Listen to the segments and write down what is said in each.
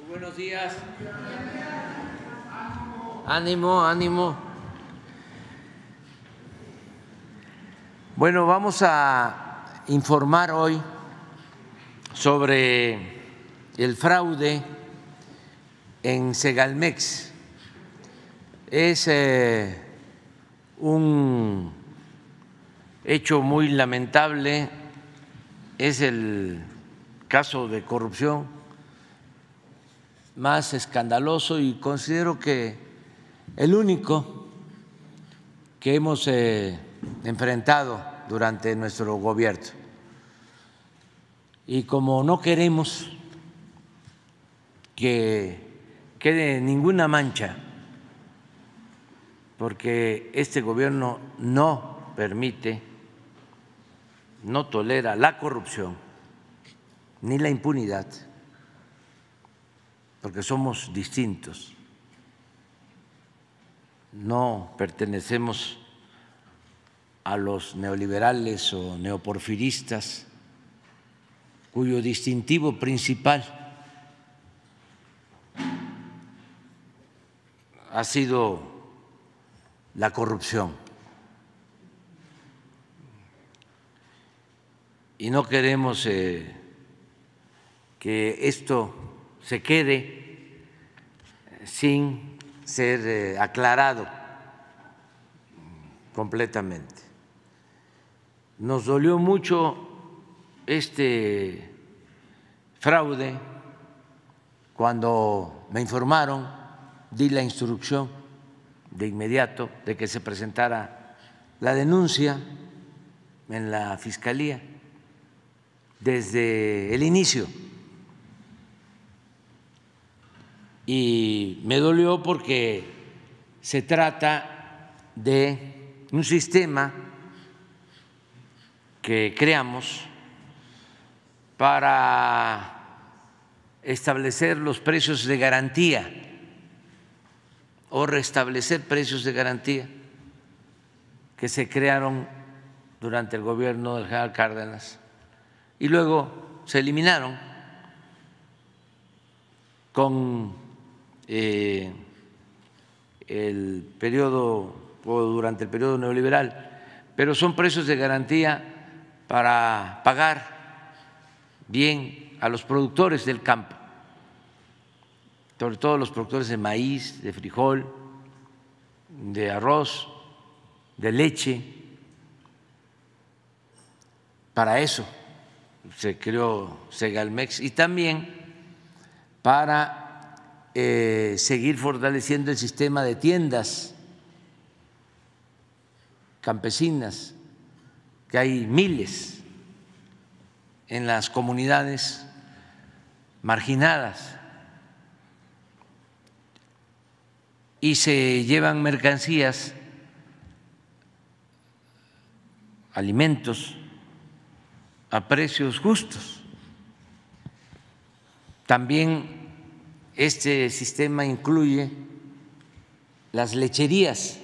Muy buenos días. Ánimo, ánimo. Bueno, vamos a informar hoy sobre el fraude en Segalmex. Es un hecho muy lamentable, es el caso de corrupción más escandaloso y considero que el único que hemos enfrentado durante nuestro gobierno. Y como no queremos que quede ninguna mancha, porque este gobierno no permite, no tolera la corrupción ni la impunidad, porque somos distintos, no pertenecemos a los neoliberales o neoporfiristas, cuyo distintivo principal ha sido la corrupción. Y no queremos que esto se quede sin ser aclarado completamente. Nos dolió mucho este fraude. Cuando me informaron, di la instrucción de inmediato de que se presentara la denuncia en la Fiscalía desde el inicio. Y me dolió porque se trata de un sistema que creamos para establecer los precios de garantía o restablecer precios de garantía que se crearon durante el gobierno del general Cárdenas y luego se eliminaron con el periodo o durante el periodo neoliberal, pero son precios de garantía para pagar bien a los productores del campo, sobre todo los productores de maíz, de frijol, de arroz, de leche. Para eso se creó Segalmex y también para seguir fortaleciendo el sistema de tiendas campesinas, que hay miles en las comunidades marginadas y se llevan mercancías, alimentos a precios justos. También este sistema incluye las lecherías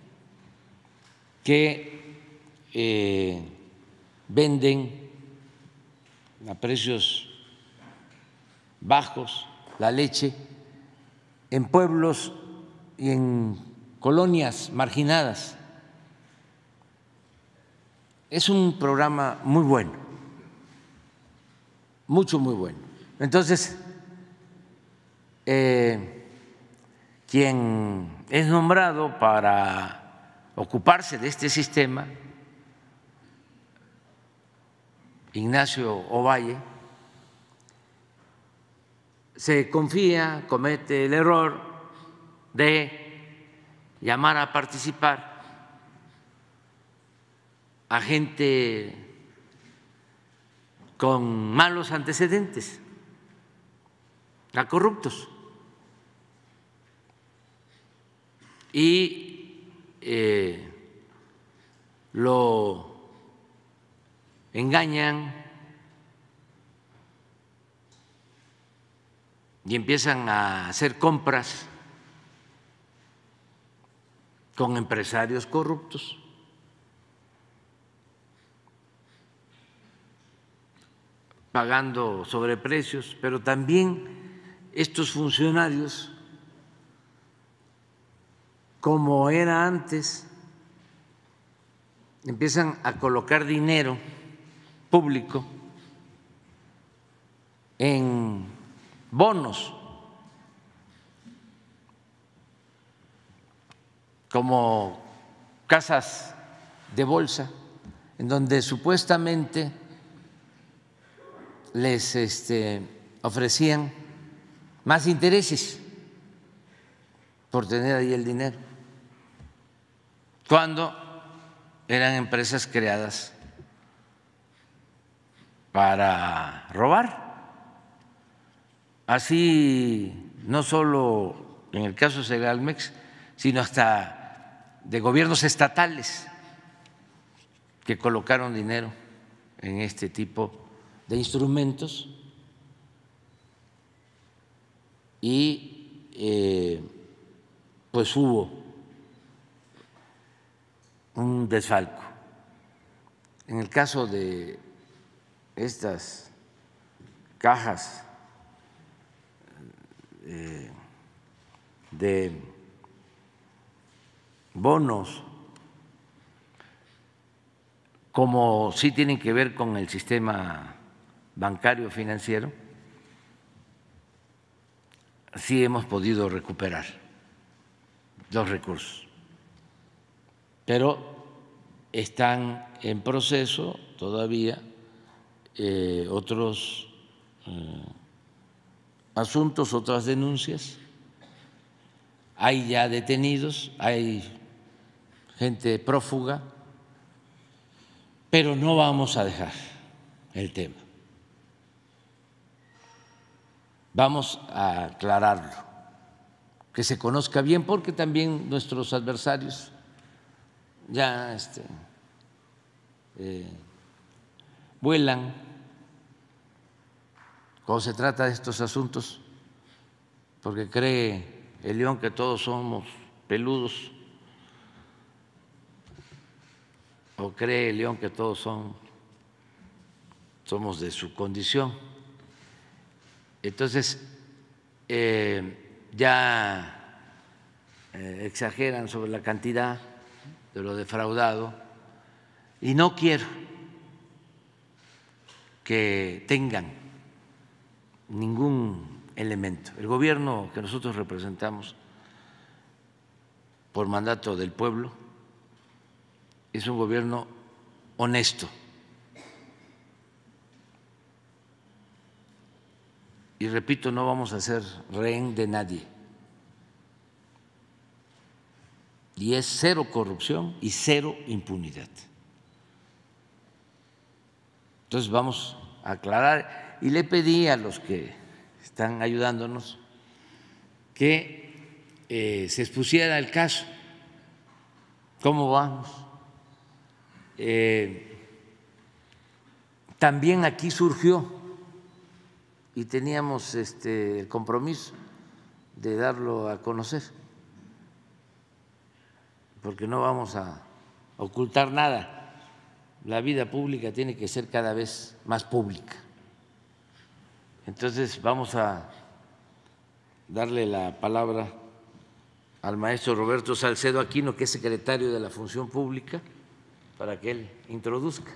que venden a precios bajos la leche en pueblos y en colonias marginadas. Es un programa muy bueno, muy bueno. Entonces, quien es nombrado para ocuparse de este sistema, Ignacio Ovalle, se confía, comete el error de llamar a participar a gente con malos antecedentes, a corruptos, y lo engañan y empiezan a hacer compras con empresarios corruptos. Pagando sobreprecios, pero también estos funcionarios, como era antes, empiezan a colocar dinero público en bonos, como casas de bolsa, en donde supuestamente les ofrecían más intereses por tener ahí el dinero, cuando eran empresas creadas para robar. Así, no solo en el caso de Segalmex, sino hasta de gobiernos estatales que colocaron dinero en este tipo de instrumentos y pues hubo un desfalco. En el caso de estas cajas de bonos, como sí tienen que ver con el sistema bancario financiero, sí hemos podido recuperar los recursos, pero están en proceso todavía otros asuntos, otras denuncias. Hay ya detenidos, hay gente prófuga, pero no vamos a dejar el tema. Vamos a aclararlo, que se conozca bien, porque también nuestros adversarios ya vuelan cuando se trata de estos asuntos, porque cree el león que todos somos peludos, o cree el león que todos somos de su condición. Entonces, ya exageran sobre la cantidad de lo defraudado y no quiero que tengan ningún elemento. El gobierno que nosotros representamos por mandato del pueblo es un gobierno honesto y repito, no vamos a ser rehén de nadie, y es cero corrupción y cero impunidad. Entonces vamos a aclarar, y le pedí a los que están ayudándonos que se expusiera el caso, cómo vamos. También aquí surgió y teníamos el compromiso de darlo a conocer, porque no vamos a ocultar nada. La vida pública tiene que ser cada vez más pública. Entonces vamos a darle la palabra al maestro Roberto Salcedo Aquino, que es secretario de la Función Pública, para que él introduzca.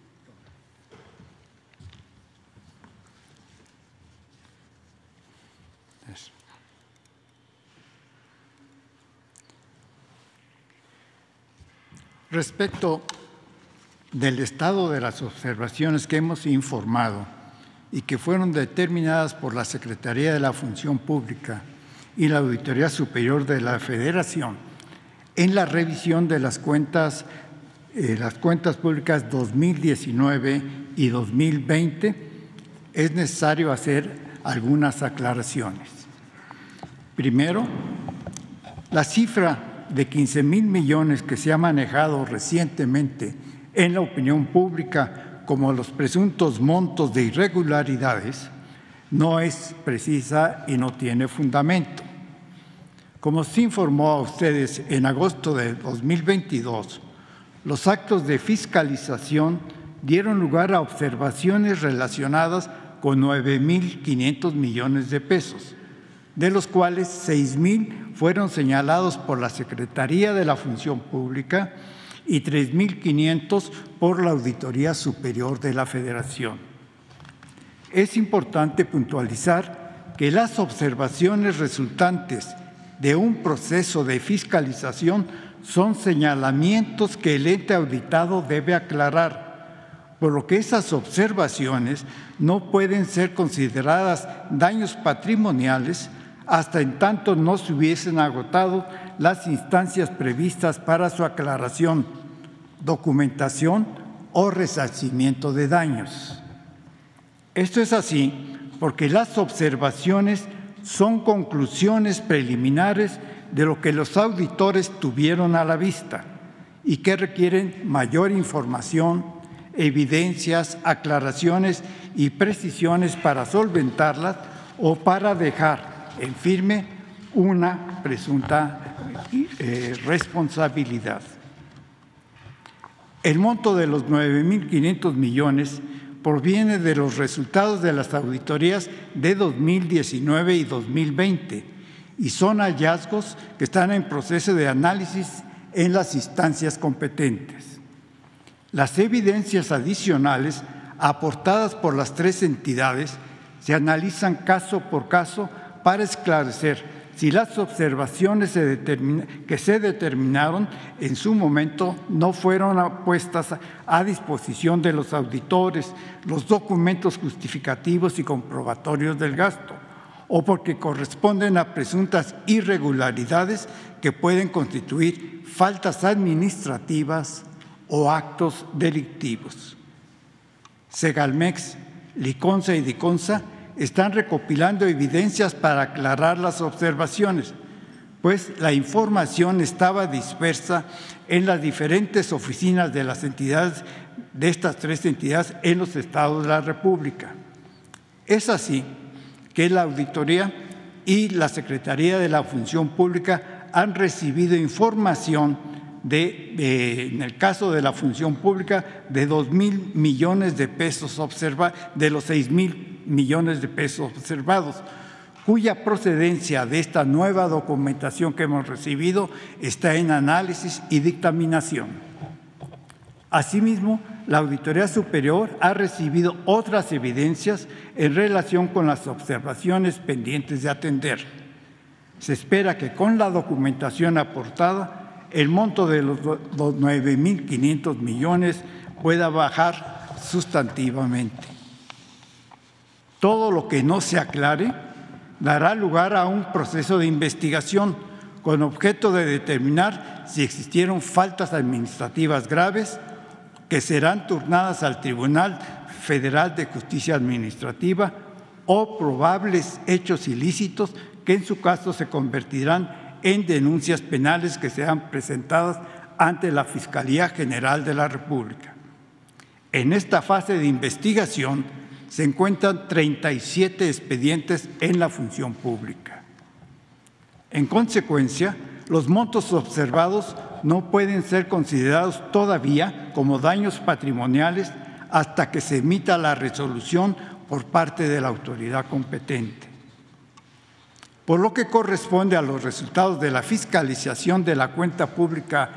Respecto del estado de las observaciones que hemos informado y que fueron determinadas por la Secretaría de la Función Pública y la Auditoría Superior de la Federación en la revisión de las cuentas públicas 2019 y 2020, es necesario hacer algunas aclaraciones. Primero, la cifra de 15,000 millones que se ha manejado recientemente en la opinión pública como los presuntos montos de irregularidades no es precisa y no tiene fundamento. Como se informó a ustedes en agosto de 2022, los actos de fiscalización dieron lugar a observaciones relacionadas con 9,500 millones de pesos, de los cuales 6,000 fueron señalados por la Secretaría de la Función Pública y 3,500 por la Auditoría Superior de la Federación. Es importante puntualizar que las observaciones resultantes de un proceso de fiscalización son señalamientos que el ente auditado debe aclarar, por lo que esas observaciones no pueden ser consideradas daños patrimoniales hasta en tanto no se hubiesen agotado las instancias previstas para su aclaración, documentación o resarcimiento de daños. Esto es así porque las observaciones son conclusiones preliminares de lo que los auditores tuvieron a la vista y que requieren mayor información, evidencias, aclaraciones y precisiones para solventarlas o para dejar en firme una presunta responsabilidad. El monto de los 9,500 millones proviene de los resultados de las auditorías de 2019 y 2020 y son hallazgos que están en proceso de análisis en las instancias competentes. Las evidencias adicionales aportadas por las tres entidades se analizan caso por caso para esclarecer si las observaciones que se determinaron en su momento no fueron puestas a disposición de los auditores, los documentos justificativos y comprobatorios del gasto, o porque corresponden a presuntas irregularidades que pueden constituir faltas administrativas o actos delictivos. Segalmex, Liconza y Diconsa están recopilando evidencias para aclarar las observaciones, pues la información estaba dispersa en las diferentes oficinas de las entidades, de estas tres entidades en los estados de la República. Es así que la Auditoría y la Secretaría de la Función Pública han recibido información en el caso de la Función Pública, de 2,000 millones de pesos de los 6,000 millones de pesos observados, cuya procedencia de esta nueva documentación que hemos recibido está en análisis y dictaminación. Asimismo, la Auditoría Superior ha recibido otras evidencias en relación con las observaciones pendientes de atender. Se espera que con la documentación aportada, el monto de los 9,500 millones pueda bajar sustantivamente. Todo lo que no se aclare dará lugar a un proceso de investigación con objeto de determinar si existieron faltas administrativas graves que serán turnadas al Tribunal Federal de Justicia Administrativa o probables hechos ilícitos que en su caso se convertirán en denuncias penales que sean presentadas ante la Fiscalía General de la República. En esta fase de investigación se encuentran 37 expedientes en la función pública. En consecuencia, los montos observados no pueden ser considerados todavía como daños patrimoniales hasta que se emita la resolución por parte de la autoridad competente. Por lo que corresponde a los resultados de la fiscalización de la cuenta pública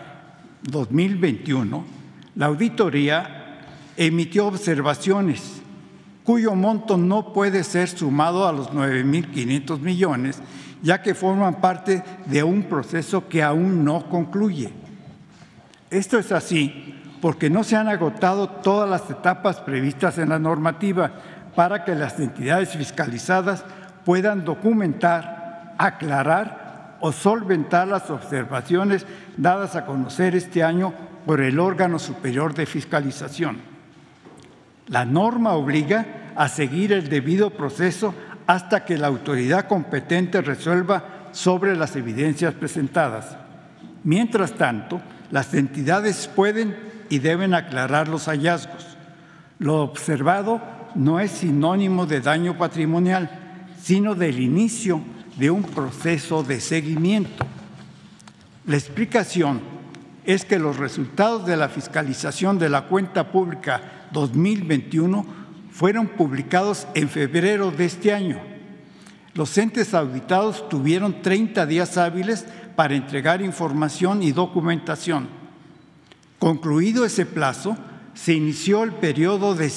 2021, la auditoría emitió observaciones cuyo monto no puede ser sumado a los 9,500 millones, ya que forman parte de un proceso que aún no concluye. Esto es así porque no se han agotado todas las etapas previstas en la normativa para que las entidades fiscalizadas puedan documentar, aclarar o solventar las observaciones dadas a conocer este año por el órgano superior de fiscalización. La norma obliga a seguir el debido proceso hasta que la autoridad competente resuelva sobre las evidencias presentadas. Mientras tanto, las entidades pueden y deben aclarar los hallazgos. Lo observado no es sinónimo de daño patrimonial, sino del inicio de un proceso de seguimiento. La explicación es que los resultados de la fiscalización de la cuenta pública 2021 fueron publicados en febrero de este año. Los entes auditados tuvieron 30 días hábiles para entregar información y documentación. Concluido ese plazo, se inició el periodo de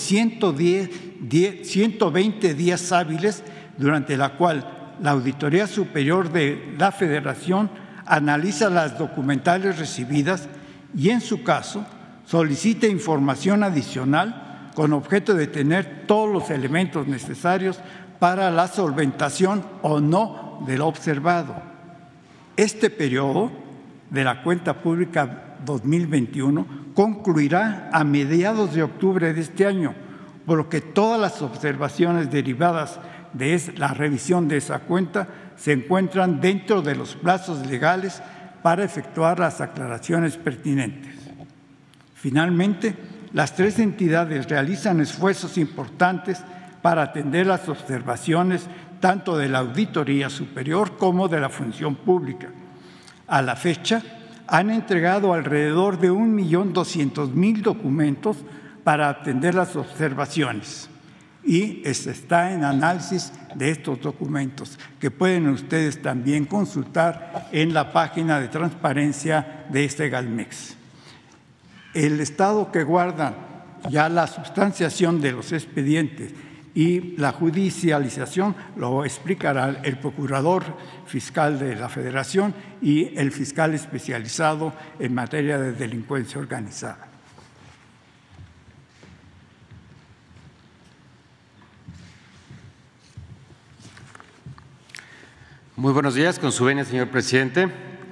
120 días hábiles, durante la cual la Auditoría Superior de la Federación analiza las documentales recibidas y, en su caso, solicita información adicional con objeto de tener todos los elementos necesarios para la solventación o no de lo observado. Este periodo de la cuenta pública 2021 concluirá a mediados de octubre de este año, por lo que todas las observaciones derivadas de la revisión de esa cuenta se encuentran dentro de los plazos legales para efectuar las aclaraciones pertinentes. Finalmente, las tres entidades realizan esfuerzos importantes para atender las observaciones tanto de la Auditoría Superior como de la Función Pública. A la fecha, han entregado alrededor de 1.200.000 documentos para atender las observaciones y está en análisis de estos documentos, que pueden ustedes también consultar en la página de transparencia de Segalmex. El estado que guardan ya la sustanciación de los expedientes y la judicialización lo explicará el Procurador Fiscal de la Federación y el fiscal especializado en materia de delincuencia organizada. Muy buenos días, con su venia, señor presidente.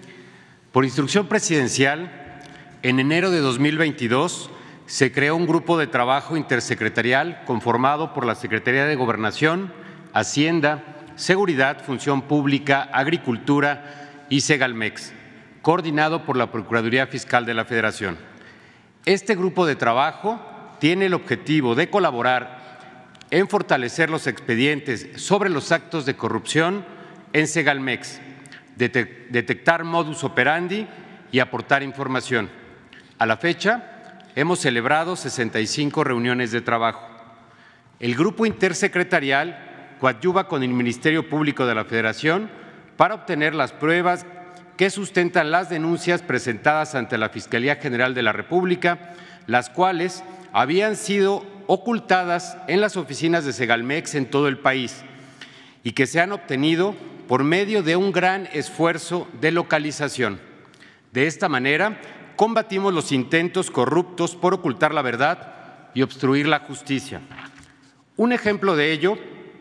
Por instrucción presidencial, en enero de 2022 se creó un grupo de trabajo intersecretarial conformado por la Secretaría de Gobernación, Hacienda, Seguridad, Función Pública, Agricultura y Segalmex, coordinado por la Procuraduría Fiscal de la Federación. Este grupo de trabajo tiene el objetivo de colaborar en fortalecer los expedientes sobre los actos de corrupción en Segalmex, detectar modus operandi y aportar información. A la fecha, hemos celebrado 65 reuniones de trabajo. El grupo intersecretarial coadyuva con el Ministerio Público de la Federación para obtener las pruebas que sustentan las denuncias presentadas ante la Fiscalía General de la República, las cuales habían sido ocultadas en las oficinas de Segalmex en todo el país y que se han obtenido por medio de un gran esfuerzo de localización. De esta manera, combatimos los intentos corruptos por ocultar la verdad y obstruir la justicia. Un ejemplo de ello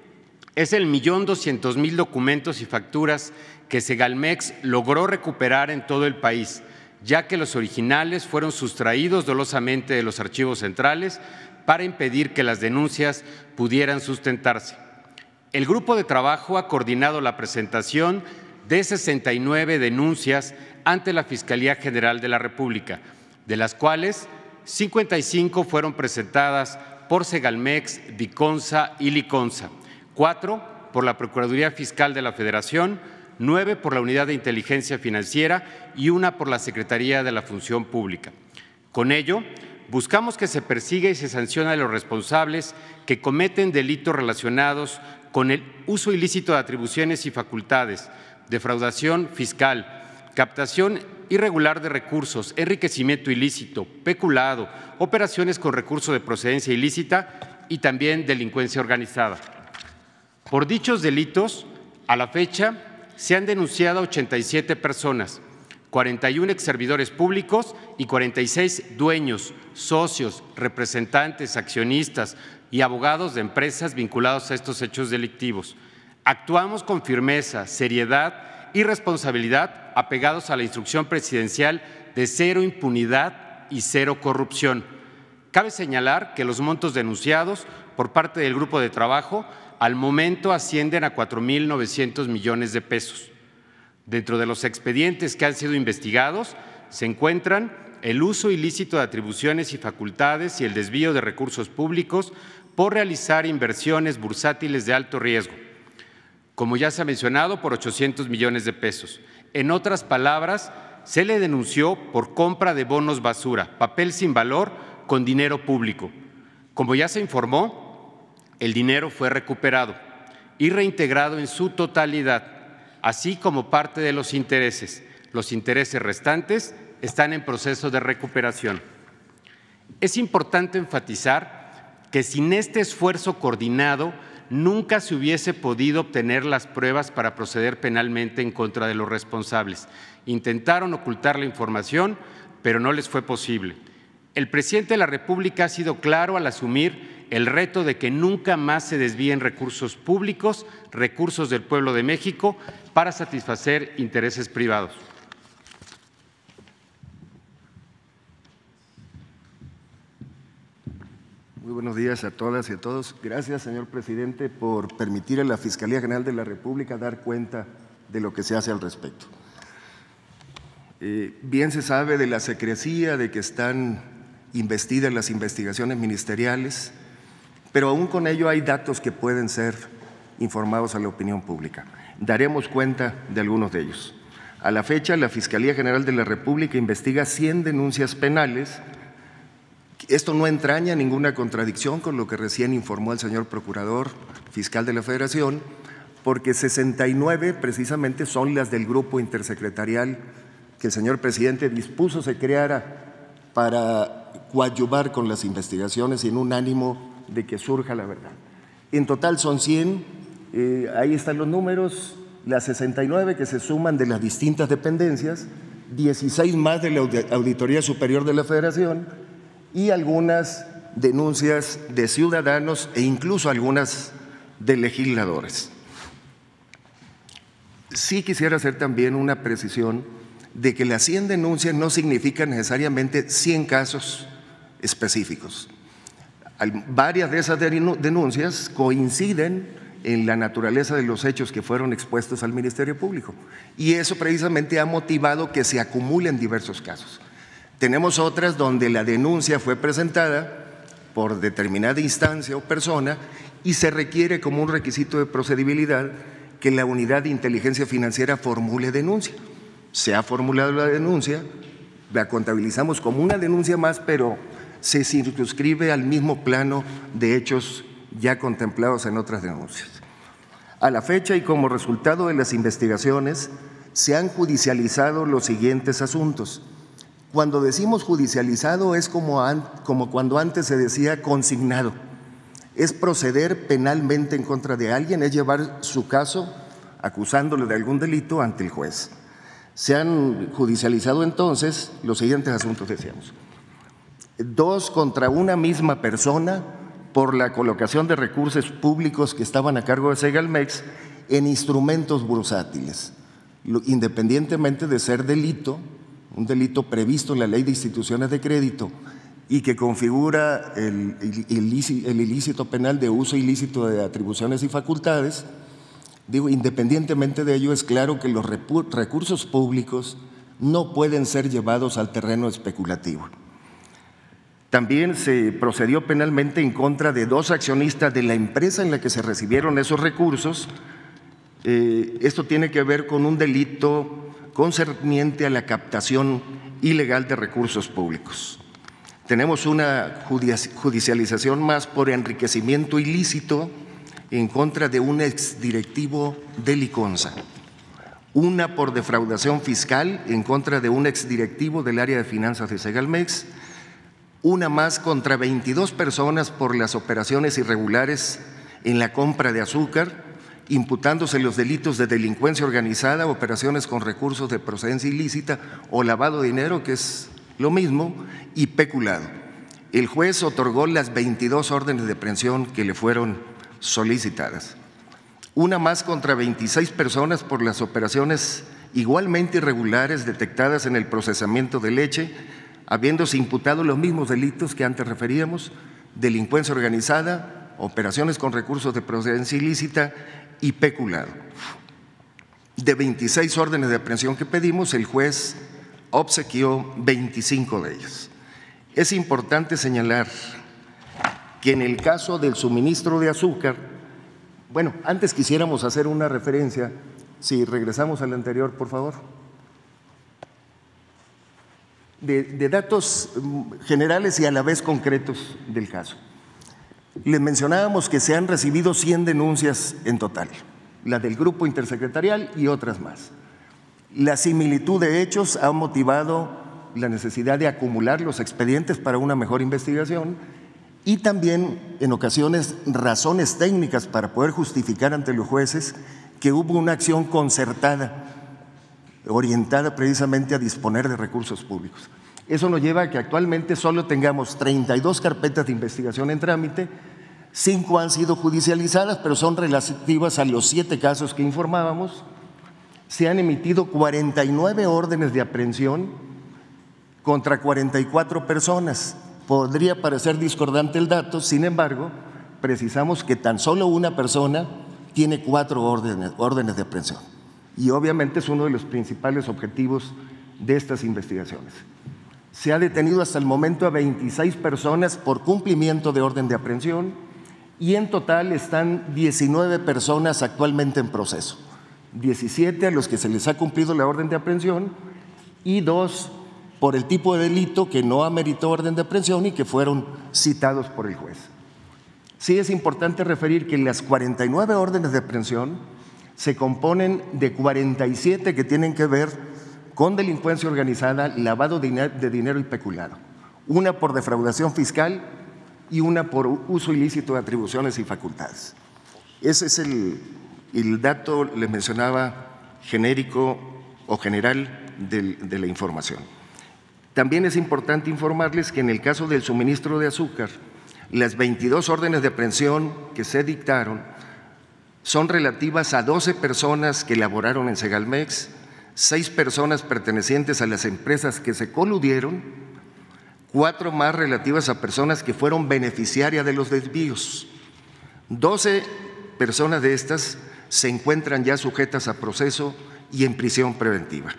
es el 1.200.000 documentos y facturas que Segalmex logró recuperar en todo el país, ya que los originales fueron sustraídos dolosamente de los archivos centrales para impedir que las denuncias pudieran sustentarse. El grupo de trabajo ha coordinado la presentación de 69 denuncias ante la Fiscalía General de la República, de las cuales 55 fueron presentadas por Segalmex, Diconsa y Liconsa, 4 por la Procuraduría Fiscal de la Federación, 9 por la Unidad de Inteligencia Financiera y 1 por la Secretaría de la Función Pública. Con ello, buscamos que se persiga y se sancione a los responsables que cometen delitos relacionados con el uso ilícito de atribuciones y facultades, defraudación fiscal, captación irregular de recursos, enriquecimiento ilícito, peculado, operaciones con recurso de procedencia ilícita y también delincuencia organizada. Por dichos delitos, a la fecha, se han denunciado 87 personas, 41 exservidores públicos y 46 dueños, socios, representantes, accionistas y abogados de empresas vinculados a estos hechos delictivos. Actuamos con firmeza, seriedad y responsabilidad apegados a la instrucción presidencial de cero impunidad y cero corrupción. Cabe señalar que los montos denunciados por parte del grupo de trabajo al momento ascienden a 4.900 millones de pesos. Dentro de los expedientes que han sido investigados se encuentran el uso ilícito de atribuciones y facultades y el desvío de recursos públicos por realizar inversiones bursátiles de alto riesgo, como ya se ha mencionado, por 800 millones de pesos. En otras palabras, se le denunció por compra de bonos basura, papel sin valor con dinero público. Como ya se informó, el dinero fue recuperado. y reintegrado en su totalidad, así como parte de los intereses. Los intereses restantes están en proceso de recuperación. Es importante enfatizar que sin este esfuerzo coordinado nunca se hubiese podido obtener las pruebas para proceder penalmente en contra de los responsables. Intentaron ocultar la información, pero no les fue posible. El presidente de la República ha sido claro al asumir el reto de que nunca más se desvíen recursos públicos, recursos del pueblo de México, para satisfacer intereses privados. Muy buenos días a todas y a todos. Gracias, señor presidente, por permitir a la Fiscalía General de la República dar cuenta de lo que se hace al respecto. Bien se sabe de la secrecía, de que están investidas las investigaciones ministeriales, pero aún con ello hay datos que pueden ser informados a la opinión pública. Daremos cuenta de algunos de ellos. A la fecha, la Fiscalía General de la República investiga 100 denuncias penales. Esto no entraña ninguna contradicción con lo que recién informó el señor Procurador Fiscal de la Federación, porque 69 precisamente son las del grupo intersecretarial que el señor presidente dispuso se creara para coadyuvar con las investigaciones y en un ánimo de que surja la verdad. En total son 100, ahí están los números, las 69 que se suman de las distintas dependencias, 16 más de la Auditoría Superior de la Federación, y algunas denuncias de ciudadanos e incluso algunas de legisladores. Sí quisiera hacer también una precisión de que las 100 denuncias no significan necesariamente 100 casos específicos. Varias de esas denuncias coinciden en la naturaleza de los hechos que fueron expuestos al Ministerio Público, y eso precisamente ha motivado que se acumulen diversos casos. Tenemos otras donde la denuncia fue presentada por determinada instancia o persona y se requiere como un requisito de procedibilidad que la unidad de inteligencia financiera formule denuncia. Se ha formulado la denuncia, la contabilizamos como una denuncia más, pero se circunscribe al mismo plano de hechos ya contemplados en otras denuncias. A la fecha y como resultado de las investigaciones, se han judicializado los siguientes asuntos. Cuando decimos judicializado es como cuando antes se decía consignado. Es proceder penalmente en contra de alguien, es llevar su caso acusándole de algún delito ante el juez. Se han judicializado entonces los siguientes asuntos, decíamos. 2 contra una misma persona por la colocación de recursos públicos que estaban a cargo de Segalmex en instrumentos bursátiles, independientemente de ser delito, un delito previsto en la Ley de Instituciones de Crédito y que configura el ilícito penal de uso ilícito de atribuciones y facultades. Digo, independientemente de ello, es claro que los recursos públicos no pueden ser llevados al terreno especulativo. También se procedió penalmente en contra de 2 accionistas de la empresa en la que se recibieron esos recursos. Esto tiene que ver con un delito concerniente a la captación ilegal de recursos públicos. Tenemos una judicialización más por enriquecimiento ilícito en contra de un exdirectivo de Liconza, una por defraudación fiscal en contra de un exdirectivo del área de finanzas de Segalmex, una más contra 22 personas por las operaciones irregulares en la compra de azúcar, imputándose los delitos de delincuencia organizada, operaciones con recursos de procedencia ilícita o lavado de dinero, que es lo mismo, y peculado. El juez otorgó las 22 órdenes de aprehensión que le fueron solicitadas. Una más contra 26 personas por las operaciones igualmente irregulares detectadas en el procesamiento de leche, habiéndose imputado los mismos delitos que antes referíamos: delincuencia organizada, operaciones con recursos de procedencia ilícita y peculado. De 26 órdenes de aprehensión que pedimos, el juez obsequió 25 de ellas. Es importante señalar que en el caso del suministro de azúcar, bueno, antes quisiéramos hacer una referencia, si regresamos al anterior, por favor, de datos generales y a la vez concretos del caso. Les mencionábamos que se han recibido 100 denuncias en total, la del grupo intersecretarial y otras más. La similitud de hechos ha motivado la necesidad de acumular los expedientes para una mejor investigación y también, en ocasiones, razones técnicas para poder justificar ante los jueces que hubo una acción concertada, orientada precisamente a disponer de recursos públicos. Eso nos lleva a que actualmente solo tengamos 32 carpetas de investigación en trámite, 5 han sido judicializadas, pero son relativas a los 7 casos que informábamos. Se han emitido 49 órdenes de aprehensión contra 44 personas. Podría parecer discordante el dato, sin embargo, precisamos que tan solo una persona tiene 4 órdenes de aprehensión. Y obviamente es uno de los principales objetivos de estas investigaciones. Se ha detenido hasta el momento a 26 personas por cumplimiento de orden de aprehensión y en total están 19 personas actualmente en proceso. 17 a los que se les ha cumplido la orden de aprehensión y 2 por el tipo de delito que no ameritó orden de aprehensión y que fueron citados por el juez. Sí es importante referir que las 49 órdenes de aprehensión se componen de 47 que tienen que ver con delincuencia organizada, lavado de dinero y peculado. Una por defraudación fiscal y una por uso ilícito de atribuciones y facultades. Ese es el dato, les mencionaba, genérico o general de la información. También es importante informarles que en el caso del suministro de azúcar, las 22 órdenes de aprehensión que se dictaron son relativas a 12 personas que laboraron en Segalmex, 6 personas pertenecientes a las empresas que se coludieron, 4 más relativas a personas que fueron beneficiarias de los desvíos. 12 personas de estas se encuentran ya sujetas a proceso y en prisión preventiva.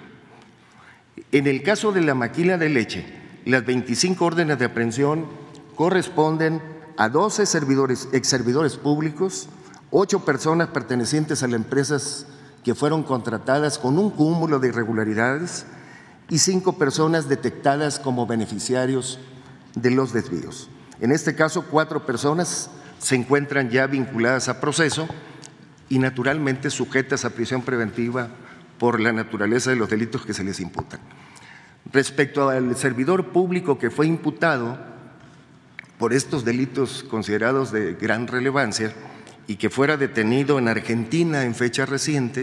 En el caso de la maquila de leche, las 25 órdenes de aprehensión corresponden a 12 exservidores públicos, 8 personas pertenecientes a las empresas que fueron contratadas con un cúmulo de irregularidades y 5 personas detectadas como beneficiarios de los desvíos. En este caso, 4 personas se encuentran ya vinculadas a proceso y naturalmente sujetas a prisión preventiva por la naturaleza de los delitos que se les imputan. Respecto al servidor público que fue imputado por estos delitos considerados de gran relevancia y que fuera detenido en Argentina en fecha reciente,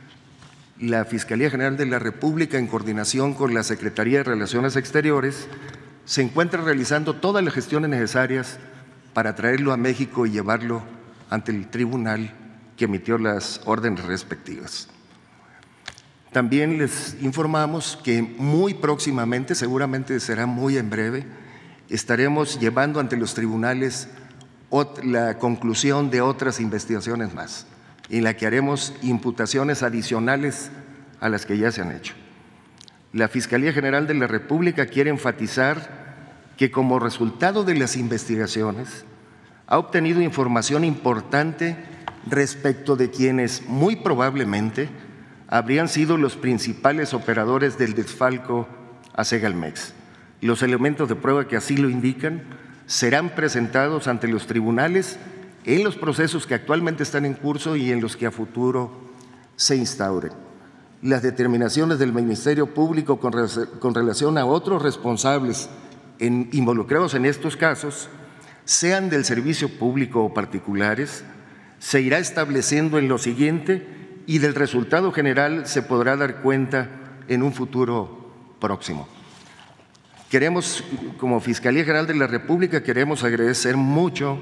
la Fiscalía General de la República, en coordinación con la Secretaría de Relaciones Exteriores, se encuentra realizando todas las gestiones necesarias para traerlo a México y llevarlo ante el tribunal que emitió las órdenes respectivas. También les informamos que muy próximamente, seguramente será muy en breve, estaremos llevando ante los tribunales la conclusión de otras investigaciones más, en la que haremos imputaciones adicionales a las que ya se han hecho. La Fiscalía General de la República quiere enfatizar que como resultado de las investigaciones ha obtenido información importante respecto de quienes muy probablemente habrían sido los principales operadores del desfalco a Segalmex. Los elementos de prueba que así lo indican serán presentados ante los tribunales en los procesos que actualmente están en curso y en los que a futuro se instauren. Las determinaciones del Ministerio Público con relación a otros responsables involucrados en estos casos, sean del servicio público o particulares, se irá estableciendo en lo siguiente y del resultado general se podrá dar cuenta en un futuro próximo. Queremos, como Fiscalía General de la República, queremos agradecer mucho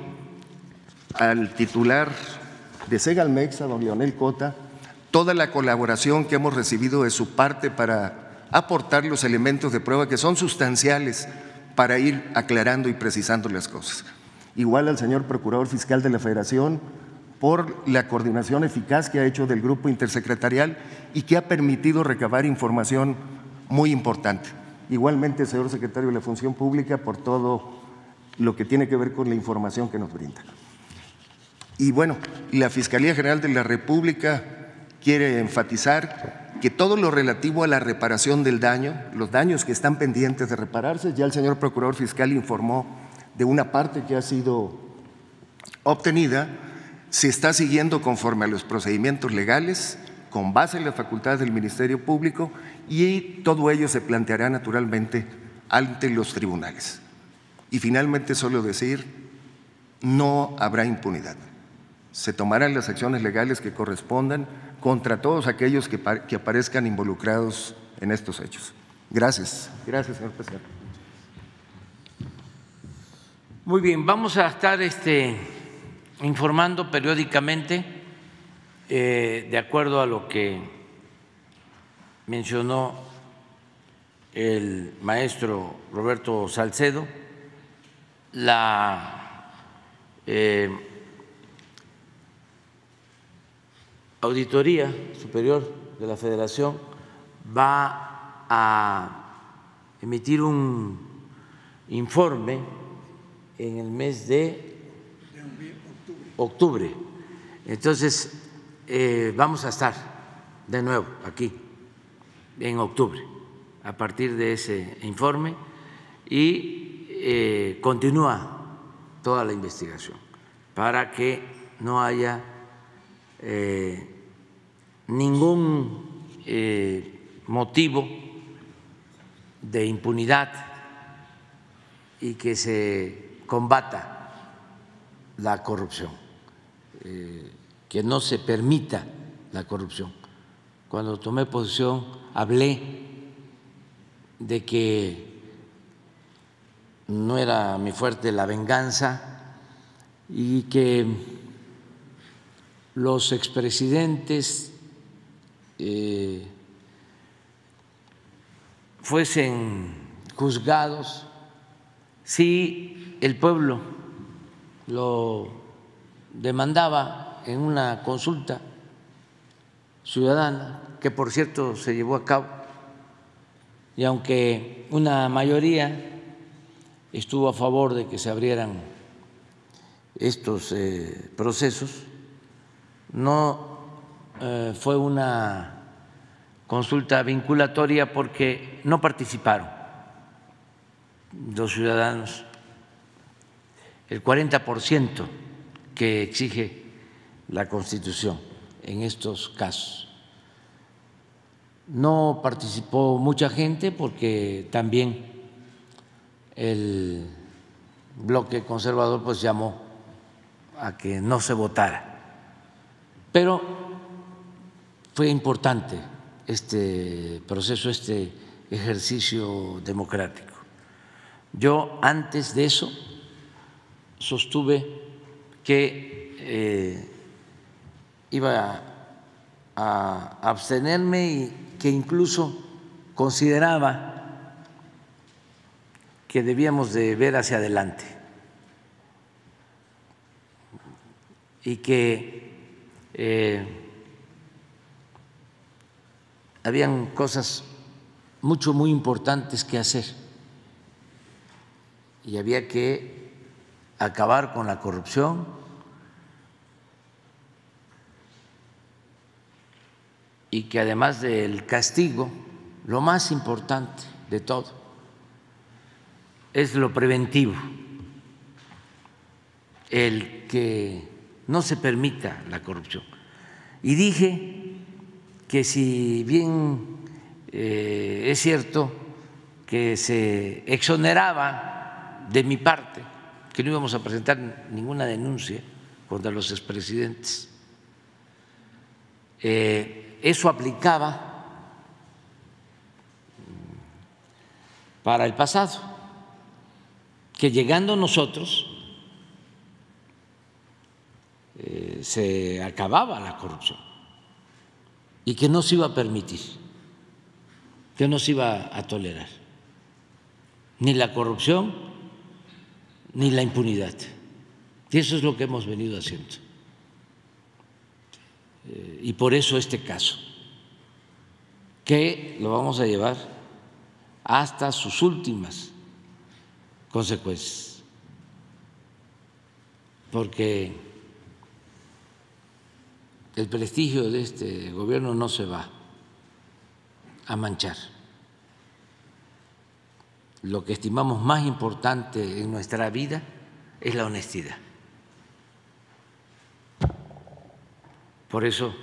al titular de Segalmex, a don Leonel Cota, toda la colaboración que hemos recibido de su parte para aportar los elementos de prueba que son sustanciales para ir aclarando y precisando las cosas. Igual al señor Procurador Fiscal de la Federación por la coordinación eficaz que ha hecho del grupo intersecretarial y que ha permitido recabar información muy importante. Igualmente, señor secretario de la Función Pública, por todo lo que tiene que ver con la información que nos brinda. Y bueno, la Fiscalía General de la República quiere enfatizar que todo lo relativo a la reparación del daño, los daños que están pendientes de repararse, ya el señor Procurador Fiscal informó de una parte que ha sido obtenida se está siguiendo conforme a los procedimientos legales, con base en la facultad del Ministerio Público, y todo ello se planteará naturalmente ante los tribunales. Y finalmente solo decir, no habrá impunidad. Se tomarán las acciones legales que correspondan contra todos aquellos que aparezcan involucrados en estos hechos. Gracias. Gracias, señor presidente. Muy bien, vamos a estar informando periódicamente de acuerdo a lo que mencionó el maestro Roberto Salcedo. La Auditoría Superior de la Federación va a emitir un informe en el mes de octubre. Entonces, vamos a estar de nuevo aquí en octubre a partir de ese informe y continúa toda la investigación para que no haya ningún motivo de impunidad y que se combata la corrupción, que no se permita la corrupción. Cuando tomé posesión hablé de que no era mi fuerte la venganza y que los expresidentes fuesen juzgados si el pueblo lo demandaba en una consulta ciudadana, que por cierto se llevó a cabo, y aunque una mayoría estuvo a favor de que se abrieran estos procesos, no fue una consulta vinculatoria porque no participaron los ciudadanos, el 40% que exige la Constitución en estos casos. No participó mucha gente porque también el bloque conservador pues llamó a que no se votara. Pero fue importante este proceso, este ejercicio democrático. Yo antes de eso sostuve que iba a abstenerme y que incluso consideraba que debíamos de ver hacia adelante y que habían cosas muy importantes que hacer y había que acabar con la corrupción y que además del castigo, lo más importante de todo es lo preventivo, el que no se permita la corrupción. Y dije que si bien es cierto que se exoneraba de mi parte, que no íbamos a presentar ninguna denuncia contra los expresidentes, eso aplicaba para el pasado, que llegando nosotros se acababa la corrupción y que no se iba a permitir, que no se iba a tolerar ni la corrupción ni la impunidad. Y eso es lo que hemos venido haciendo. Y por eso este caso, que lo vamos a llevar hasta sus últimas consecuencias, porque el prestigio de este gobierno no se va a manchar. Lo que estimamos más importante en nuestra vida es la honestidad. Por eso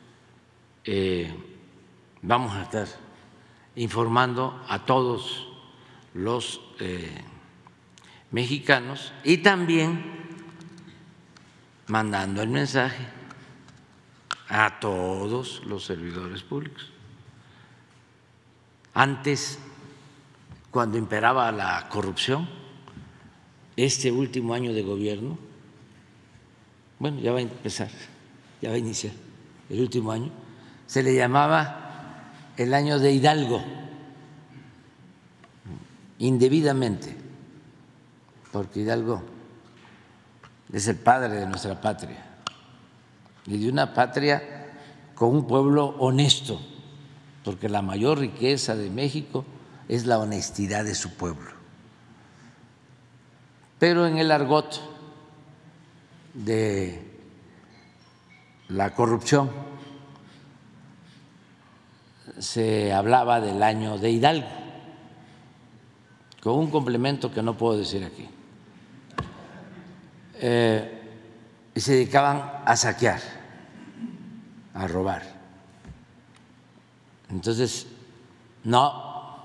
vamos a estar informando a todos los mexicanos y también mandando el mensaje a todos los servidores públicos. Antes, cuando imperaba la corrupción, este último año de gobierno, bueno, ya va a empezar, ya va a iniciar el último año, se le llamaba el año de Hidalgo, indebidamente, porque Hidalgo es el padre de nuestra patria y de una patria con un pueblo honesto, porque la mayor riqueza de México es la honestidad de su pueblo. Pero en el argot de la corrupción se hablaba del año de Hidalgo, con un complemento que no puedo decir aquí. Y se dedicaban a saquear, a robar. Entonces, no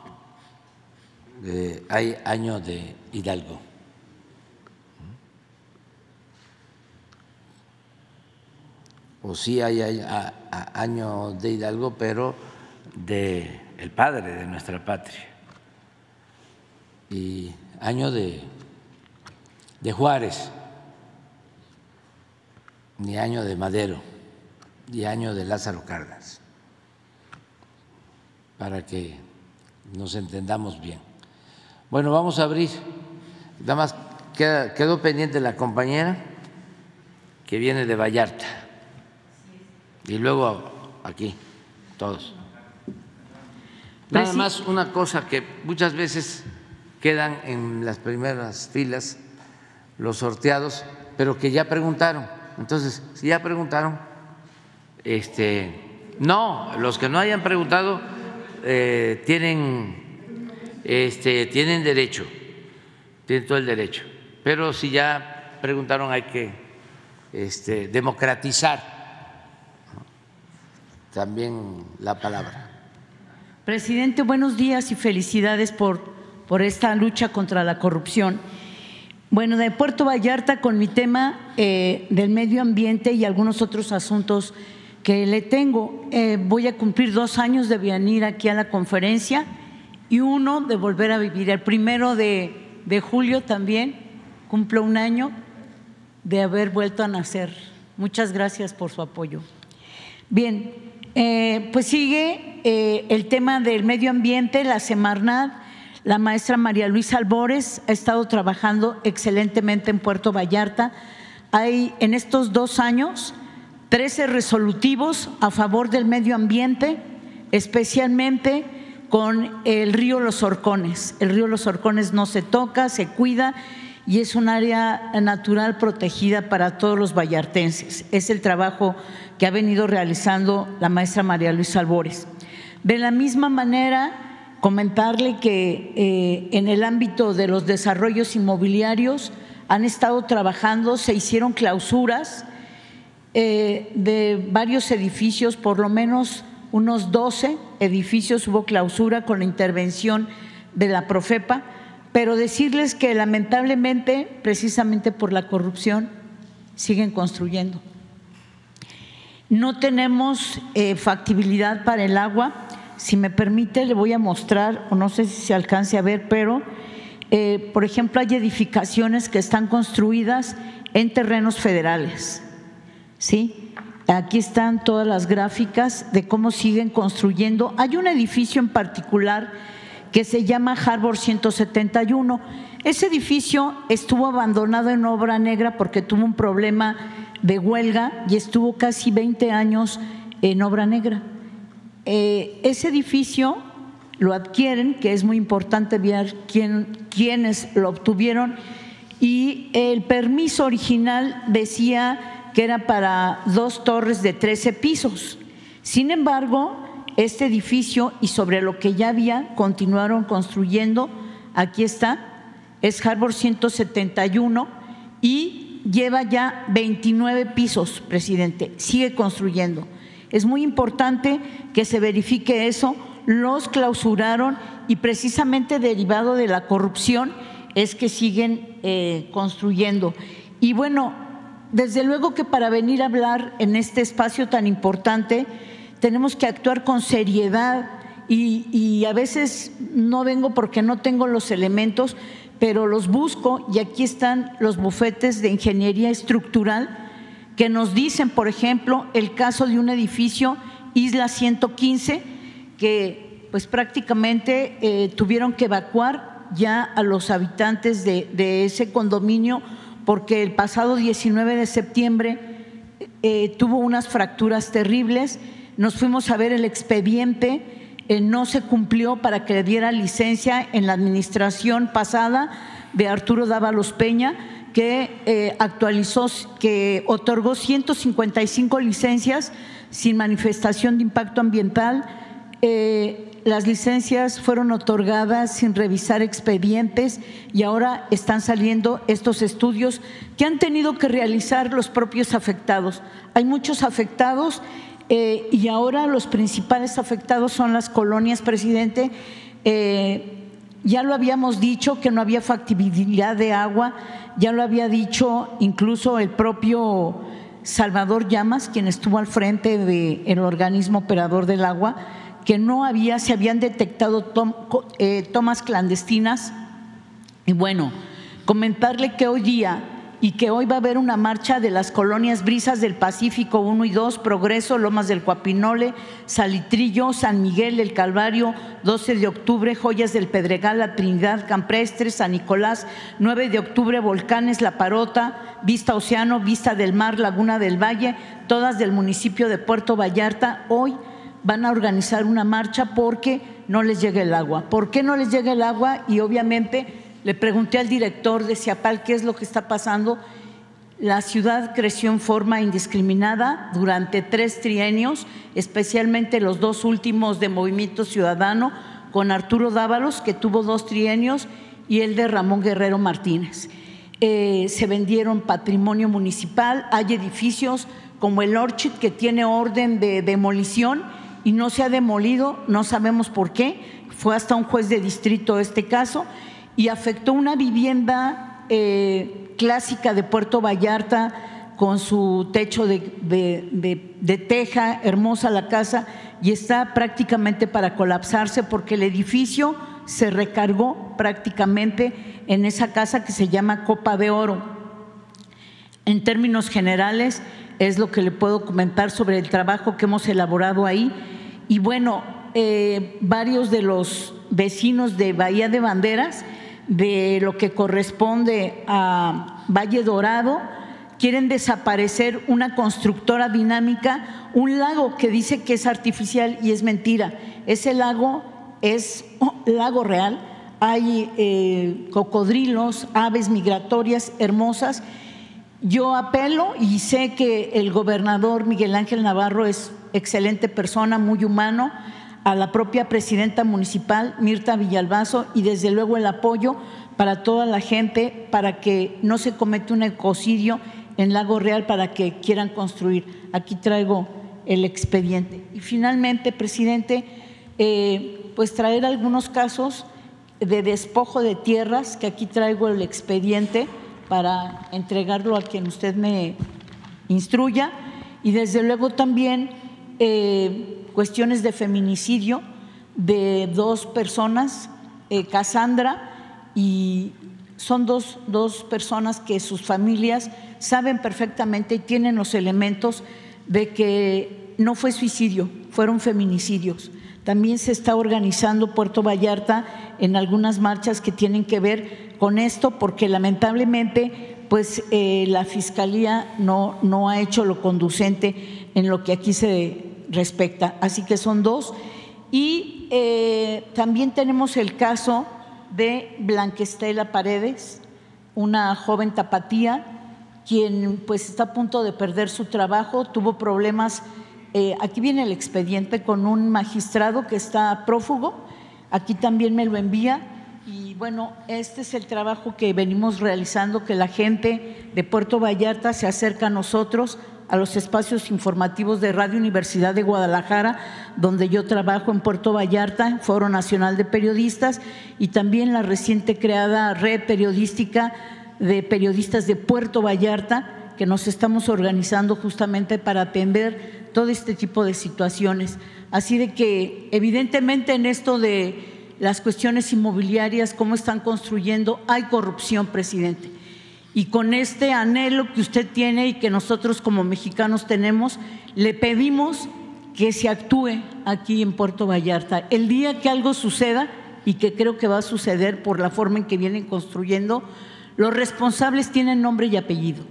hay año de Hidalgo. O sí hay año de Hidalgo, pero de el padre de nuestra patria. Y año de Juárez, ni año de Madero, ni año de Lázaro Cárdenas, para que nos entendamos bien. Bueno, vamos a abrir. Nada más quedó pendiente la compañera que viene de Vallarta. Y luego aquí, todos. Nada más una cosa que muchas veces quedan en las primeras filas los sorteados, pero que ya preguntaron. Entonces, si ya preguntaron, no, los que no hayan preguntado tienen derecho, tienen todo el derecho. Pero si ya preguntaron, hay que democratizar también la palabra. Presidente, buenos días y felicidades por esta lucha contra la corrupción. Bueno, de Puerto Vallarta con mi tema del medio ambiente y algunos otros asuntos que le tengo. Voy a cumplir 2 años de venir aquí a la conferencia y 1 de volver a vivir. El 1 de julio también cumplo 1 año de haber vuelto a nacer. Muchas gracias por su apoyo. Bien, pues sigue el tema del medio ambiente, la Semarnat. La maestra María Luisa Albores ha estado trabajando excelentemente en Puerto Vallarta. Hay en estos 2 años 13 resolutivos a favor del medio ambiente, especialmente con el río Los Horcones. El río Los Horcones no se toca, se cuida y es un área natural protegida para todos los vallartenses. Es el trabajo que ha venido realizando la maestra María Luisa Albores. De la misma manera, comentarle que en el ámbito de los desarrollos inmobiliarios han estado trabajando, se hicieron clausuras de varios edificios, por lo menos unos 12 edificios hubo clausura con la intervención de la Profepa, pero decirles que lamentablemente, precisamente por la corrupción, siguen construyendo. No tenemos factibilidad para el agua. Si me permite, le voy a mostrar, o no sé si se alcance a ver, pero, por ejemplo, hay edificaciones que están construidas en terrenos federales, ¿sí? Aquí están todas las gráficas de cómo siguen construyendo. Hay un edificio en particular que se llama Harbor 171. Ese edificio estuvo abandonado en obra negra porque tuvo un problema de huelga y estuvo casi 20 años en obra negra. Ese edificio lo adquieren, que es muy importante ver quiénes lo obtuvieron, y el permiso original decía que era para 2 torres de 13 pisos. Sin embargo, este edificio y sobre lo que ya había continuaron construyendo. Aquí está, es Harbor 171 y lleva ya 29 pisos, presidente, sigue construyendo. Es muy importante que se verifique eso. Los clausuraron y precisamente derivado de la corrupción es que siguen construyendo. Y bueno, desde luego que para venir a hablar en este espacio tan importante tenemos que actuar con seriedad y a veces no vengo porque no tengo los elementos, pero los busco y aquí están los bufetes de ingeniería estructural que nos dicen, por ejemplo, el caso de un edificio Isla 115 que pues prácticamente tuvieron que evacuar ya a los habitantes de ese condominio porque el pasado 19 de septiembre tuvo unas fracturas terribles. Nos fuimos a ver el expediente, no se cumplió para que le diera licencia en la administración pasada de Arturo Dávalos Peña, que actualizó, que otorgó 155 licencias sin manifestación de impacto ambiental. Las licencias fueron otorgadas sin revisar expedientes y ahora están saliendo estos estudios que han tenido que realizar los propios afectados. Hay muchos afectados y ahora los principales afectados son las colonias, presidente. Ya lo habíamos dicho que no había factibilidad de agua, ya lo había dicho incluso el propio Salvador Llamas, quien estuvo al frente del organismo operador del agua, que no había, se habían detectado tomas clandestinas. Y bueno, comentarle que hoy día y que hoy va a haber una marcha de las colonias Brisas del Pacífico 1 y 2, Progreso, Lomas del Coapinole, Salitrillo, San Miguel, El Calvario, 12 de octubre, Joyas del Pedregal, La Trinidad, Campestre, San Nicolás, 9 de octubre, Volcanes, La Parota, Vista Océano, Vista del Mar, Laguna del Valle, todas del municipio de Puerto Vallarta. Hoy van a organizar una marcha porque no les llega el agua. ¿Por qué no les llega el agua? Y obviamente le pregunté al director de Ciapal qué es lo que está pasando. La ciudad creció en forma indiscriminada durante 3 trienios, especialmente los 2 últimos de Movimiento Ciudadano, con Arturo Dávalos, que tuvo 2 trienios, y el de Ramón Guerrero Martínez. Se vendieron patrimonio municipal, hay edificios como el Orchid que tiene orden de demolición y no se ha demolido, no sabemos por qué, fue hasta un juez de distrito este caso, y afectó una vivienda clásica de Puerto Vallarta con su techo de teja, hermosa la casa, y está prácticamente para colapsarse porque el edificio se recargó prácticamente en esa casa que se llama Copa de Oro. En términos generales es lo que le puedo comentar sobre el trabajo que hemos elaborado ahí. Y bueno, varios de los vecinos de Bahía de Banderas, de lo que corresponde a Valle Dorado, quieren desaparecer una constructora dinámica, un lago que dice que es artificial y es mentira. Ese lago es lago real, hay cocodrilos, aves migratorias hermosas. Yo apelo y sé que el gobernador Miguel Ángel Navarro es excelente persona, muy humano, a la propia presidenta municipal Mirta Villalbazo y desde luego el apoyo para toda la gente para que no se cometa un ecocidio en Lago Real para que quieran construir. Aquí traigo el expediente. Y finalmente, presidente, pues traer algunos casos de despojo de tierras, que aquí traigo el expediente para entregarlo a quien usted me instruya, y desde luego también cuestiones de feminicidio de 2 personas, Cassandra, y son dos personas que sus familias saben perfectamente y tienen los elementos de que no fue suicidio, fueron feminicidios. También se está organizando Puerto Vallarta en algunas marchas que tienen que ver con esto, porque lamentablemente pues la Fiscalía no ha hecho lo conducente en lo que aquí se respecta. Así que son 2. Y también tenemos el caso de Blanquestela Paredes, una joven tapatía, quien pues está a punto de perder su trabajo, tuvo problemas. Aquí viene el expediente con un magistrado que está prófugo, aquí también me lo envía, Y bueno, este es el trabajo que venimos realizando, que la gente de Puerto Vallarta se acerca a nosotros, a los espacios informativos de Radio Universidad de Guadalajara, donde yo trabajo en Puerto Vallarta, Foro Nacional de Periodistas, y también la reciente creada Red Periodística de Periodistas de Puerto Vallarta, que nos estamos organizando justamente para atender todo este tipo de situaciones. Así de que evidentemente en esto de las cuestiones inmobiliarias, cómo están construyendo, hay corrupción, presidente. Y con este anhelo que usted tiene y que nosotros como mexicanos tenemos, le pedimos que se actúe aquí en Puerto Vallarta. El día que algo suceda, y que creo que va a suceder por la forma en que vienen construyendo, los responsables tienen nombre y apellido.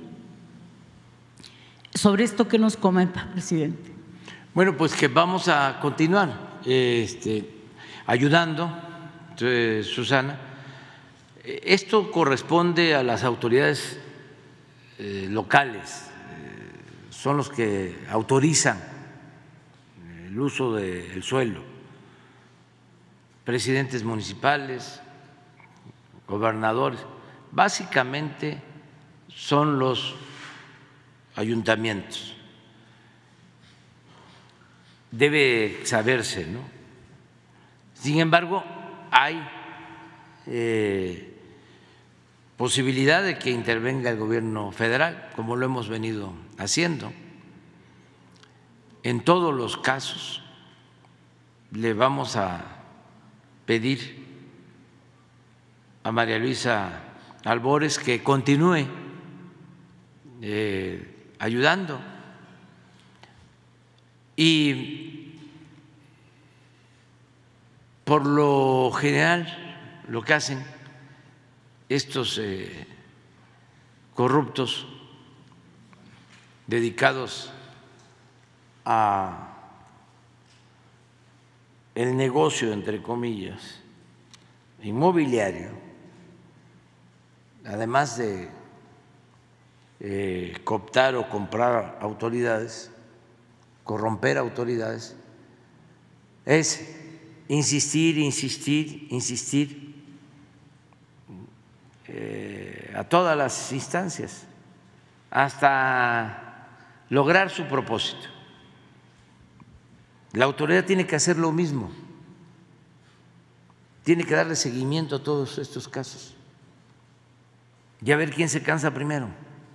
Sobre esto, ¿qué nos comenta, presidente? Bueno, pues que vamos a continuar ayudando, Susana. Esto corresponde a las autoridades locales, son los que autorizan el uso del suelo, presidentes municipales, gobernadores, básicamente son los ayuntamientos. Debe saberse, ¿no? Sin embargo, hay posibilidad de que intervenga el gobierno federal, como lo hemos venido haciendo. En todos los casos le vamos a pedir a María Luisa Albores que continúe ayudando. Y por lo general lo que hacen estos corruptos dedicados a el negocio, entre comillas, inmobiliario, además de cooptar o comprar autoridades, corromper autoridades, es insistir a todas las instancias hasta lograr su propósito. La autoridad tiene que hacer lo mismo, tiene que darle seguimiento a todos estos casos y a ver quién se cansa primero.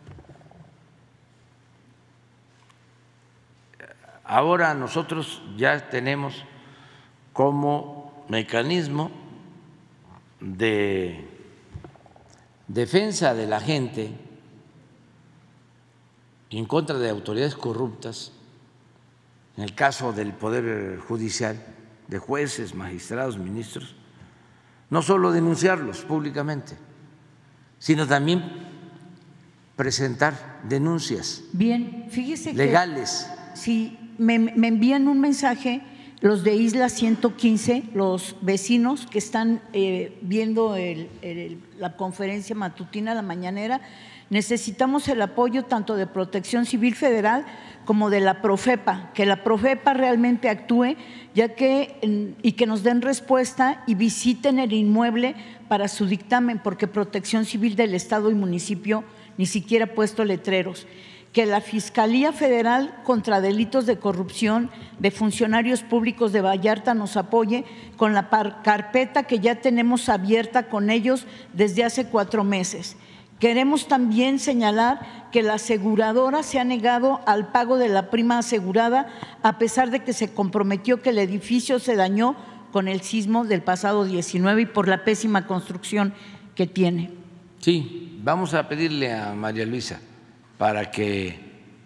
Ahora nosotros ya tenemos como mecanismo de defensa de la gente en contra de autoridades corruptas, en el caso del Poder Judicial, de jueces, magistrados, ministros, no solo denunciarlos públicamente, sino también presentar denuncias legales. Sí, me envían un mensaje los de Isla 115, los vecinos que están viendo la conferencia matutina, la mañanera. Necesitamos el apoyo tanto de Protección Civil Federal como de la Profepa, que la Profepa realmente actúe y que nos den respuesta y visiten el inmueble para su dictamen, porque Protección Civil del Estado y municipio ni siquiera ha puesto letreros. Que la Fiscalía Federal contra Delitos de Corrupción de Funcionarios Públicos de Vallarta nos apoye con la carpeta que ya tenemos abierta con ellos desde hace 4 meses. Queremos también señalar que la aseguradora se ha negado al pago de la prima asegurada a pesar de que se comprometió que el edificio se dañó con el sismo del pasado 19 y por la pésima construcción que tiene. Sí, vamos a pedirle a María Luisa para que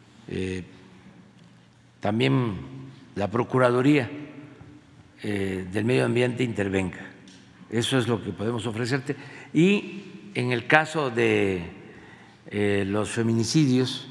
también la Procuraduría del Medio Ambiente intervenga. Eso es lo que podemos ofrecerte. Y en el caso de los feminicidios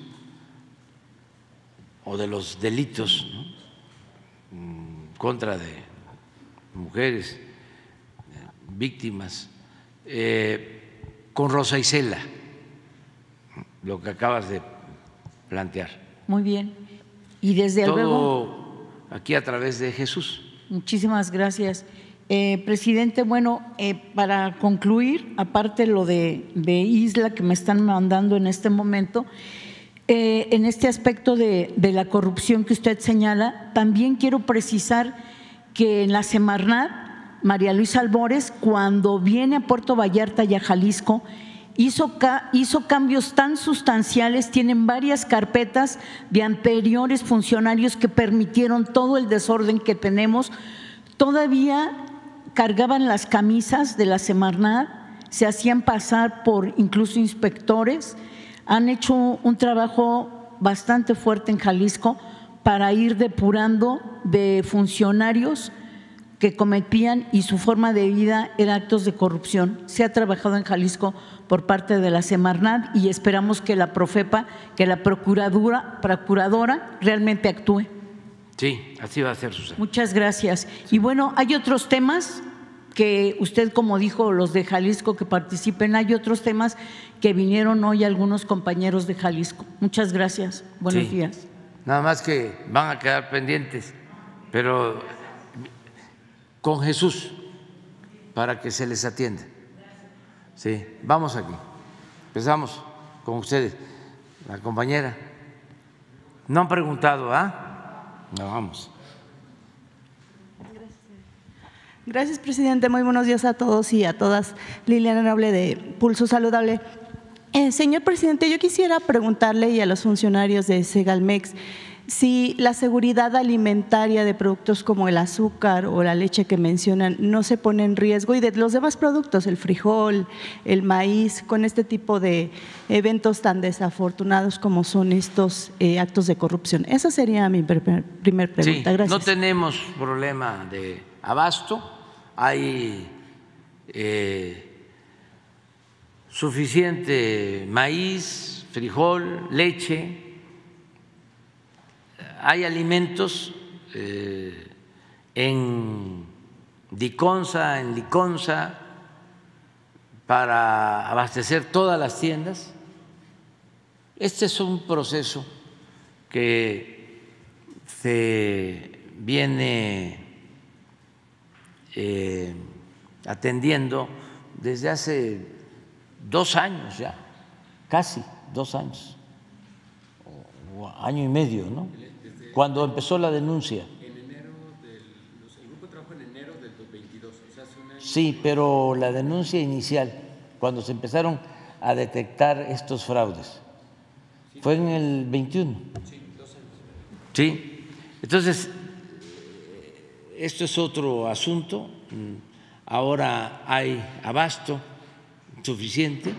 o de los delitos, ¿no?, contra de mujeres víctimas, con Rosa Isela, lo que acabas de plantear. Muy bien. Y desde todo luego, aquí a través de Jesús. muchísimas gracias. Presidente, bueno, para concluir, aparte lo de Isla que me están mandando en este momento, en este aspecto de la corrupción que usted señala, también quiero precisar que en la Semarnat, María Luisa Albores, cuando viene a Puerto Vallarta y a Jalisco, hizo cambios tan sustanciales, tienen varias carpetas de anteriores funcionarios que permitieron todo el desorden que tenemos. Todavía cargaban las camisas de la Semarnat, se hacían pasar por incluso inspectores, han hecho un trabajo bastante fuerte en Jalisco para ir depurando de funcionarios que cometían y su forma de vida era actos de corrupción. Se ha trabajado en Jalisco por parte de la Semarnat y esperamos que la Profepa, que la procuradora realmente actúe. Sí, así va a ser, Susana. Muchas gracias. Y bueno, hay otros temas que usted, como dijo, los de Jalisco que participen, hay otros temas que vinieron hoy algunos compañeros de Jalisco. Muchas gracias. Buenos días. Nada más que van a quedar pendientes, pero con Jesús, para que se les atienda. Sí, vamos aquí. Empezamos con ustedes. La compañera. No han preguntado, ¿ah? No, vamos. Gracias, presidente. Muy buenos días a todos y a todas. Liliana Noble, de Pulso Saludable. Señor presidente, yo quisiera preguntarle y a los funcionarios de Segalmex si la seguridad alimentaria de productos como el azúcar o la leche que mencionan no se pone en riesgo, y de los demás productos, el frijol, el maíz, con este tipo de eventos tan desafortunados como son estos actos de corrupción. Esa sería mi primer pregunta. Sí, gracias. no tenemos problema de abasto, hay suficiente maíz, frijol, leche. Hay alimentos en Diconsa, en Liconsa, para abastecer todas las tiendas. Este es un proceso que se viene atendiendo desde hace 2 años ya, casi 2 años, o año y medio, ¿no? Cuando empezó la denuncia. En enero el grupo trabajó en enero del 2022. O sea, hace un año. Sí, pero la denuncia inicial, cuando se empezaron a detectar estos fraudes, fue en el 21. Sí, 2 años. Sí, entonces, esto es otro asunto. Ahora hay abasto suficiente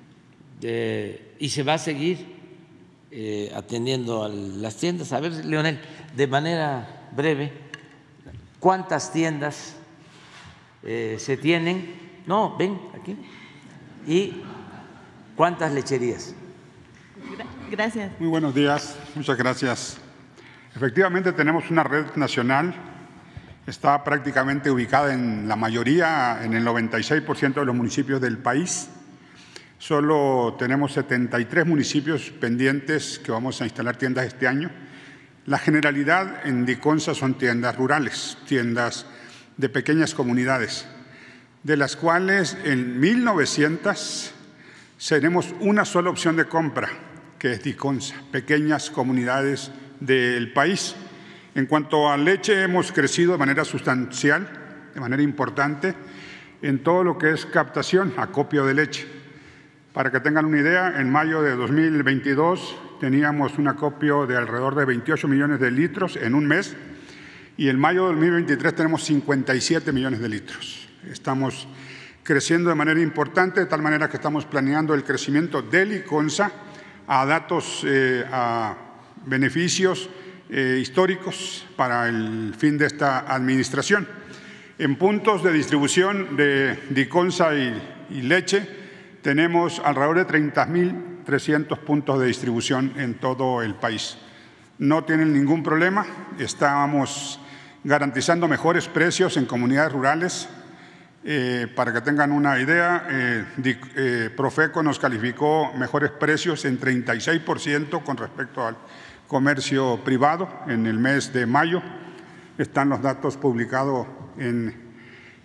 y se va a seguir atendiendo a las tiendas. A ver, Leonel, de manera breve, ¿cuántas tiendas se tienen? No, ven aquí. ¿Y cuántas lecherías? Gracias. Muy buenos días, muchas gracias. Efectivamente tenemos una red nacional, está prácticamente ubicada en la mayoría, en el 96% de los municipios del país. Solo tenemos 73 municipios pendientes que vamos a instalar tiendas este año. La generalidad en Diconsa son tiendas rurales, tiendas de pequeñas comunidades, de las cuales en 1.900 tenemos una sola opción de compra, que es Diconsa, pequeñas comunidades del país. En cuanto a leche, hemos crecido de manera sustancial, de manera importante, en todo lo que es captación, acopio de leche. Para que tengan una idea, en mayo de 2022 teníamos un acopio de alrededor de 28 millones de litros en un mes, y en mayo de 2023 tenemos 57 millones de litros. Estamos creciendo de manera importante, de tal manera que estamos planeando el crecimiento de Liconsa a datos, a beneficios históricos para el fin de esta administración. En puntos de distribución de Diconsa y leche, tenemos alrededor de 30.300 puntos de distribución en todo el país. No tienen ningún problema, estamos garantizando mejores precios en comunidades rurales. Para que tengan una idea, Profeco nos calificó mejores precios en 36% con respecto al comercio privado en el mes de mayo. Están los datos publicados en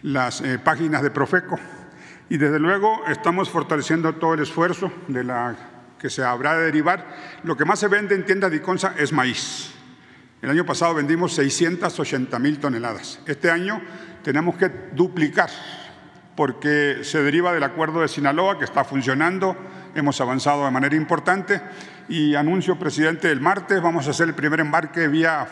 las páginas de Profeco. Y desde luego estamos fortaleciendo todo el esfuerzo que se habrá de derivar. Lo que más se vende en tiendas de Iconza es maíz. El año pasado vendimos 680,000 toneladas. Este año tenemos que duplicar porque se deriva del acuerdo de Sinaloa que está funcionando. Hemos avanzado de manera importante y anuncio, presidente, el martes vamos a hacer el primer embarque vía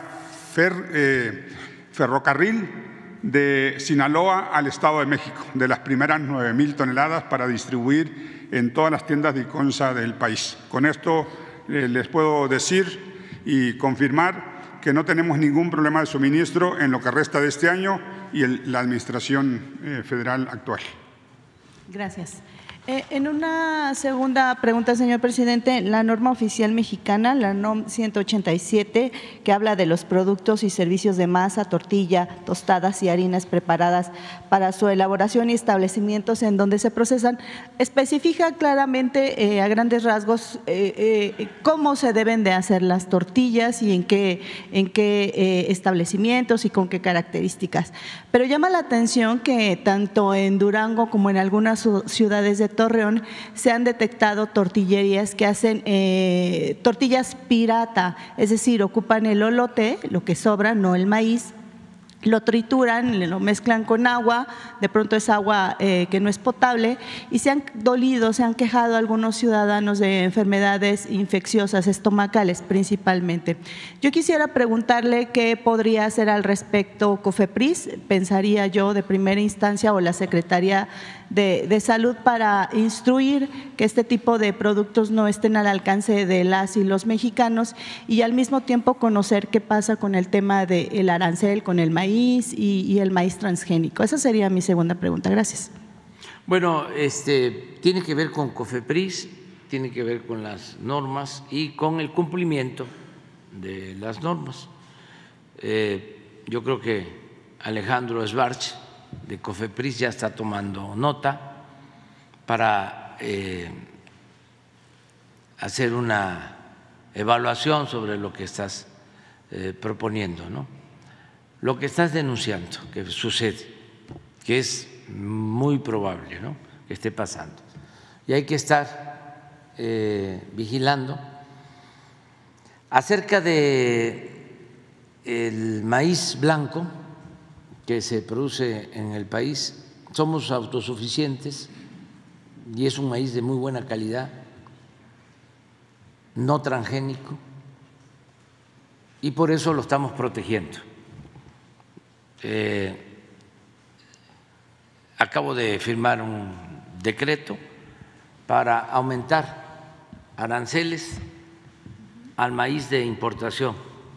ferrocarril de Sinaloa al Estado de México, de las primeras 9,000 toneladas para distribuir en todas las tiendas de Iconza del país. Con esto les puedo decir y confirmar que no tenemos ningún problema de suministro en lo que resta de este año y la administración federal actual. Gracias. En una segunda pregunta, señor presidente, la norma oficial mexicana, la NOM 187, que habla de los productos y servicios de masa, tortilla, tostadas y harinas preparadas para su elaboración y establecimientos en donde se procesan, especifica claramente a grandes rasgos cómo se deben de hacer las tortillas y en qué establecimientos y con qué características. Pero llama la atención que tanto en Durango como en algunas ciudades de Torreón se han detectado tortillerías que hacen tortillas pirata, es decir, ocupan el elote, lo que sobra, no el maíz, lo trituran, lo mezclan con agua, de pronto es agua que no es potable, y se han dolido, se han quejado algunos ciudadanos de enfermedades infecciosas estomacales principalmente. Yo quisiera preguntarle qué podría hacer al respecto COFEPRIS, pensaría yo de primera instancia, o la Secretaría de Salud, para instruir que este tipo de productos no estén al alcance de las y los mexicanos, y al mismo tiempo conocer qué pasa con el tema del arancel, con el maíz y el maíz transgénico. Esa sería mi segunda pregunta. Gracias. Bueno, tiene que ver con COFEPRIS, tiene que ver con las normas y con el cumplimiento de las normas. Yo creo que Alejandro Schwartz de COFEPRIS ya está tomando nota para hacer una evaluación sobre lo que estás proponiendo, ¿no? Lo que estás denunciando que sucede, que es muy probable, ¿no?, que esté pasando. Y hay que estar vigilando. Acerca de el maíz blanco que se produce en el país, somos autosuficientes y es un maíz de muy buena calidad, no transgénico, y por eso lo estamos protegiendo. Acabo de firmar un decreto para aumentar aranceles al maíz de importación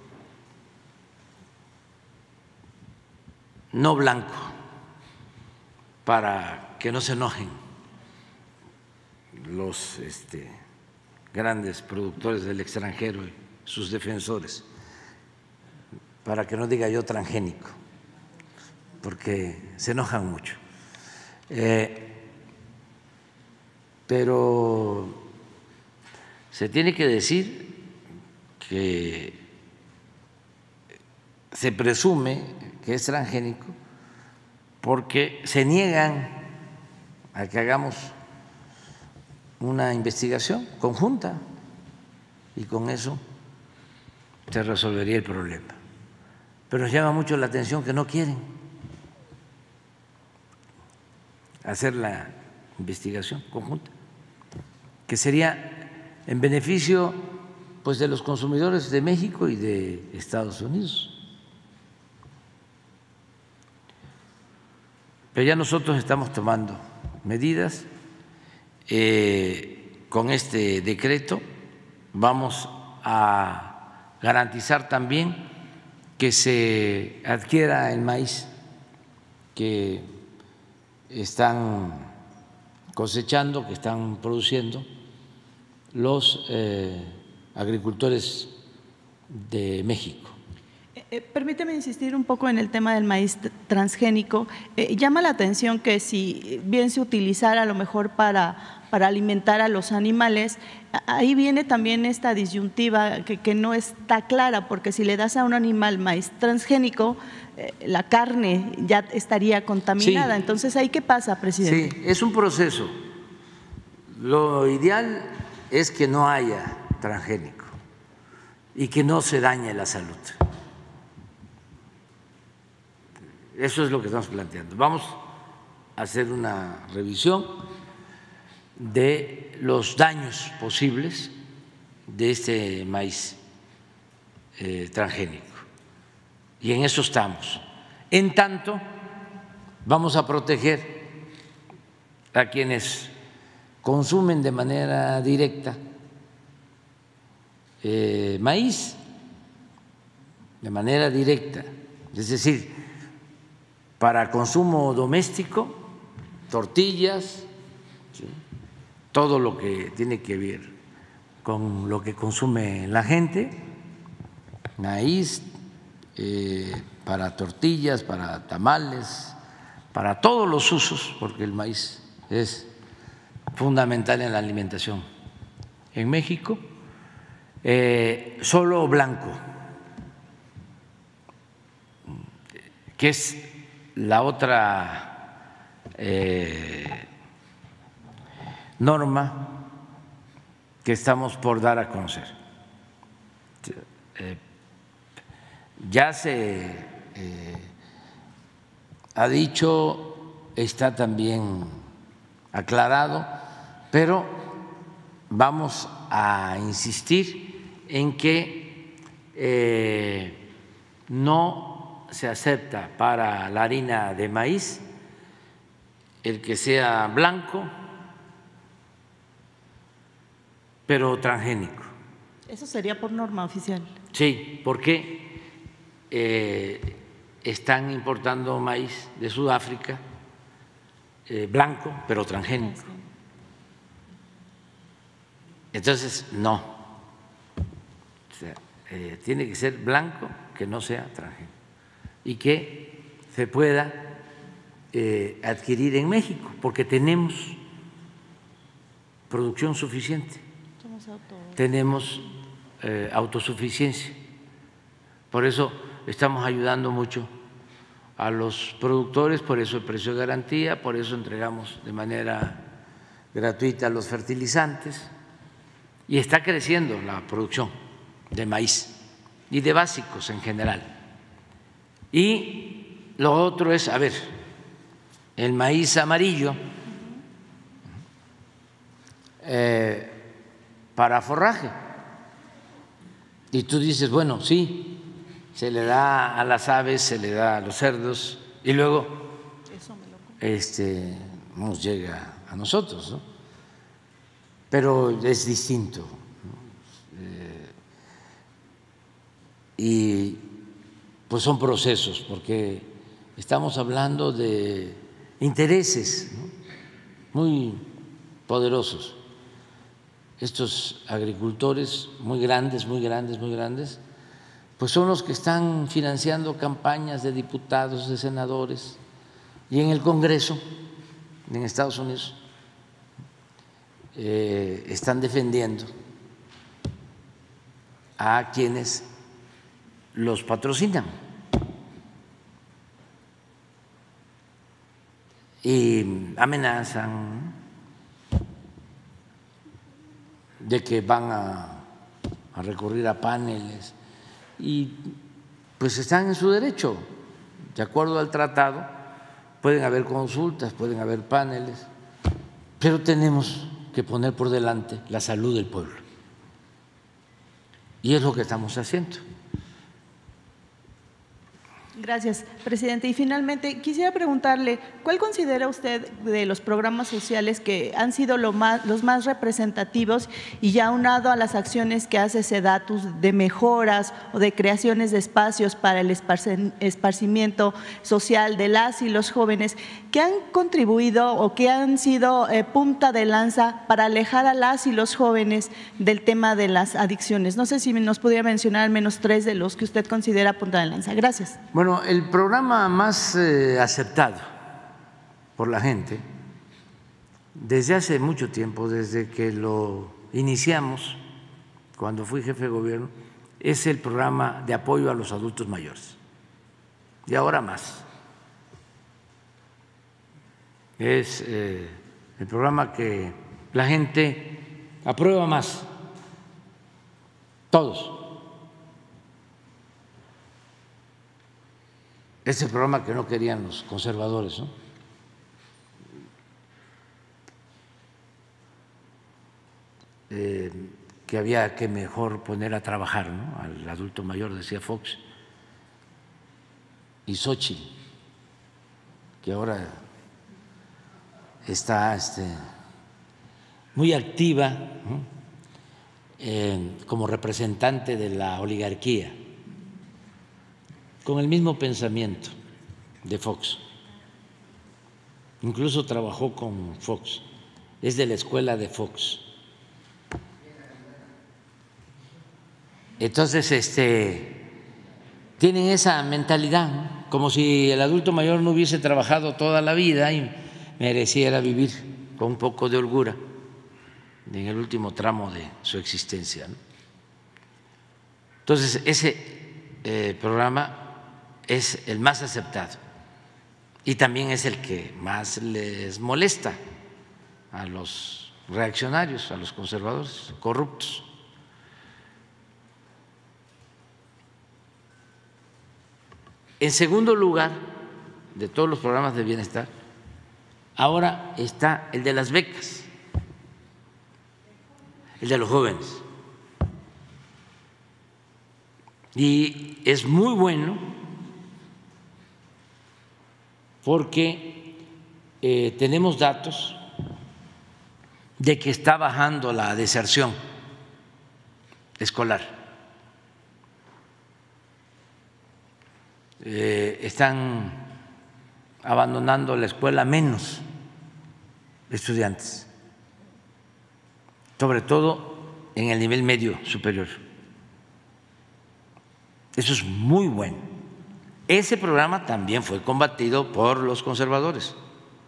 no blanco, para que no se enojen los grandes productores del extranjero y sus defensores, para que no diga yo transgénico, porque se enojan mucho. Pero se tiene que decir que se presume que es transgénico porque se niegan a que hagamos una investigación conjunta y con eso se resolvería el problema. Pero nos llama mucho la atención que no quieren hacer la investigación conjunta, que sería en beneficio pues de los consumidores de México y de Estados Unidos. Pero ya nosotros estamos tomando medidas. Con este decreto vamos a garantizar también que se adquiera el maíz que están cosechando, que están produciendo los agricultores de México. Permíteme insistir un poco en el tema del maíz transgénico. Llama la atención que si bien se utilizara a lo mejor para alimentar a los animales, ahí viene también esta disyuntiva que no está clara, porque si le das a un animal maíz transgénico, la carne ya estaría contaminada. Sí. Entonces, ¿ahí qué pasa, presidente? Sí, es un proceso. Lo ideal es que no haya transgénico y que no se dañe la salud. Eso es lo que estamos planteando. Vamos a hacer una revisión de los daños posibles de este maíz transgénico. Y en eso estamos. En tanto, vamos a proteger a quienes consumen de manera directa maíz, de manera directa, es decir, para consumo doméstico, tortillas, ¿sí?, todo lo que tiene que ver con lo que consume la gente, maíz, para tortillas, para tamales, para todos los usos, porque el maíz es fundamental en la alimentación en México, solo blanco, que es la otra norma que estamos por dar a conocer. Ya se ha dicho, está también aclarado, pero vamos a insistir en que no se acepta para la harina de maíz el que sea blanco, pero transgénico. Eso sería por norma oficial. Sí, porque están importando maíz de Sudáfrica, blanco, pero transgénico. Entonces, no. O sea, tiene que ser blanco, que no sea transgénico, y que se pueda adquirir en México, porque tenemos producción suficiente, tenemos autosuficiencia. Por eso estamos ayudando mucho a los productores, por eso el precio de garantía, por eso entregamos de manera gratuita los fertilizantes, y está creciendo la producción de maíz y de básicos en general. Y lo otro es, a ver, el maíz amarillo para forraje. Y tú dices, bueno, sí, se le da a las aves, se le da a los cerdos y luego nos llega a nosotros, ¿no? Pero es distinto, ¿no? Y pues son procesos, porque estamos hablando de intereses, ¿no?, muy poderosos. Estos agricultores muy grandes, pues son los que están financiando campañas de diputados, de senadores, y en el Congreso, en Estados Unidos, están defendiendo a quienes los patrocinan y amenazan de que van a recurrir a paneles, y pues están en su derecho. De acuerdo al tratado pueden haber consultas, pueden haber paneles, pero tenemos que poner por delante la salud del pueblo, y es lo que estamos haciendo. Gracias, presidente. Y finalmente, quisiera preguntarle, ¿cuál considera usted de los programas sociales que han sido los más representativos y ya aunado a las acciones que hace SEDATUS de mejoras o de creaciones de espacios para el esparcimiento social de las y los jóvenes, que han contribuido o que han sido punta de lanza para alejar a las y los jóvenes del tema de las adicciones? No sé si nos pudiera mencionar al menos 3 de los que usted considera punta de lanza. Gracias. Bueno, el programa más aceptado por la gente desde hace mucho tiempo, desde que lo iniciamos, cuando fui jefe de gobierno, es el programa de apoyo a los adultos mayores. y ahora más. Es el programa que la gente aprueba más, todos. Ese programa que no querían los conservadores, ¿no? Que había que mejor poner a trabajar, ¿no?, al adulto mayor, decía Fox, y Xochitl, que ahora está muy activa, ¿no?, como representante de la oligarquía, con el mismo pensamiento de Fox. Incluso trabajó con Fox, es de la escuela de Fox. Entonces, tienen esa mentalidad, ¿no?, como si el adulto mayor no hubiese trabajado toda la vida y mereciera vivir con un poco de holgura en el último tramo de su existencia, ¿no? Entonces, ese programa es el más aceptado y también es el que más les molesta a los reaccionarios, a los conservadores corruptos. En segundo lugar, de todos los programas de bienestar, ahora está el de las becas, el de los jóvenes. Y es muy bueno porque tenemos datos de que está bajando la deserción escolar. Están abandonando la escuela menos estudiantes, sobre todo en el nivel medio superior. Eso es muy bueno. Ese programa también fue combatido por los conservadores.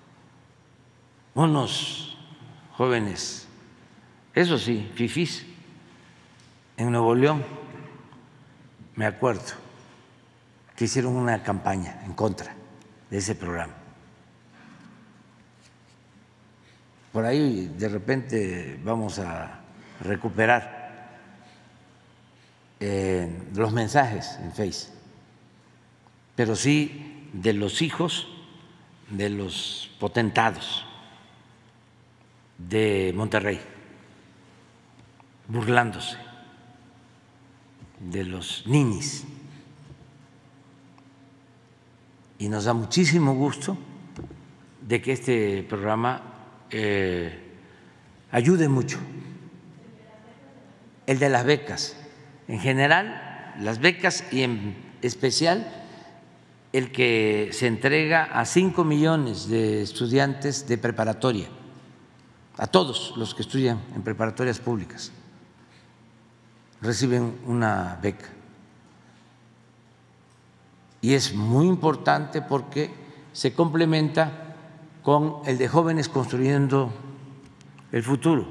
Unos jóvenes, eso sí, fifís, en Nuevo León, me acuerdo, que hicieron una campaña en contra de ese programa. Por ahí de repente vamos a recuperar los mensajes en Face, pero sí de los hijos de los potentados de Monterrey, burlándose de los ninis. Y nos da muchísimo gusto de que este programa ayude mucho. El de las becas, en general, las becas y en especial el que se entrega a 5 millones de estudiantes de preparatoria, a todos los que estudian en preparatorias públicas, reciben una beca. Y es muy importante porque se complementa con el de Jóvenes Construyendo el Futuro.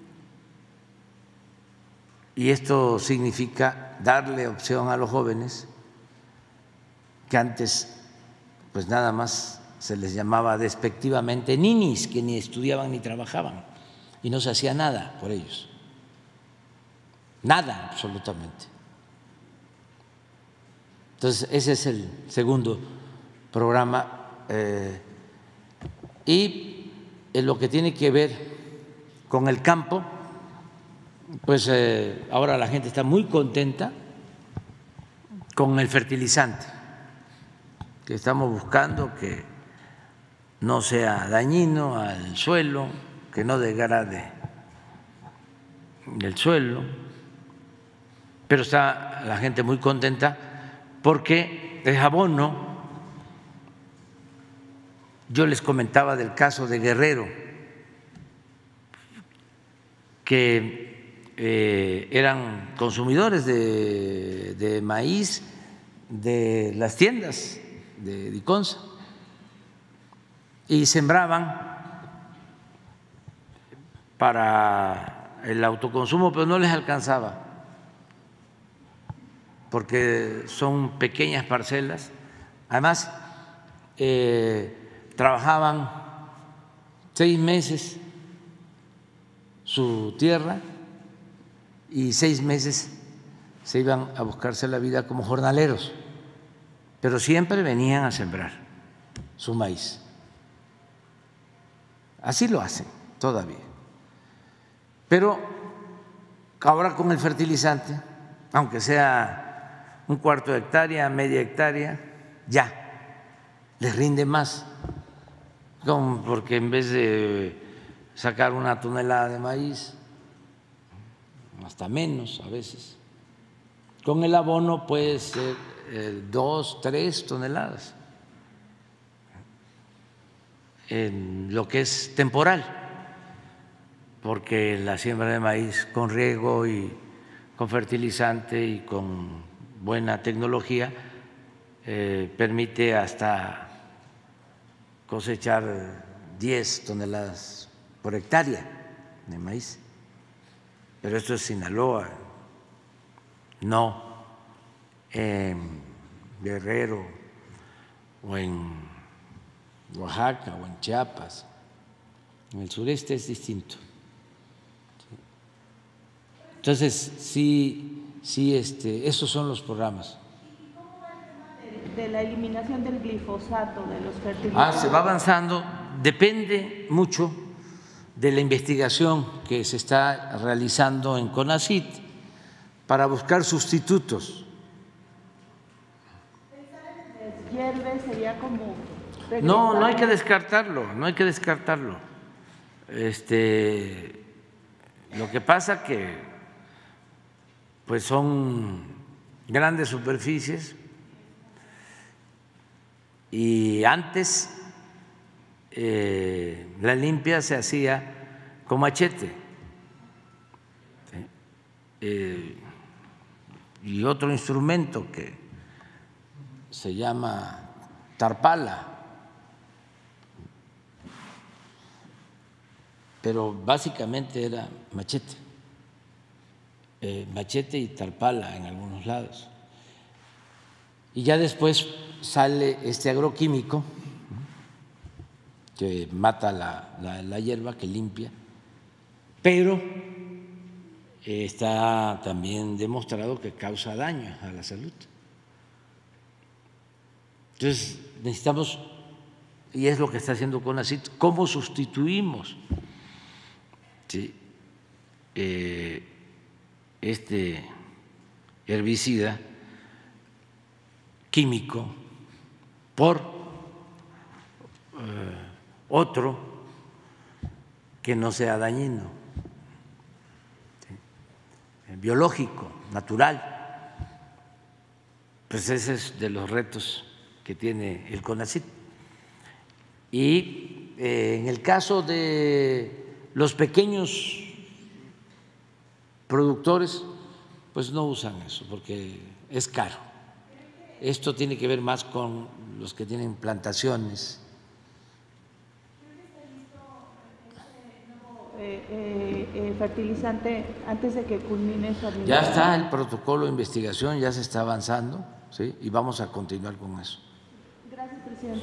Y esto significa darle opción a los jóvenes que antes pues nada más se les llamaba despectivamente ninis, que ni estudiaban ni trabajaban y no se hacía nada por ellos, nada absolutamente. Entonces, ese es el segundo programa. Y en lo que tiene que ver con el campo, pues ahora la gente está muy contenta con el fertilizante que estamos buscando, que no sea dañino al suelo, que no degrade el suelo, pero está la gente muy contenta porque es abono. Yo les comentaba del caso de Guerrero, que eran consumidores de maíz de las tiendas de Diconsa y sembraban para el autoconsumo, pero no les alcanzaba porque son pequeñas parcelas Además, trabajaban 6 meses su tierra y 6 meses se iban a buscarse la vida como jornaleros, pero siempre venían a sembrar su maíz. Así lo hacen todavía. Pero ahora con el fertilizante, aunque sea 1/4 de hectárea, media hectárea, ya les rinde más, porque en vez de sacar 1 tonelada de maíz, hasta menos a veces, con el abono puede ser 2, 3 toneladas en lo que es temporal, porque la siembra de maíz con riego y con fertilizante y con buena tecnología permite hasta cosechar 10 toneladas por hectárea de maíz. Pero esto es Sinaloa, no en Guerrero o en Oaxaca o en Chiapas. En el sureste es distinto. Entonces, sí, esos son los programas. ¿Y cómo va el tema de la eliminación del glifosato, de los fertilizantes? Se va avanzando, depende mucho de la investigación que se está realizando en CONACYT para buscar sustitutos. Hierve sería como… No hay que descartarlo, no hay que descartarlo. Lo que pasa que pues son grandes superficies y antes la limpia se hacía con machete, y otro instrumento que se llama tarpala, pero básicamente era machete, machete y tarpala en algunos lados. Y ya después sale este agroquímico que mata la hierba, que limpia, pero está también demostrado que causa daño a la salud. Entonces necesitamos, y es lo que está haciendo CONACYT, ¿cómo sustituimos este herbicida químico por otro que no sea dañino, biológico, natural? Pues ese es de los retos que tiene el CONACYT. Y en el caso de los pequeños productores, pues no usan eso porque es caro. Esto tiene que ver más con los que tienen plantaciones. Fertilizante antes de que culmine su administración. Ya está el protocolo de investigación, ya se está avanzando, ¿sí? Y vamos a continuar con eso. Gracias, presidente.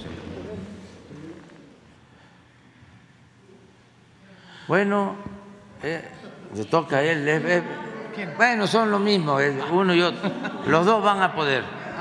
Bueno, le toca a él. Bueno, son lo mismo, uno y otro. Los dos van a poder.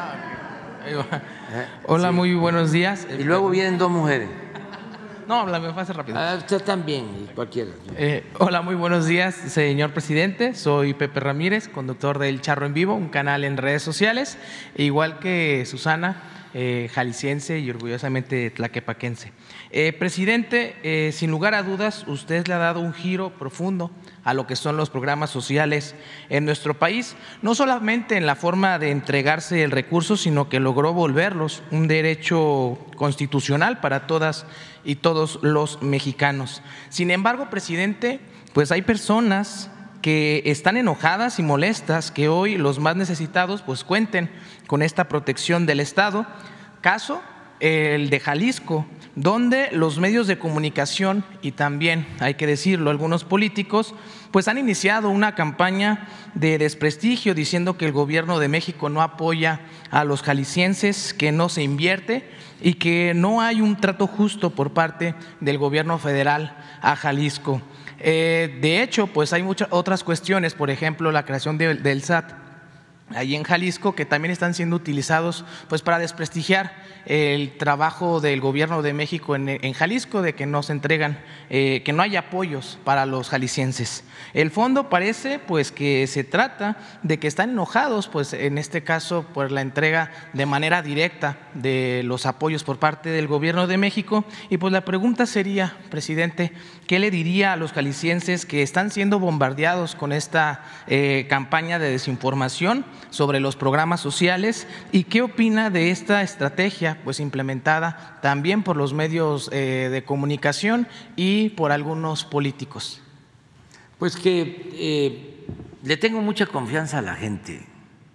Hola, sí. Muy buenos días. Y luego vienen 2 mujeres. No, me pasa rápido. Usted también, y cualquiera. Hola, muy buenos días, señor presidente. Soy Pepe Ramírez, conductor del Charro en Vivo, un canal en redes sociales, igual que Susana, jalisciense y orgullosamente tlaquepaquense. Presidente, sin lugar a dudas, usted le ha dado un giro profundo a lo que son los programas sociales en nuestro país, no solamente en la forma de entregarse el recurso, sino que logró volverlos un derecho constitucional para todas y todos los mexicanos. Sin embargo, presidente, pues hay personas que están enojadas y molestas que hoy los más necesitados pues cuenten con esta protección del Estado. Caso el de Jalisco, donde los medios de comunicación y también, hay que decirlo, algunos políticos, pues han iniciado una campaña de desprestigio diciendo que el gobierno de México no apoya a los jaliscienses, que no se invierte y que no hay un trato justo por parte del gobierno federal a Jalisco. De hecho, pues hay muchas otras cuestiones, por ejemplo, la creación del SAT ahí en Jalisco, que también están siendo utilizados pues para desprestigiar el trabajo del gobierno de México en Jalisco, de que no se entregan, que no hay apoyos para los jaliscienses. El fondo parece pues que se trata de que están enojados, pues en este caso por la entrega de manera directa de los apoyos por parte del gobierno de México. Y pues la pregunta sería, presidente, ¿qué le diría a los jaliscienses que están siendo bombardeados con esta campaña de desinformación sobre los programas sociales, y qué opina de esta estrategia pues implementada también por los medios de comunicación y por algunos políticos? Pues que le tengo mucha confianza a la gente.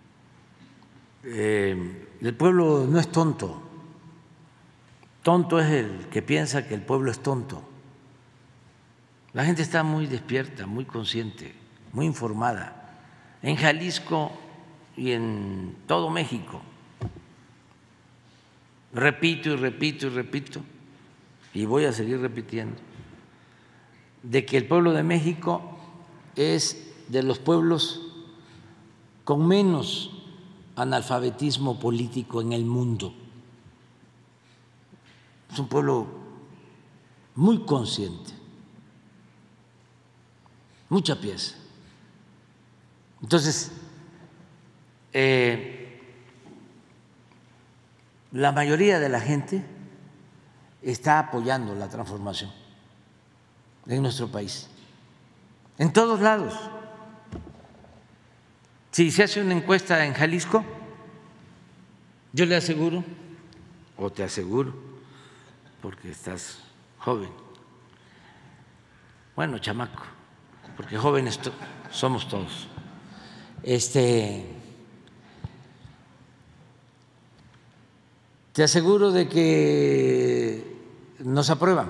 El pueblo no es tonto. Tonto es el que piensa que el pueblo es tonto. La gente está muy despierta, muy consciente, muy informada. En Jalisco y en todo México. Repito y repito y repito, y voy a seguir repitiendo, de que el pueblo de México es de los pueblos con menos analfabetismo político en el mundo. Es un pueblo muy consciente, mucha pieza. Entonces, la mayoría de la gente está apoyando la transformación en nuestro país, en todos lados. Si se hace una encuesta en Jalisco, yo le aseguro, o te aseguro, porque estás joven, bueno, chamaco, porque jóvenes somos todos, te aseguro de que nos aprueban,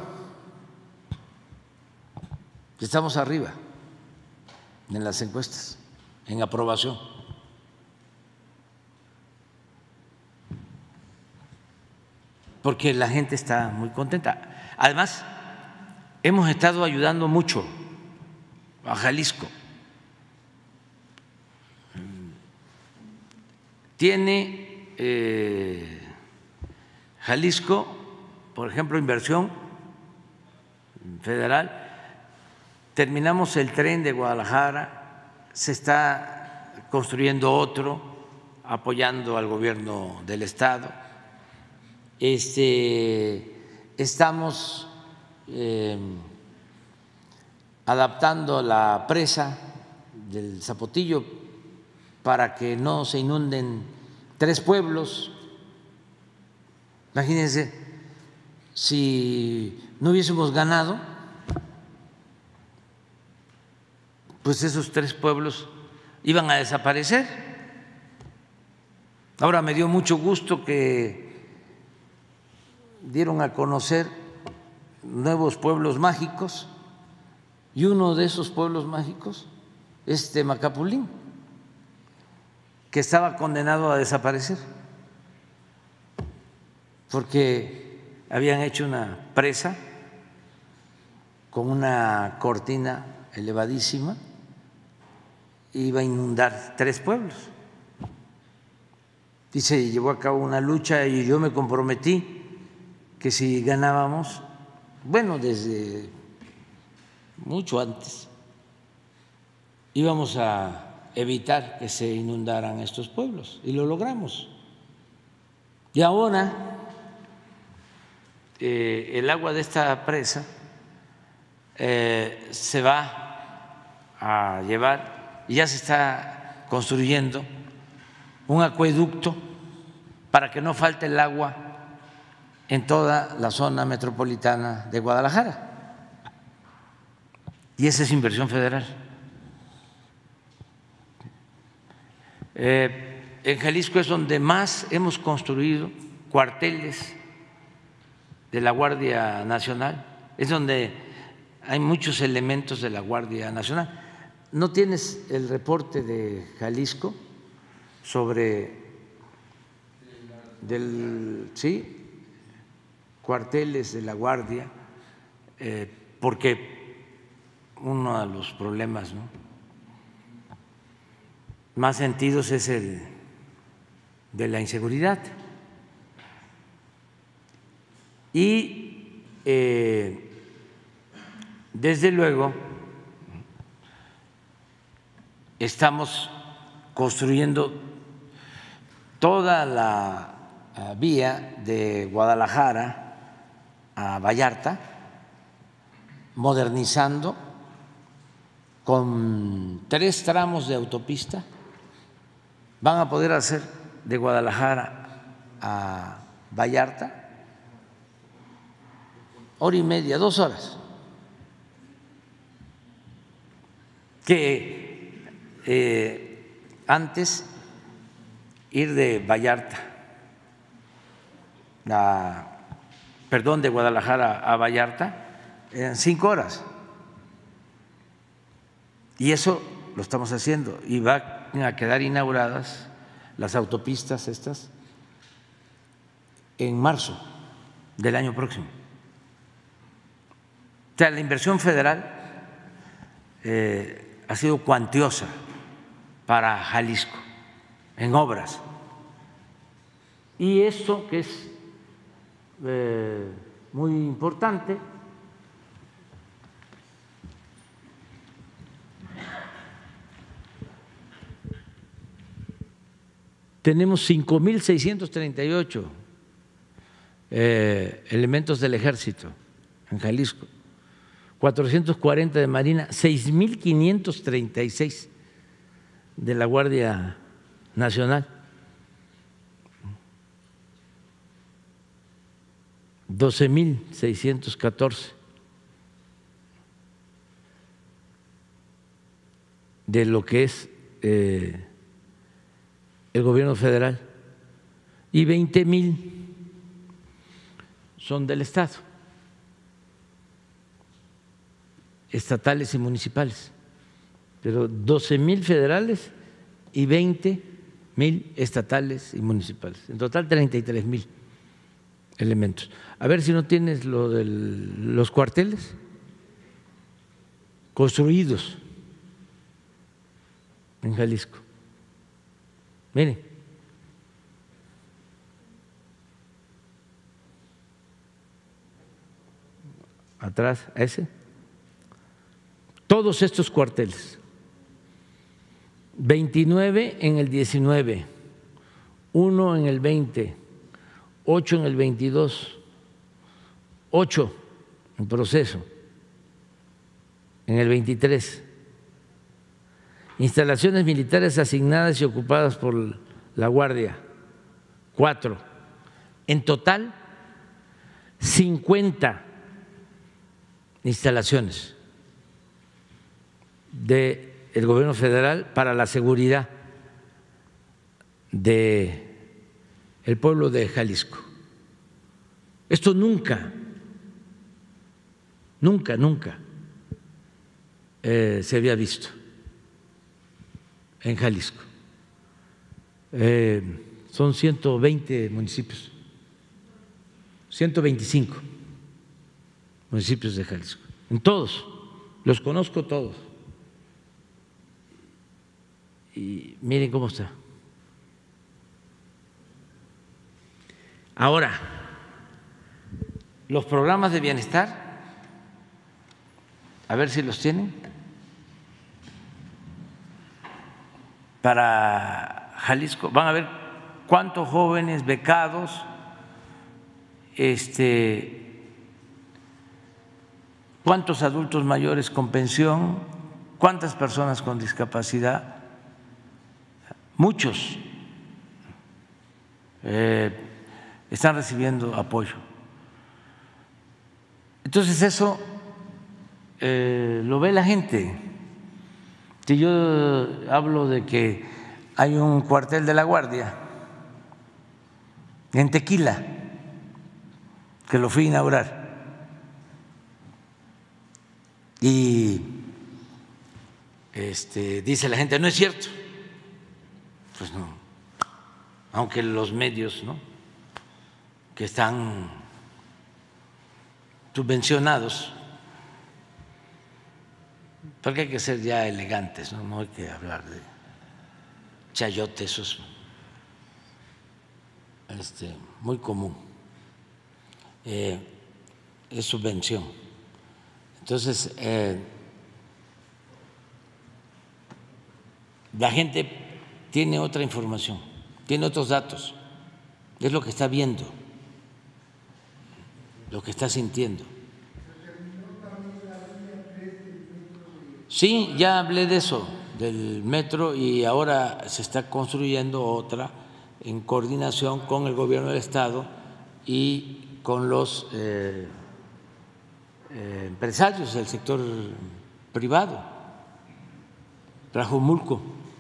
estamos arriba en las encuestas, en aprobación. Porque la gente está muy contenta. Además, hemos estado ayudando mucho a Jalisco. Tiene Jalisco, por ejemplo, inversión federal. Terminamos el tren de Guadalajara, se está construyendo otro, apoyando al gobierno del estado. Estamos adaptando la presa del Zapotillo para que no se inunden 3 pueblos. Imagínense, si no hubiésemos ganado, pues esos 3 pueblos iban a desaparecer. Ahora me dio mucho gusto que dieron a conocer nuevos pueblos mágicos, y uno de esos pueblos mágicos es Temacapulín, que estaba condenado a desaparecer porque habían hecho una presa con una cortina elevadísima, iba a inundar 3 pueblos, y se llevó a cabo una lucha, y yo me comprometí que si ganábamos, bueno, desde mucho antes, íbamos a evitar que se inundaran estos pueblos, y lo logramos. Y ahora el agua de esta presa se va a llevar, y ya se está construyendo un acueducto para que no falte el agua en toda la zona metropolitana de Guadalajara, y esa es inversión federal. En Jalisco es donde más hemos construido cuarteles de la Guardia Nacional, es donde hay muchos elementos de la Guardia Nacional. ¿No tienes el reporte de Jalisco sobre cuarteles de la Guardia? Porque uno de los problemas, ¿no?, más sentidos es el de la inseguridad. Y desde luego estamos construyendo toda la vía de Guadalajara a Vallarta, modernizando con 3 tramos de autopista. Van a poder hacer de Guadalajara a Vallarta 1:30, 2 horas, que antes ir de Guadalajara a Vallarta eran 5 horas. Y eso lo estamos haciendo y van a quedar inauguradas las autopistas estas en marzo del año próximo. O sea, la inversión federal ha sido cuantiosa para Jalisco en obras. Y esto que es muy importante, tenemos 5.638 elementos del Ejército en Jalisco, 440 de Marina, 6.536 de la Guardia Nacional, 12.614 de lo que es el gobierno federal y 20.000 son del Estado, estatales y municipales, pero 12.000 federales y 20.000 estatales y municipales, en total 33.000 elementos. A ver si no tienes lo de los cuarteles construidos en Jalisco. Miren, atrás, ese, todos estos cuarteles, 29 en el 19, 1 en el 20, 8 en el 22, 8 en proceso, en el 23. Instalaciones militares asignadas y ocupadas por la Guardia, 4. En total, 50 instalaciones del gobierno federal para la seguridad del pueblo de Jalisco. Esto nunca se había visto en Jalisco. Son 120 municipios, 125 municipios de Jalisco. En todos, los conozco todos. Y miren cómo está. Ahora, los programas de bienestar, a ver si los tienen. Para Jalisco, van a ver cuántos jóvenes becados, cuántos adultos mayores con pensión, cuántas personas con discapacidad, muchos están recibiendo apoyo. Entonces eso lo ve la gente. Si yo hablo de que hay un cuartel de la Guardia en Tequila, que lo fui a inaugurar. Y dice la gente, no es cierto. Pues no, aunque los medios, ¿no?, que están subvencionados, porque hay que ser ya elegantes, no hay que hablar de chayote, eso es muy común, es subvención. Entonces, la gente tiene otra información, tiene otros datos, es lo que está viendo, lo que está sintiendo. Sí, ya hablé de eso, del metro, y ahora se está construyendo otra en coordinación con el gobierno del Estado y con los empresarios del sector privado. Tlajomulco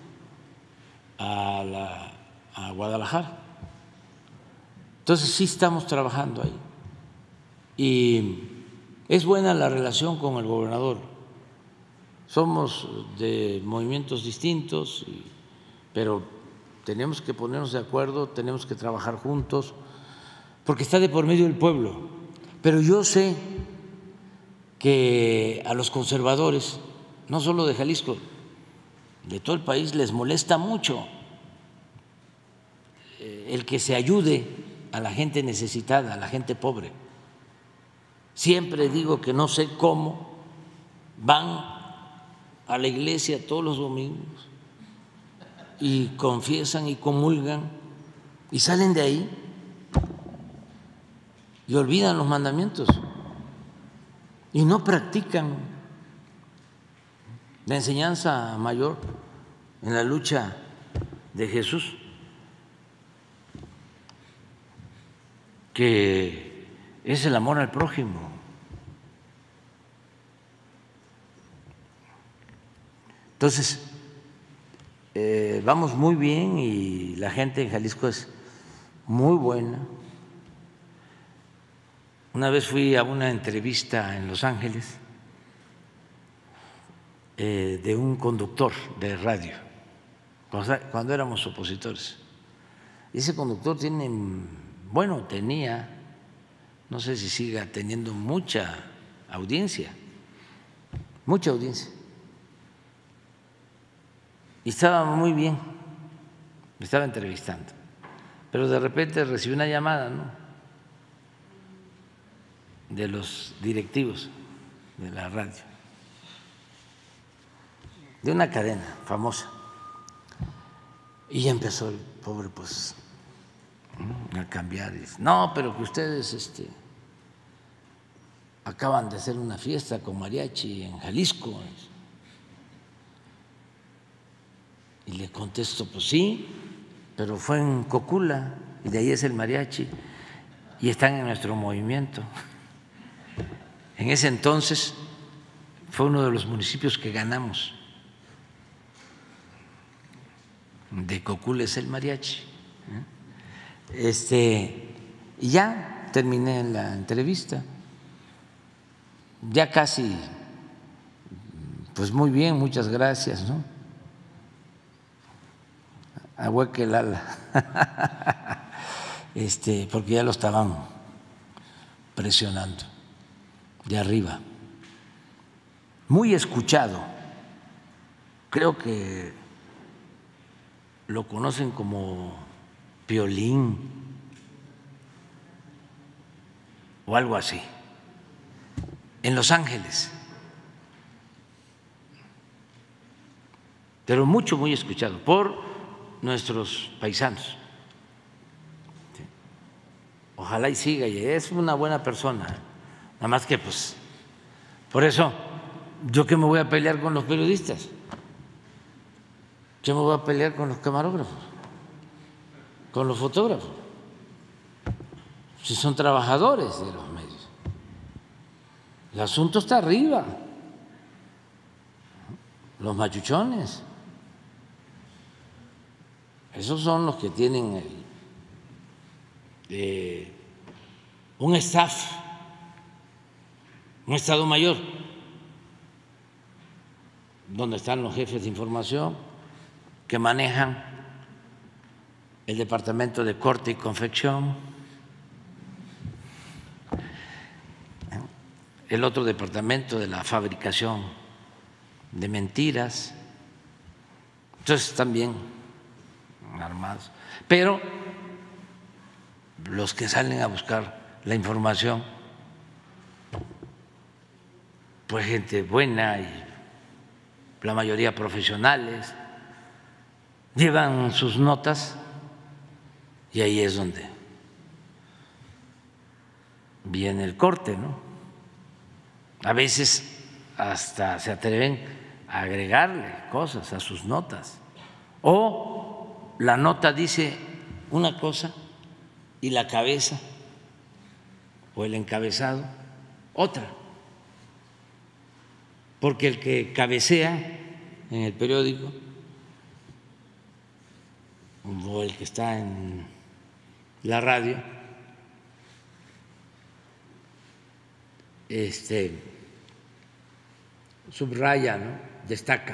a Guadalajara. Entonces sí estamos trabajando ahí y es buena la relación con el gobernador. Somos de movimientos distintos, pero tenemos que ponernos de acuerdo, tenemos que trabajar juntos, porque está de por medio del pueblo. Pero yo sé que a los conservadores, no solo de Jalisco, de todo el país, les molesta mucho el que se ayude a la gente necesitada, a la gente pobre. Siempre digo que no sé cómo van a la iglesia todos los domingos y confiesan y comulgan y salen de ahí y olvidan los mandamientos y no practican la enseñanza mayor en la lucha de Jesús, que es el amor al prójimo. Entonces, vamos muy bien y la gente en Jalisco es muy buena. Una vez fui a una entrevista en Los Ángeles de un conductor de radio, cuando éramos opositores. Ese conductor tenía, no sé si siga teniendo mucha audiencia. Y estaba muy bien, me estaba entrevistando, pero de repente recibí una llamada, ¿no?, de los directivos de la radio, de una cadena famosa, y ya empezó el pobre pues a cambiar. Y dice, no, pero que ustedes acaban de hacer una fiesta con mariachi en Jalisco. Y le contesto, pues sí, pero fue en Cocula y de ahí es el mariachi y están en nuestro movimiento. En ese entonces fue uno de los municipios que ganamos. De Cocula es el mariachi. Y ya terminé la entrevista, ya casi, pues muy bien, muchas gracias, ¿no? Ahueque el ala, porque ya lo estaban presionando de arriba. Muy escuchado, creo que lo conocen como Piolín o algo así, en Los Ángeles, pero muy escuchado por nuestros paisanos. Ojalá y siga, y es una buena persona, nada más que pues, por eso, ¿yo qué me voy a pelear con los periodistas? ¿Qué me voy a pelear con los camarógrafos? ¿Con los fotógrafos? Si son trabajadores de los medios. El asunto está arriba. Los machuchones. Esos son los que tienen un staff, un Estado Mayor, donde están los jefes de información que manejan el departamento de corte y confección, el otro departamento de la fabricación de mentiras. Entonces están bien armados. Pero los que salen a buscar la información, pues gente buena y la mayoría profesionales, llevan sus notas y ahí es donde viene el corte, ¿no? A veces hasta se atreven a agregarle cosas a sus notas, o la nota dice una cosa y la cabeza o el encabezado otra, porque el que cabecea en el periódico o el que está en la radio subraya, ¿no? Destaca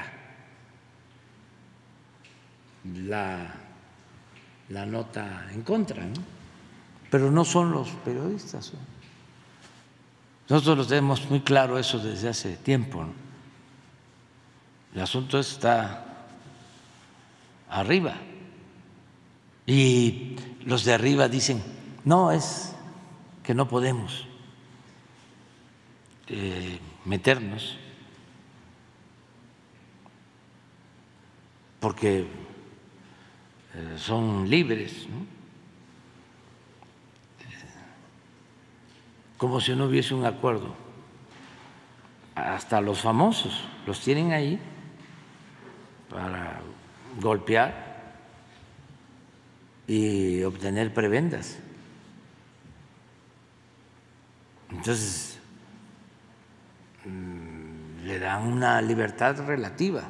la nota en contra, ¿no? Pero no son los periodistas, ¿no? Nosotros lo tenemos muy claro eso desde hace tiempo, ¿no? El asunto está arriba y los de arriba dicen, no, es que no podemos meternos porque son libres, ¿no? Como si no hubiese un acuerdo. Hasta los famosos los tienen ahí para golpear y obtener prebendas. Entonces, le dan una libertad relativa,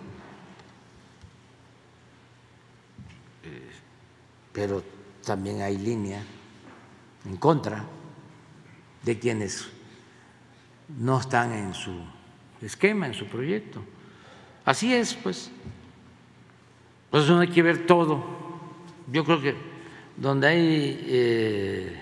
pero también hay línea en contra de quienes no están en su esquema, en su proyecto. Así es, pues. Por eso no hay que ver todo. Yo creo que donde hay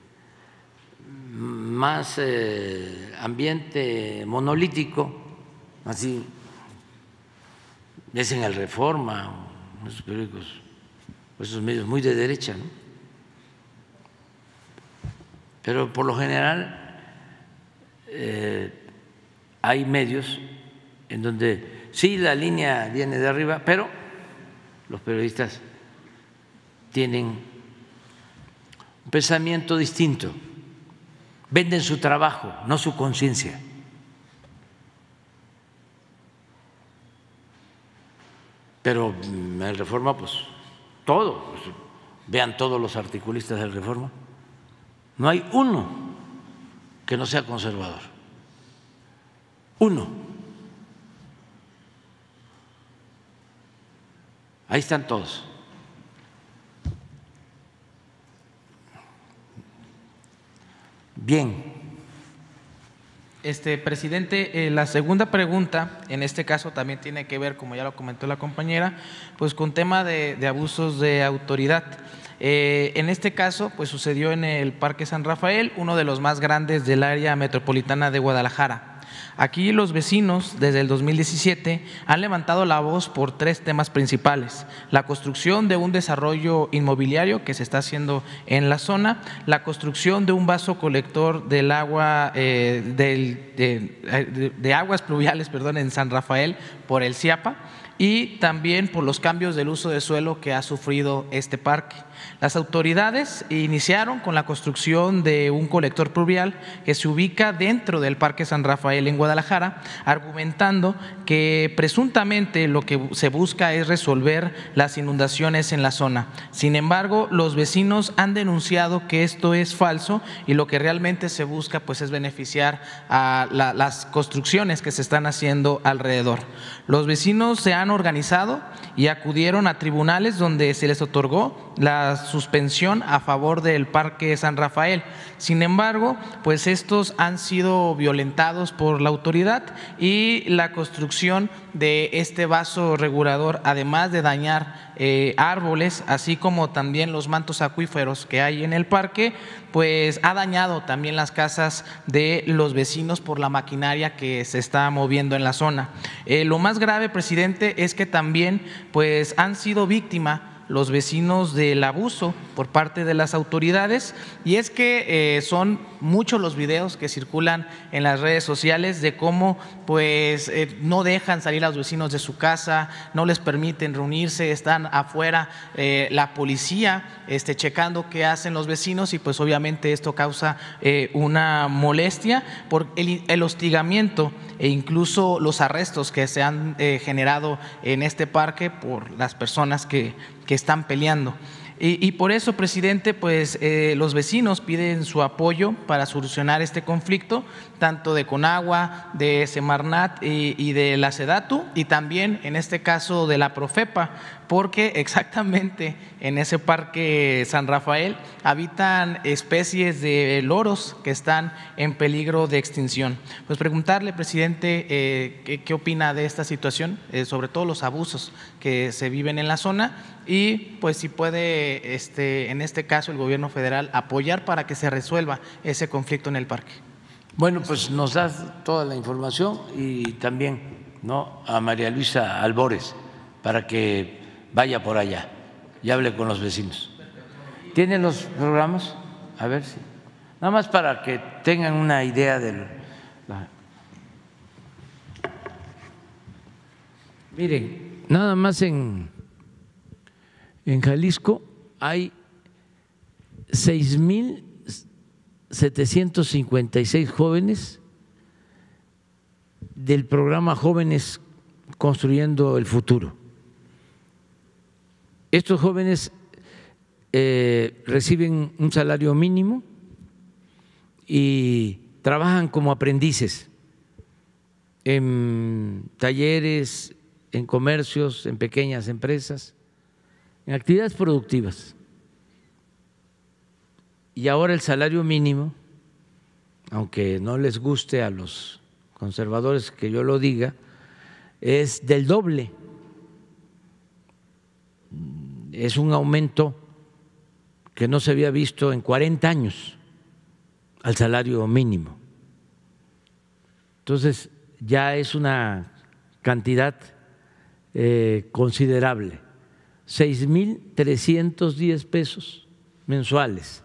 más ambiente monolítico, así es en el Reforma, en esos periódicos, esos medios muy de derecha, ¿no? Pero por lo general hay medios en donde sí la línea viene de arriba, pero los periodistas tienen un pensamiento distinto, venden su trabajo, no su conciencia. Pero en el Reforma, pues todo, pues, vean todos los articulistas del Reforma, no hay uno que no sea conservador, uno. Ahí están todos. Bien. Presidente, la segunda pregunta, en este caso también tiene que ver, como ya lo comentó la compañera, pues con tema de abusos de autoridad. En este caso, pues sucedió en el Parque San Rafael, uno de los más grandes del área metropolitana de Guadalajara. Aquí los vecinos, desde el 2017, han levantado la voz por tres temas principales: la construcción de un desarrollo inmobiliario que se está haciendo en la zona, la construcción de un vaso colector del agua, de aguas pluviales, en San Rafael por el CIAPA, y también por los cambios del uso de suelo que ha sufrido este parque. Las autoridades iniciaron con la construcción de un colector pluvial que se ubica dentro del Parque San Rafael en Guadalajara, argumentando que presuntamente lo que se busca es resolver las inundaciones en la zona. Sin embargo, los vecinos han denunciado que esto es falso y lo que realmente se busca pues es beneficiar a las construcciones que se están haciendo alrededor. Los vecinos se han organizado y acudieron a tribunales donde se les otorgó la suspensión a favor del Parque San Rafael. Sin embargo, pues estos han sido violentados por la autoridad y la construcción de este vaso regulador, además de dañar árboles, así como también los mantos acuíferos que hay en el parque, pues ha dañado también las casas de los vecinos por la maquinaria que se está moviendo en la zona. Lo más grave, presidente, es que también pues han sido víctimas los vecinos del abuso por parte de las autoridades, y es que son muchos los videos que circulan en las redes sociales de cómo pues no dejan salir a los vecinos de su casa, no les permiten reunirse, están afuera la policía checando qué hacen los vecinos, y pues obviamente esto causa una molestia por el hostigamiento e incluso los arrestos que se han generado en este parque por las personas que están peleando. Y por eso, presidente, pues los vecinos piden su apoyo para solucionar este conflicto, tanto de Conagua, de Semarnat y de la Sedatu, y también en este caso de la Profepa, porque exactamente en ese Parque San Rafael habitan especies de loros que están en peligro de extinción. Pues preguntarle, presidente, ¿qué opina de esta situación, sobre todo los abusos que se viven en la zona? Y pues si puede, en este caso, el gobierno federal apoyar para que se resuelva ese conflicto en el parque. Bueno, pues nos das toda la información y también, ¿no?, a María Luisa Albores para que vaya por allá y hable con los vecinos. ¿Tienen los programas? A ver si. Nada más para que tengan una idea de Miren, nada más en Jalisco hay 6,756 jóvenes del programa Jóvenes Construyendo el Futuro. Estos jóvenes reciben un salario mínimo y trabajan como aprendices en talleres, en comercios, en pequeñas empresas, en actividades productivas. Y ahora el salario mínimo, aunque no les guste a los conservadores que yo lo diga, es del doble. Es un aumento que no se había visto en 40 años al salario mínimo. Entonces ya es una cantidad considerable, 6,310 pesos mensuales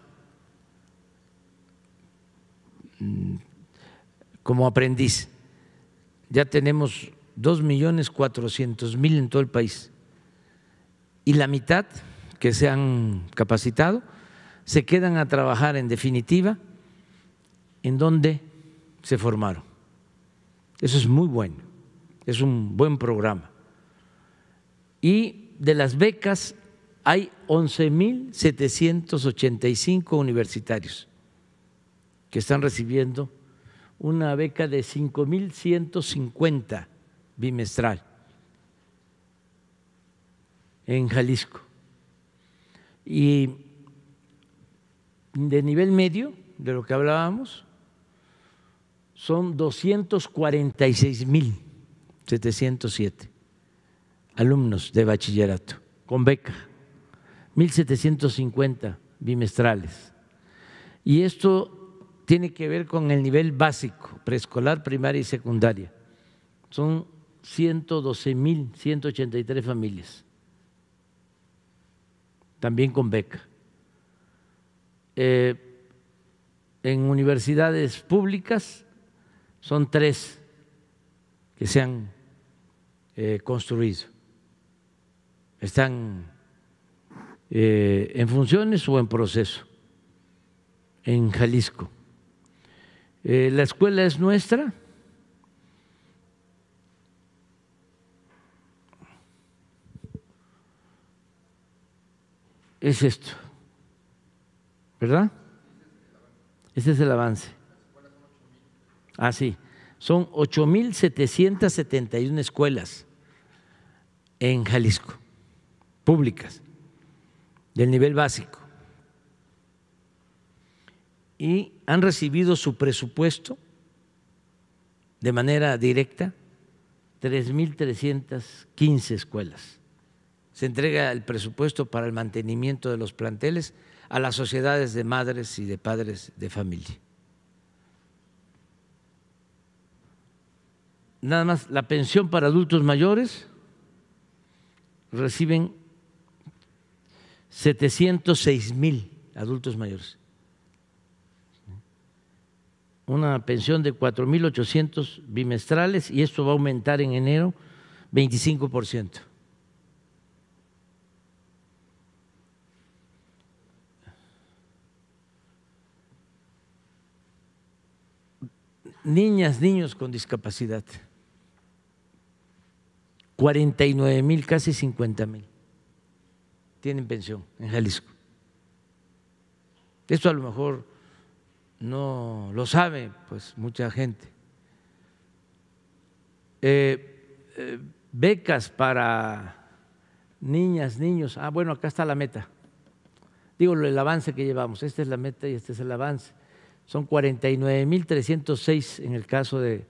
como aprendiz. Ya tenemos 2,400,000 en todo el país, y la mitad que se han capacitado se quedan a trabajar en definitiva en donde se formaron. Eso es muy bueno, es un buen programa. Y de las becas hay 11,785 universitarios que están recibiendo una beca de 5,150 bimestral en Jalisco. Y de nivel medio, de lo que hablábamos, son 246,707 alumnos de bachillerato con beca, 1,750 bimestrales. Y esto tiene que ver con el nivel básico, preescolar, primaria y secundaria. Son 112,183 familias, también con beca. En universidades públicas son 3 que se han construido. Están en funciones o en proceso en Jalisco. La escuela es nuestra. Es esto, ¿verdad? Ese es el avance. Ah, sí, son 8,771 escuelas en Jalisco, públicas. del nivel básico y han recibido su presupuesto de manera directa 3.315 escuelas. Se entrega el presupuesto para el mantenimiento de los planteles a las sociedades de madres y de padres de familia. Nada más, la pensión para adultos mayores reciben 706,000 adultos mayores. Una pensión de 4.800 bimestrales y esto va a aumentar en enero 25%. Niñas, niños con discapacidad, 49,000, casi 50,000 tienen pensión en Jalisco. Esto a lo mejor no lo sabe pues mucha gente. Becas para niñas, niños. Bueno, acá está la meta. Digo, el avance que llevamos. Esta es la meta y este es el avance. Son 49,306 en el caso de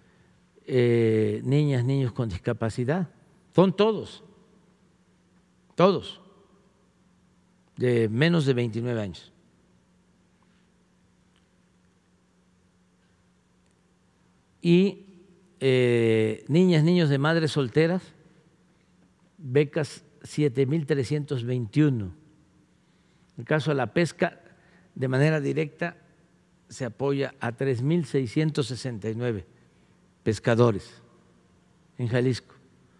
niñas, niños con discapacidad. Son todos, de menos de 29 años. Y niñas, niños de madres solteras, becas 7,321. En el caso de la pesca, de manera directa, se apoya a 3,669 pescadores en Jalisco.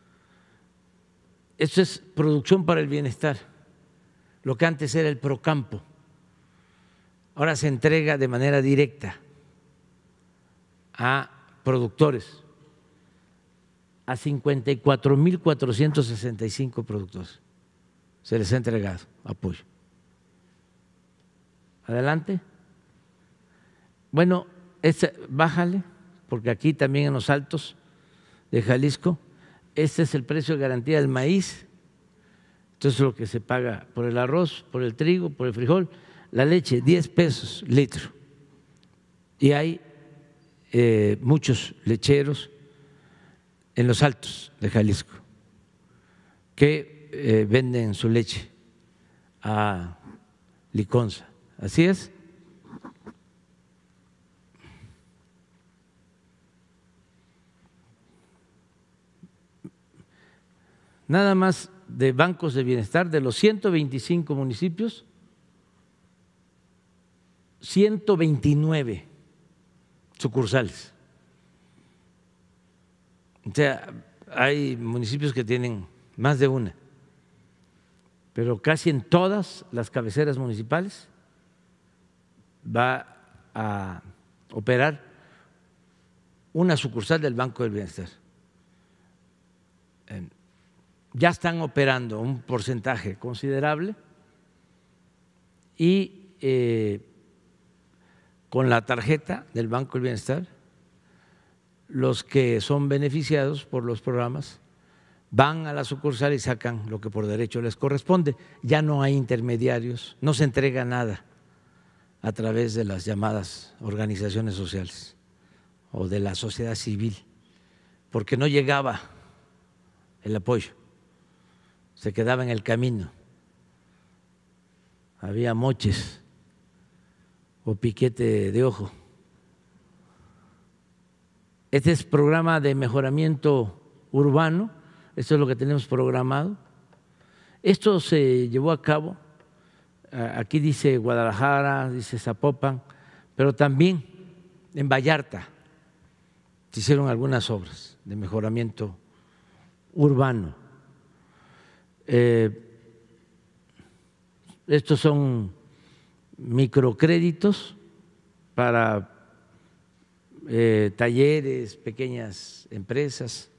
Esto es producción para el bienestar, lo que antes era el Procampo. Ahora se entrega de manera directa a productores, a 54,465 productores. Se les ha entregado apoyo. Adelante. Bueno, bájale, porque aquí también en los Altos de Jalisco, este es el precio de garantía del maíz, entonces lo que se paga por el arroz, por el trigo, por el frijol, la leche, 10 pesos litro. Y hay muchos lecheros en los Altos de Jalisco que venden su leche a liconza. Así es. Nada más de bancos de bienestar, de los 125 municipios, 129 sucursales. O sea, hay municipios que tienen más de una, pero casi en todas las cabeceras municipales va a operar una sucursal del Banco del Bienestar. Ya están operando un porcentaje considerable y con la tarjeta del Banco del Bienestar, los que son beneficiados por los programas van a la sucursal y sacan lo que por derecho les corresponde. Ya no hay intermediarios, no se entrega nada a través de las llamadas organizaciones sociales o de la sociedad civil, porque no llegaba el apoyo, se quedaba en el camino, había moches o piquete de ojo. Este es programa de mejoramiento urbano, esto es lo que tenemos programado. Esto se llevó a cabo, aquí dice Guadalajara, dice Zapopan, pero también en Vallarta se hicieron algunas obras de mejoramiento urbano. Estos son microcréditos para talleres, pequeñas empresas.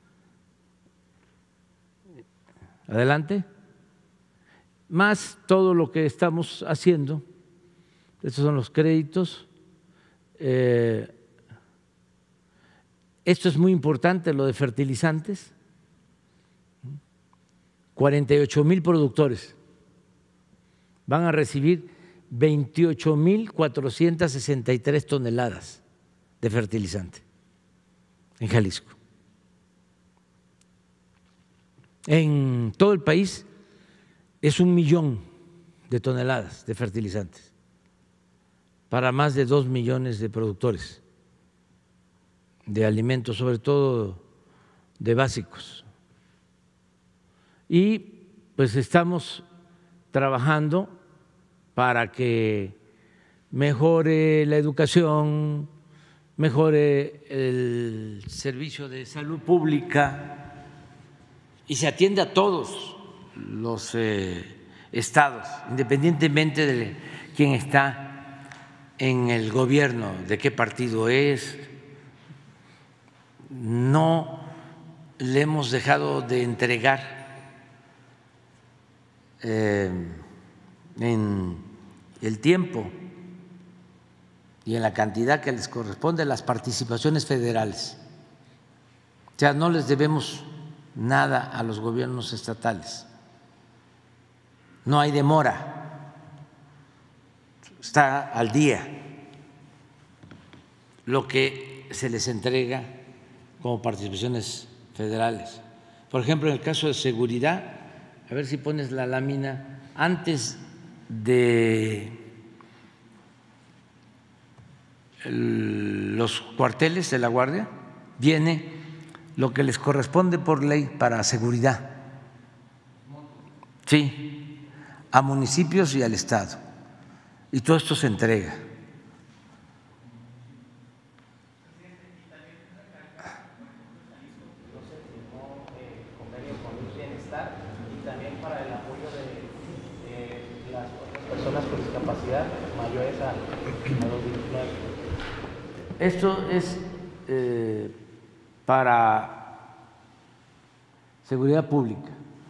Adelante. Más todo lo que estamos haciendo, estos son los créditos. Esto es muy importante, lo de fertilizantes. 48,000 productores van a recibir 28.463 toneladas de fertilizante en Jalisco. En todo el país es 1 millón de toneladas de fertilizantes para más de 2 millones de productores de alimentos, sobre todo de básicos. Y pues estamos trabajando para que mejore la educación, mejore el servicio de salud pública y se atiende a todos los estados, independientemente de quién está en el gobierno, de qué partido es. No le hemos dejado de entregar en el tiempo y en la cantidad que les corresponde las participaciones federales. O sea, no les debemos nada a los gobiernos estatales. No hay demora, está al día lo que se les entrega como participaciones federales. Por ejemplo, en el caso de seguridad, a ver si pones la lámina, antes de los cuarteles de la Guardia viene lo que les corresponde por ley para seguridad, sí, a municipios y al Estado, y todo esto se entrega. Esto es para seguridad pública.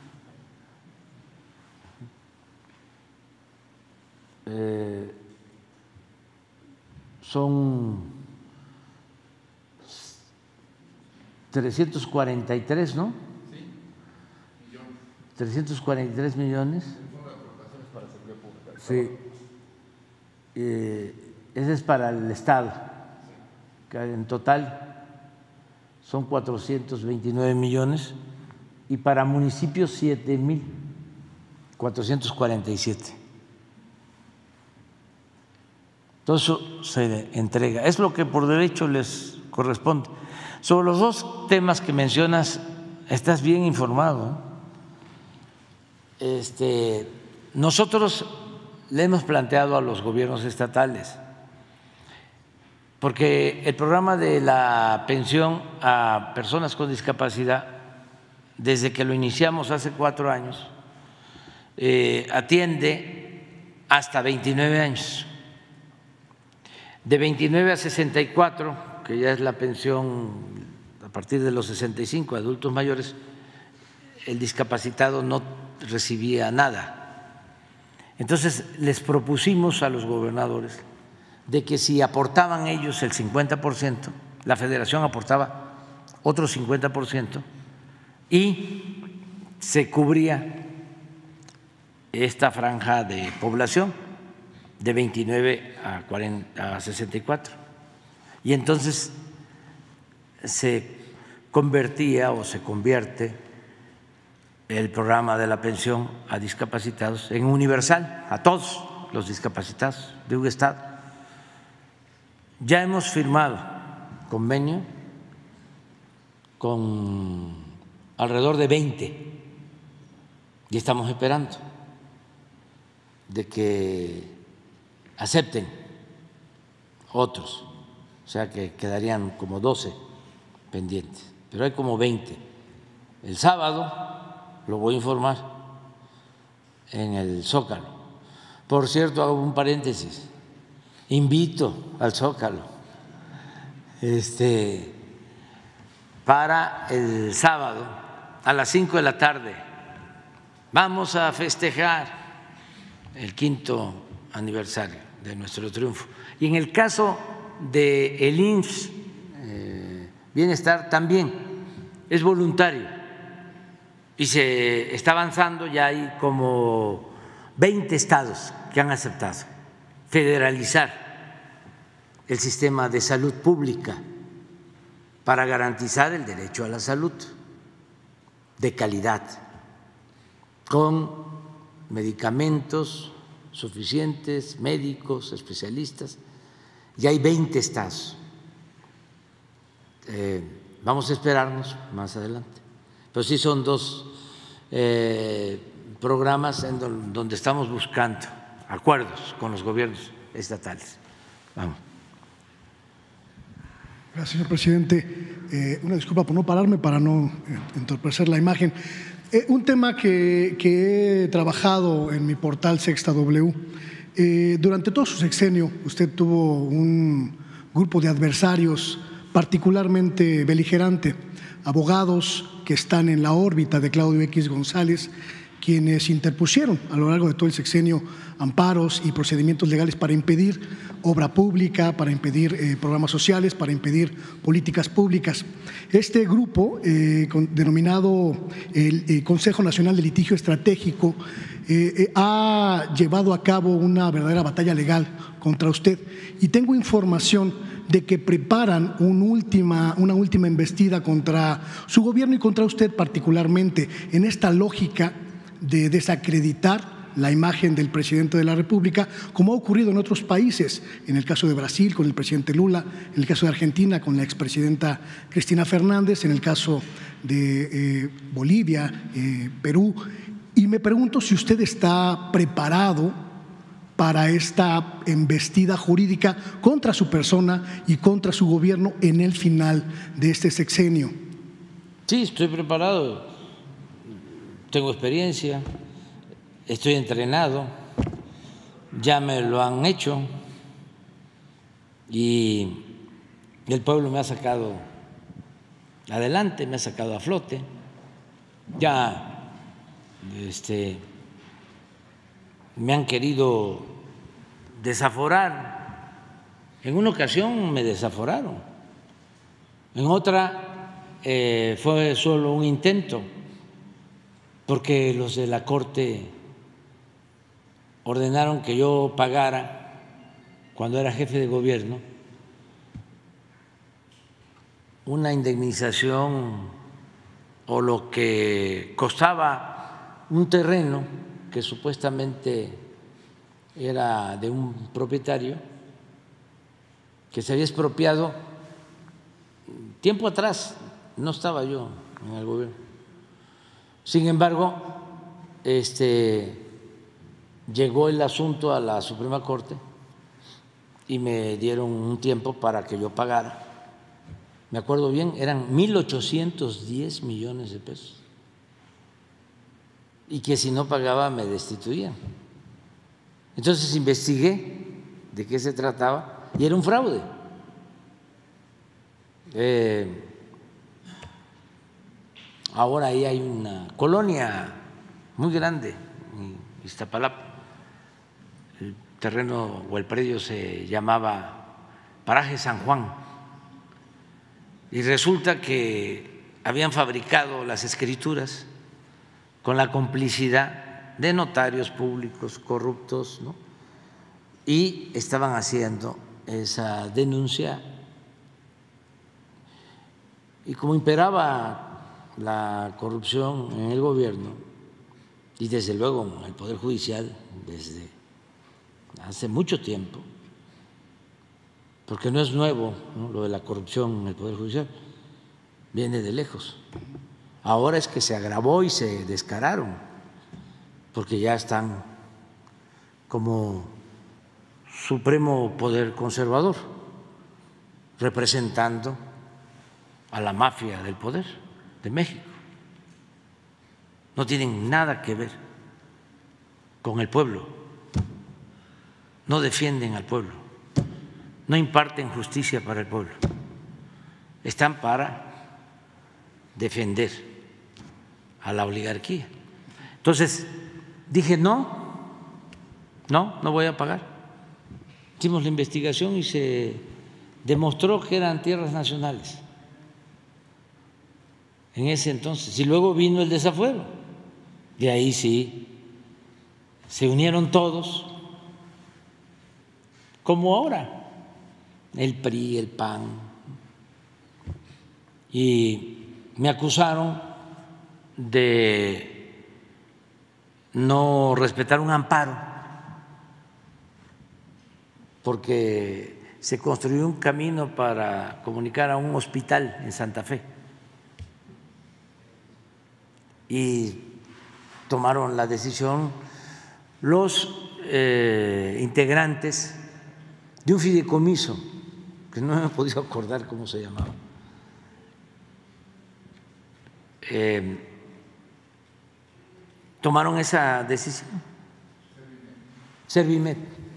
Son 343, ¿no? Sí, millones. 343 millones. Sí. Ese es para el Estado, que en total son 429 millones, y para municipios 7.447. Todo eso se entrega, es lo que por derecho les corresponde. Sobre los dos temas que mencionas, estás bien informado. Nosotros le hemos planteado a los gobiernos estatales, porque el programa de la pensión a personas con discapacidad, desde que lo iniciamos hace 4 años, atiende hasta 29 años. De 29 a 64, que ya es la pensión a partir de los 65, adultos mayores, el discapacitado no recibía nada. Entonces les propusimos a los gobernadores de que si aportaban ellos el 50%, la federación aportaba otro 50% y se cubría esta franja de población de 29 a 64. Y entonces se convertía o se convierte el programa de la pensión a discapacitados en universal, a todos los discapacitados de un estado. Ya hemos firmado convenio con alrededor de 20 y estamos esperando de que acepten otros, o sea que quedarían como 12 pendientes, pero hay como 20. El sábado lo voy a informar en el Zócalo. Por cierto, hago un paréntesis, invito al Zócalo para el sábado a las 5 de la tarde. Vamos a festejar el 5º aniversario de nuestro triunfo. Y en el caso del IMSS Bienestar también es voluntario y se está avanzando, ya hay como 20 estados que han aceptado federalizar el sistema de salud pública para garantizar el derecho a la salud de calidad, con medicamentos suficientes, médicos, especialistas. Ya hay 20 estados. Vamos a esperarnos más adelante. Pero sí son dos programas en donde estamos buscando acuerdos con los gobiernos estatales. Vamos. Gracias, señor presidente. Una disculpa por no pararme para no entorpecer la imagen. Un tema que he trabajado en mi portal Sexta W. Durante todo su sexenio, usted tuvo un grupo de adversarios particularmente beligerante, abogados que están en la órbita de Claudio X González, quienes interpusieron a lo largo de todo el sexenio amparos y procedimientos legales para impedir obra pública, para impedir programas sociales, para impedir políticas públicas. Este grupo, denominado el Consejo Nacional de Litigio Estratégico, ha llevado a cabo una verdadera batalla legal contra usted, y tengo información de que preparan una última embestida contra su gobierno y contra usted particularmente, en esta lógica de desacreditar la imagen del presidente de la República, como ha ocurrido en otros países, en el caso de Brasil con el presidente Lula, en el caso de Argentina con la expresidenta Cristina Fernández, en el caso de Bolivia, Perú. Y me pregunto si usted está preparado para esta embestida jurídica contra su persona y contra su gobierno en el final de este sexenio. Sí, estoy preparado, tengo experiencia, estoy entrenado, ya me lo han hecho y el pueblo me ha sacado adelante, me ha sacado a flote. Ya me han querido desaforar. En una ocasión me desaforaron, en otra fue solo un intento, porque los de la Corte ordenaron que yo pagara, cuando era jefe de gobierno, una indemnización o lo que costaba un terreno que supuestamente era de un propietario que se había expropiado tiempo atrás, no estaba yo en el gobierno. Sin embargo, llegó el asunto a la Suprema Corte y me dieron un tiempo para que yo pagara. Me acuerdo bien, eran 1.810 millones de pesos. Y que si no pagaba me destituían. Entonces investigué de qué se trataba y era un fraude. Ahora ahí hay una colonia muy grande en Iztapalapa. El terreno o el predio se llamaba Paraje San Juan. Y resulta que habían fabricado las escrituras con la complicidad de notarios públicos corruptos, ¿no? Y estaban haciendo esa denuncia. Y como imperaba la corrupción en el gobierno y desde luego en el Poder Judicial desde hace mucho tiempo, porque no es nuevo, ¿no?, lo de la corrupción en el Poder Judicial, viene de lejos. Ahora es que se agravó y se descararon, porque ya están como supremo poder conservador, representando a la mafia del poder de México. No tienen nada que ver con el pueblo, no defienden al pueblo, no imparten justicia para el pueblo, están para defender a la oligarquía. Entonces dije no voy a pagar. Hicimos la investigación y se demostró que eran tierras nacionales en ese entonces, y luego vino el desafuero. De ahí sí se unieron todos, como ahora, el PRI, el PAN, y me acusaron de no respetar un amparo, porque se construyó un camino para comunicar a un hospital en Santa Fe y tomaron la decisión los integrantes de un fideicomiso, que no me he podido acordar cómo se llamaba, tomaron esa decisión. Servimet,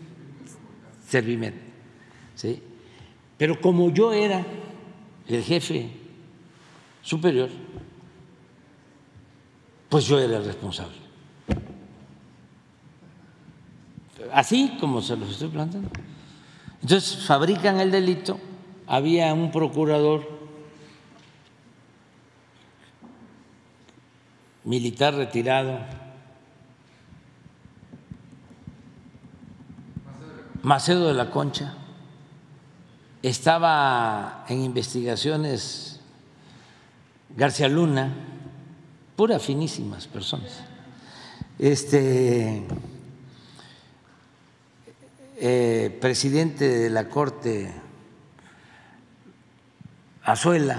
¿sí? Pero como yo era el jefe superior, pues yo era el responsable. Así como se los estoy planteando. Entonces fabrican el delito. Había un procurador militar retirado, Macedo de la Concha, estaba en investigaciones García Luna, puras finísimas personas, presidente de la Corte Azuela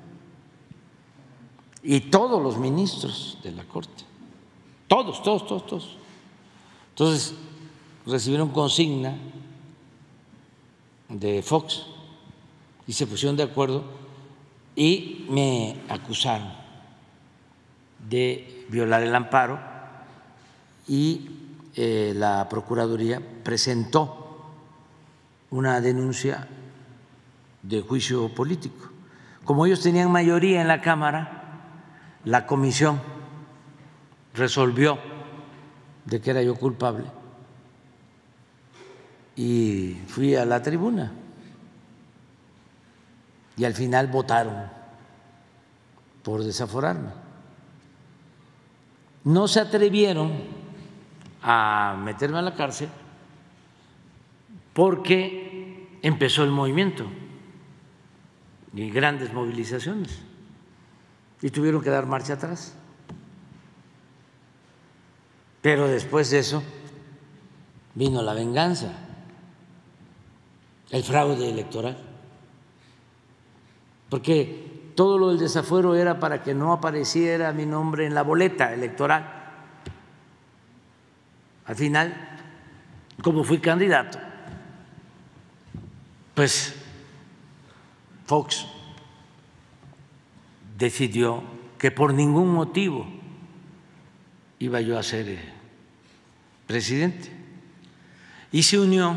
y todos los ministros de la Corte, todos. Entonces recibieron consigna de Fox y se pusieron de acuerdo y me acusaron de violar el amparo y la Procuraduría presentó una denuncia de juicio político. Como ellos tenían mayoría en la Cámara, la comisión resolvió de que era yo culpable y fui a la tribuna y al final votaron por desaforarme. No se atrevieron a meterme a la cárcel porque empezó el movimiento y grandes movilizaciones y tuvieron que dar marcha atrás. Pero después de eso vino la venganza, el fraude electoral, porque todo lo del desafuero era para que no apareciera mi nombre en la boleta electoral. Al final, como fui candidato, pues Fox decidió que por ningún motivo iba yo a ser presidente y se unió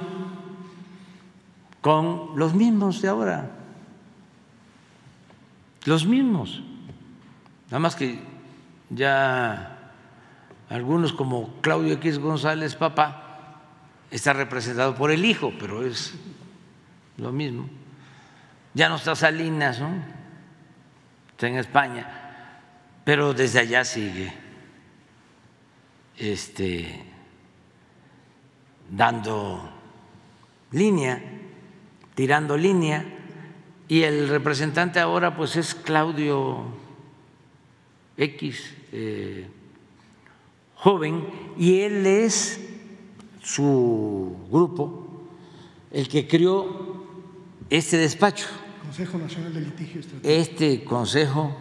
con los mismos de ahora, los mismos, nada más que ya algunos como Claudio X González, papá, está representado por el hijo, pero es lo mismo. Ya no está Salinas, ¿no? Está en España, pero desde allá sigue dando línea, tirando línea, y el representante ahora pues es Claudio X, joven, y él es su grupo el que creó este despacho, Consejo Nacional de Litigio Estratégico. este Consejo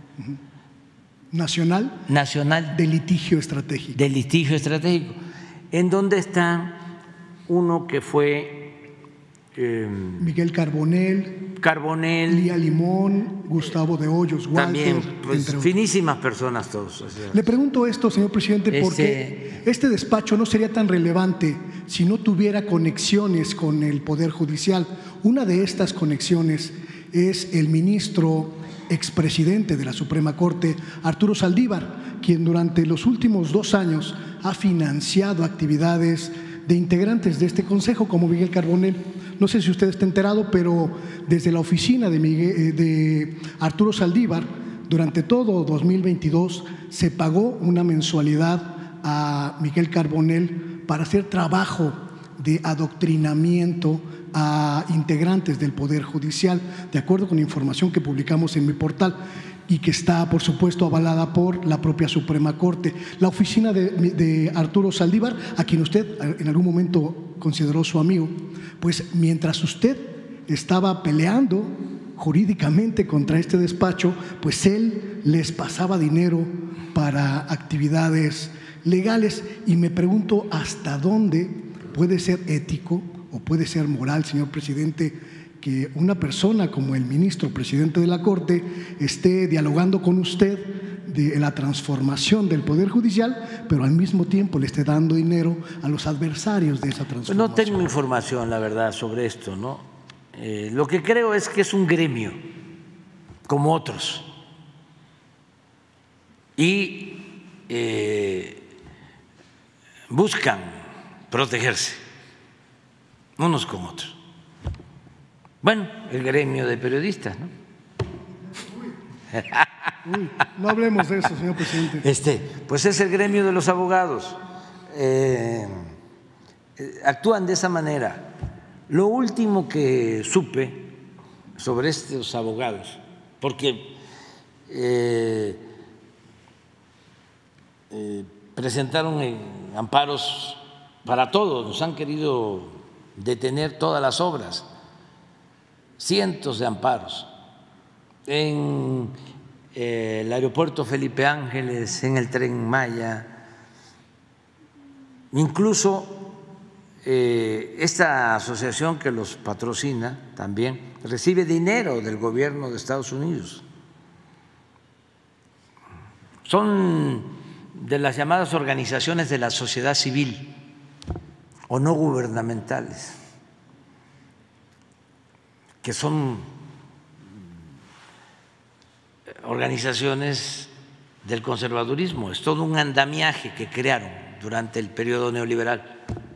Nacional de Litigio Estratégico, en donde está uno que fue Miguel Carbonell, Lía Limón, Gustavo de Hoyos, Walter, también, pues, finísimas personas todos. Le pregunto esto, señor presidente, porque este despacho no sería tan relevante si no tuviera conexiones con el Poder Judicial. Una de estas conexiones es el ministro expresidente de la Suprema Corte, Arturo Saldívar, quien durante los últimos 2 años ha financiado actividades de integrantes de este consejo, como Miguel Carbonell. No sé si usted está enterado, pero desde la oficina de Arturo Saldívar, durante todo 2022 se pagó una mensualidad a Miguel Carbonell para hacer trabajo de adoctrinamiento a integrantes del Poder Judicial, de acuerdo con información que publicamos en mi portal y que está, por supuesto, avalada por la propia Suprema Corte. La oficina de Arturo Saldívar, a quien usted en algún momento consideró su amigo, pues mientras usted estaba peleando jurídicamente contra este despacho, pues él les pasaba dinero para actividades legales. Y me pregunto hasta dónde puede ser ético o puede ser moral, señor presidente, que una persona como el ministro presidente de la Corte esté dialogando con usted de la transformación del Poder Judicial, pero al mismo tiempo le esté dando dinero a los adversarios de esa transformación. No tengo información, la verdad, sobre esto, ¿no? Lo que creo es que es un gremio como otros y buscan protegerse unos con otros. Bueno, el gremio de periodistas, ¿no? Uy, no hablemos de eso, señor presidente. Pues es el gremio de los abogados. Actúan de esa manera. Lo último que supe sobre estos abogados, porque presentaron amparos para todos, nos han querido detener todas las obras, cientos de amparos en el aeropuerto Felipe Ángeles, en el Tren Maya, incluso esta asociación que los patrocina también recibe dinero del gobierno de Estados Unidos. Son de las llamadas organizaciones de la sociedad civil o no gubernamentales, que son organizaciones del conservadurismo. Es todo un andamiaje que crearon durante el periodo neoliberal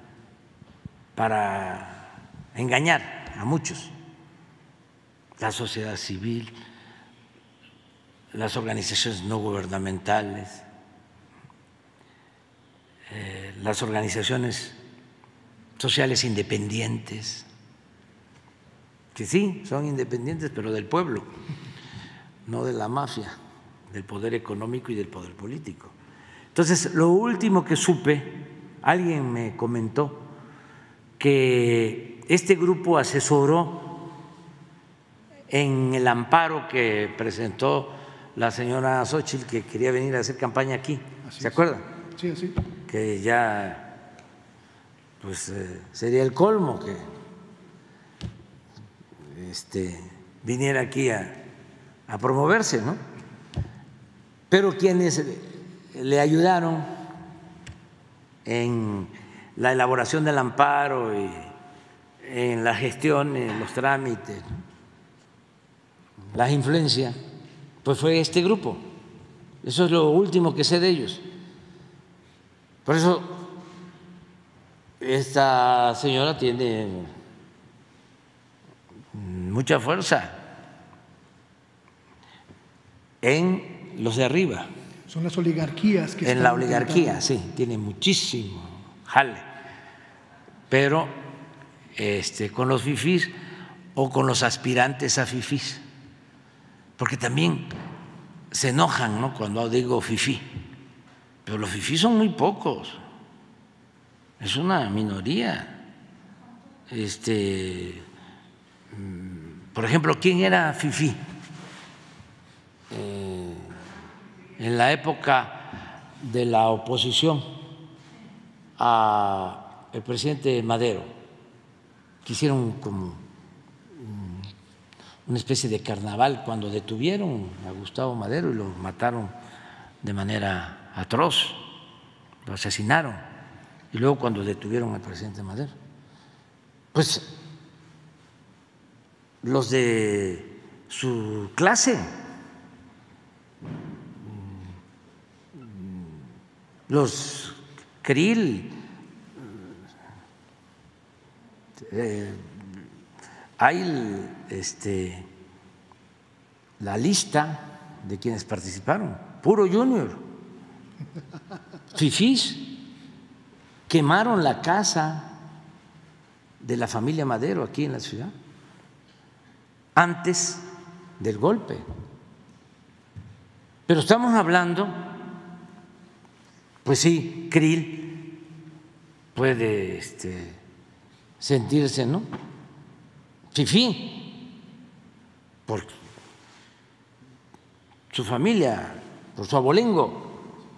para engañar a muchos, la sociedad civil, las organizaciones no gubernamentales, las organizaciones sociales independientes, que sí, son independientes, pero del pueblo, no de la mafia, del poder económico y del poder político. Entonces, lo último que supe, alguien me comentó que este grupo asesoró en el amparo que presentó la señora Xóchitl, que quería venir a hacer campaña aquí. ¿Se acuerdan? Sí, sí. Que ya pues sería el colmo que viniera aquí a promoverse, ¿no? Pero quienes le ayudaron en la elaboración del amparo y en la gestión, en los trámites, las influencias, pues fue este grupo. Eso es lo último que sé de ellos. Por eso esta señora tiene mucha fuerza en los de arriba. Son las oligarquías que en la oligarquía, sí, tiene muchísimo jale. Pero con los fifís o con los aspirantes a fifís, porque también se enojan, ¿no?, cuando digo fifí, pero los fifís son muy pocos, es una minoría. Por ejemplo, ¿quién era fifí? En la época de la oposición al presidente Madero, que hicieron como una especie de carnaval cuando detuvieron a Gustavo Madero y lo mataron de manera atroz, lo asesinaron, y luego cuando detuvieron al presidente Madero, pues los de su clase, los Krill, hay la lista de quienes participaron, puro junior. fifís quemaron la casa de la familia Madero aquí en la ciudad antes del golpe. Pero estamos hablando, pues sí, Krill puede sentirse, ¿no?, fifí por su familia, por su abolengo.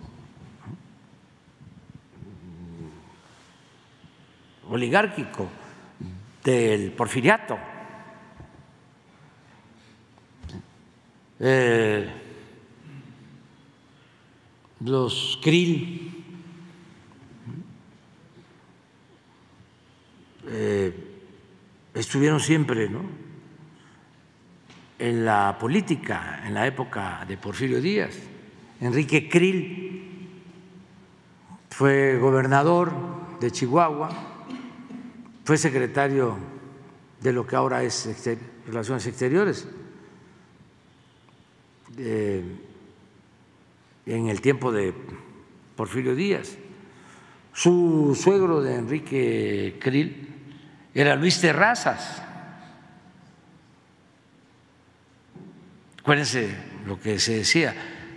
Oligárquico del porfiriato. Los Krill estuvieron siempre, ¿no?, en la política, en la época de Porfirio Díaz. Enrique Krill fue gobernador de Chihuahua, fue secretario de lo que ahora es Relaciones Exteriores, en el tiempo de Porfirio Díaz. Su suegro de Enrique Krill era Luis Terrazas. Acuérdense lo que se decía,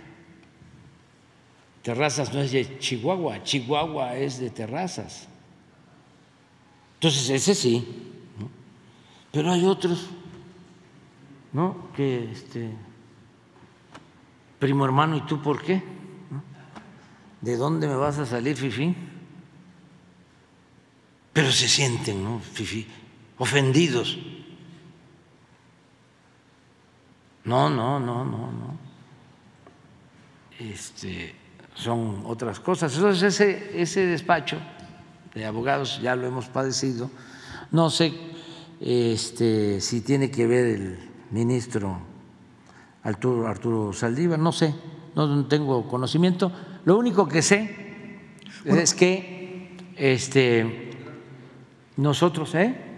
Terrazas no es de Chihuahua, Chihuahua es de Terrazas. Entonces ese sí, ¿no? Pero hay otros, ¿no?, que primo hermano, ¿y tú por qué? ¿No? ¿De dónde me vas a salir, fifí? Pero se sienten, ¿no?, fifí, ofendidos. No. Son otras cosas. Entonces ese despacho de abogados ya lo hemos padecido. No sé si tiene que ver el ministro Arturo Saldívar, no sé, no tengo conocimiento. Lo único que sé es que nosotros,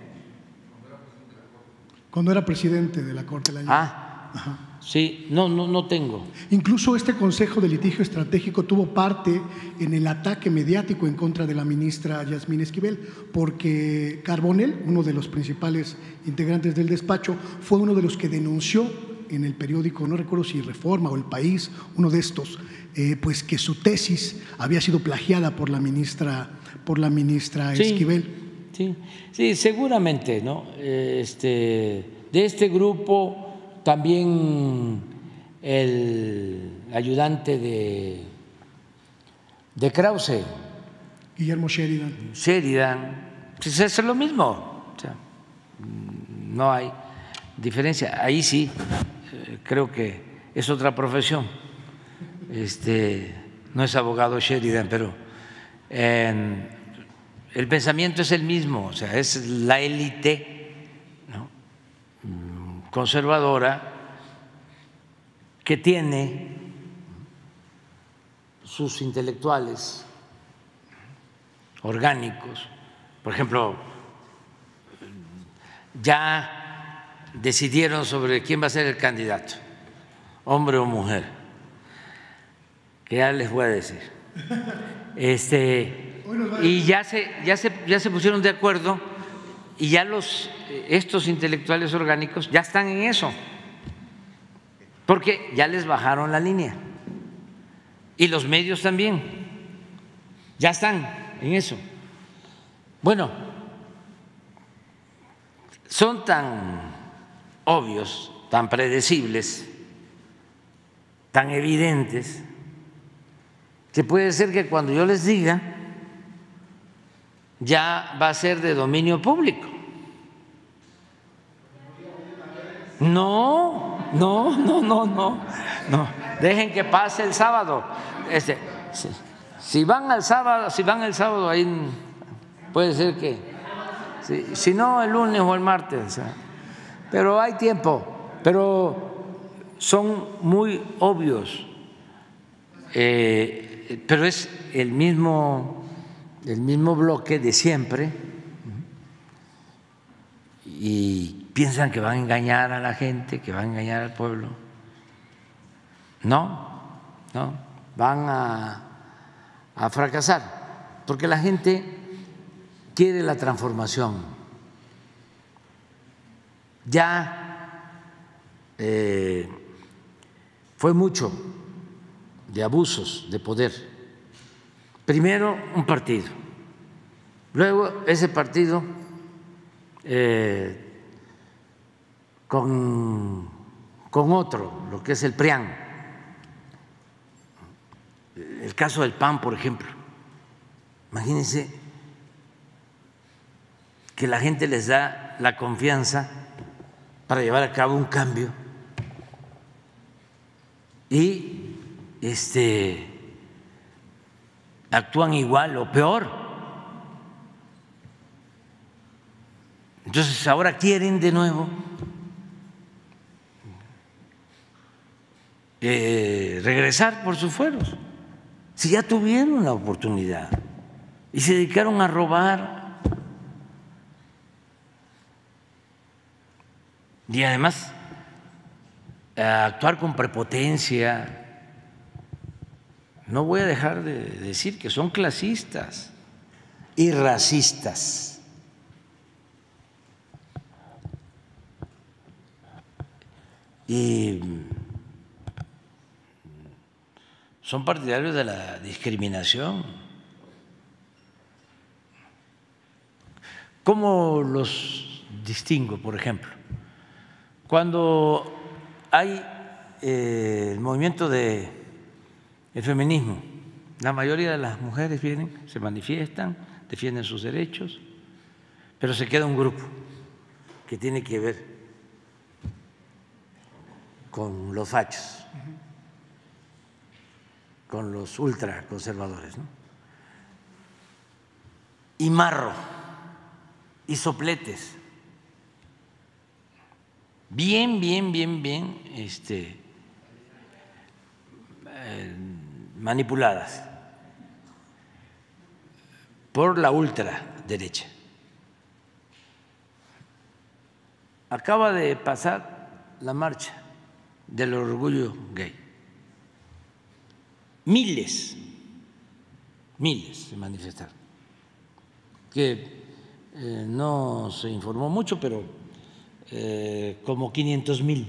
Cuando era presidente de la Corte del año. Ajá. Sí, no tengo. Incluso este Consejo de Litigio Estratégico tuvo parte en el ataque mediático en contra de la ministra Yasmín Esquivel, porque Carbonell, uno de los principales integrantes del despacho, fue uno de los que denunció en el periódico, no recuerdo si Reforma o El País, uno de estos, pues que su tesis había sido plagiada por la ministra Esquivel. Sí, seguramente, ¿no? De este grupo también el ayudante de Krause, Guillermo Sheridan, pues es lo mismo, o sea, no hay diferencia. Ahí sí, creo que es otra profesión. No es abogado Sheridan, pero el pensamiento es el mismo, o sea, es la élite, ¿no?, conservadora, que tiene sus intelectuales orgánicos. Por ejemplo, ya decidieron sobre quién va a ser el candidato, hombre o mujer, que ya les voy a decir. Y ya se pusieron de acuerdo, y ya estos intelectuales orgánicos ya están en eso, porque ya les bajaron la línea, y los medios también ya están en eso. Bueno, son tan obvios, tan predecibles, tan evidentes, que puede ser que cuando yo les diga ya va a ser de dominio público. No, dejen que pase el sábado. Si van el sábado, ahí puede ser que, si no, el lunes o el martes, pero hay tiempo, pero son muy obvios, pero es el mismo bloque de siempre, y piensan que van a engañar a la gente, que van a engañar al pueblo. No, van a a fracasar, porque la gente quiere la transformación. Ya fue mucho de abusos de poder. Primero un partido, luego ese partido con otro, lo que es el PRIAN. El caso del PAN, por ejemplo. Imagínense que la gente les da la confianza para llevar a cabo un cambio y actúan igual o peor. Entonces ahora quieren de nuevo regresar por sus fueros, si ya tuvieron la oportunidad y se dedicaron a robar y además a actuar con prepotencia. No voy a dejar de decir que son clasistas y racistas. Y son partidarios de la discriminación. ¿Cómo los distingo, por ejemplo? Cuando hay el movimiento del feminismo, la mayoría de las mujeres vienen, se manifiestan, defienden sus derechos, pero se queda un grupo que tiene que ver con los fachos, con los ultraconservadores, ¿no? Y marro y sopletes, bien manipuladas por la ultraderecha. Acaba de pasar la marcha del orgullo gay. Miles se manifestaron, que no se informó mucho, pero como 500,000.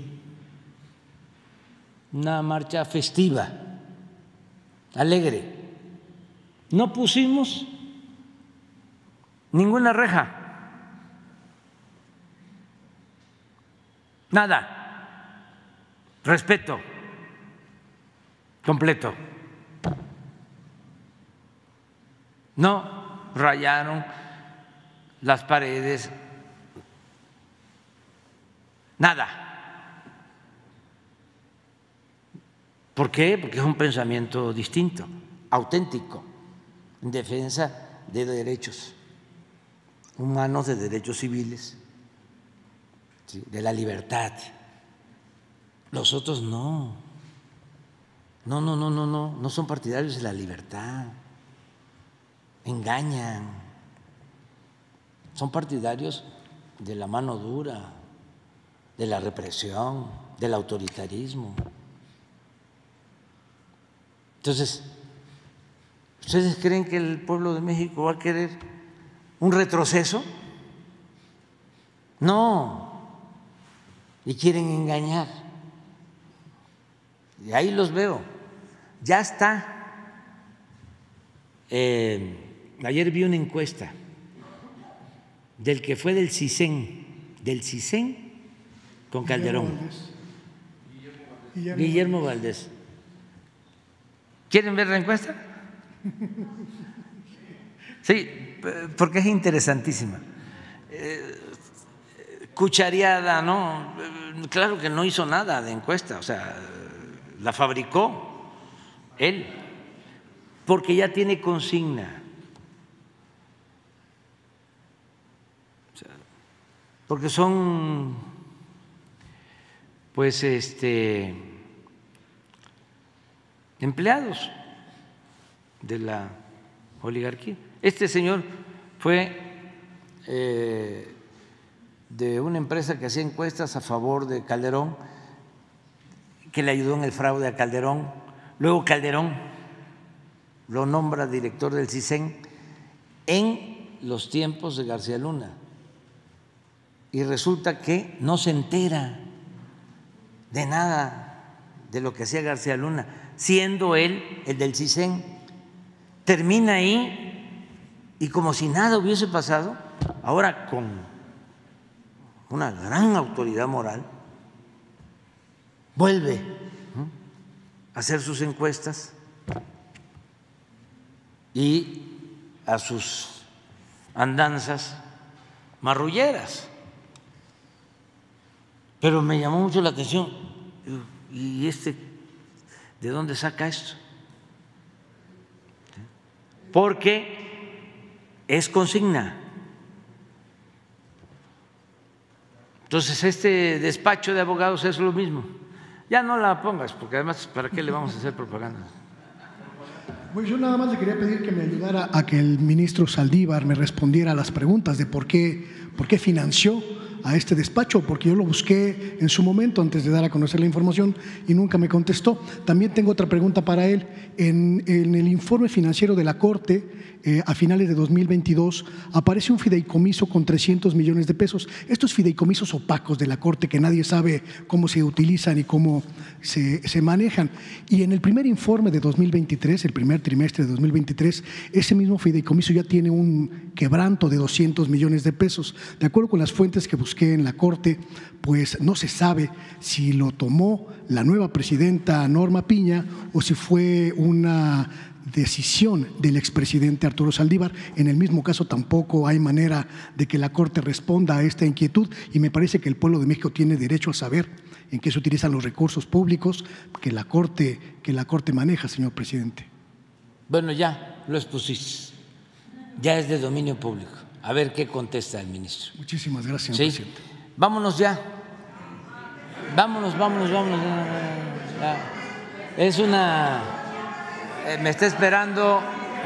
Una marcha festiva, alegre. No pusimos ninguna reja, nada, respeto completo. No rayaron las paredes, nada. ¿Por qué? Porque es un pensamiento distinto, auténtico, en defensa de derechos humanos, de derechos civiles, ¿sí?, de la libertad. Los otros no son partidarios de la libertad, engañan, son partidarios de la mano dura, de la represión, del autoritarismo. Entonces, ¿ustedes creen que el pueblo de México va a querer un retroceso? No, y quieren engañar. Y ahí los veo. Ya está. Ayer vi una encuesta del que fue del CISEN con Calderón, Guillermo Valdés. ¿Quieren ver la encuesta? Sí, porque es interesantísima. Cuchareada, ¿no? Claro que no hizo nada de encuesta, o sea, la fabricó él, porque ya tiene consigna. O sea, porque son, pues, empleados de la oligarquía. Este señor fue de una empresa que hacía encuestas a favor de Calderón, que le ayudó en el fraude a Calderón. Luego Calderón lo nombra director del CISEN en los tiempos de García Luna y resulta que no se entera de nada de lo que hacía García Luna, siendo él el del CISEN. Termina ahí y como si nada hubiese pasado, ahora con una gran autoridad moral, vuelve a hacer sus encuestas y a sus andanzas marrulleras. Pero me llamó mucho la atención, ¿y de dónde saca esto? Porque es consigna. Entonces, este despacho de abogados es lo mismo. Ya no la pongas, porque además, ¿para qué le vamos a hacer propaganda? Pues yo nada más le quería pedir que me ayudara a que el ministro Saldívar me respondiera a las preguntas de por qué financió a este despacho, porque yo lo busqué en su momento antes de dar a conocer la información y nunca me contestó. También tengo otra pregunta para él. En el informe financiero de la Corte, a finales de 2022, aparece un fideicomiso con 300 millones de pesos. Estos fideicomisos opacos de la Corte que nadie sabe cómo se utilizan y cómo se manejan. Y en el primer informe de 2023, el primer trimestre de 2023, ese mismo fideicomiso ya tiene un quebranto de 200 millones de pesos. De acuerdo con las fuentes que busqué en la Corte, pues no se sabe si lo tomó la nueva presidenta Norma Piña o si fue una decisión del expresidente Arturo Saldívar. En el mismo caso tampoco hay manera de que la Corte responda a esta inquietud y me parece que el pueblo de México tiene derecho a saber en qué se utilizan los recursos públicos que la Corte maneja, señor presidente. Bueno, ya lo expusiste, ya es de dominio público. A ver qué contesta el ministro. Muchísimas gracias, señor presidente. Vámonos ya. Vámonos. Es una… me está esperando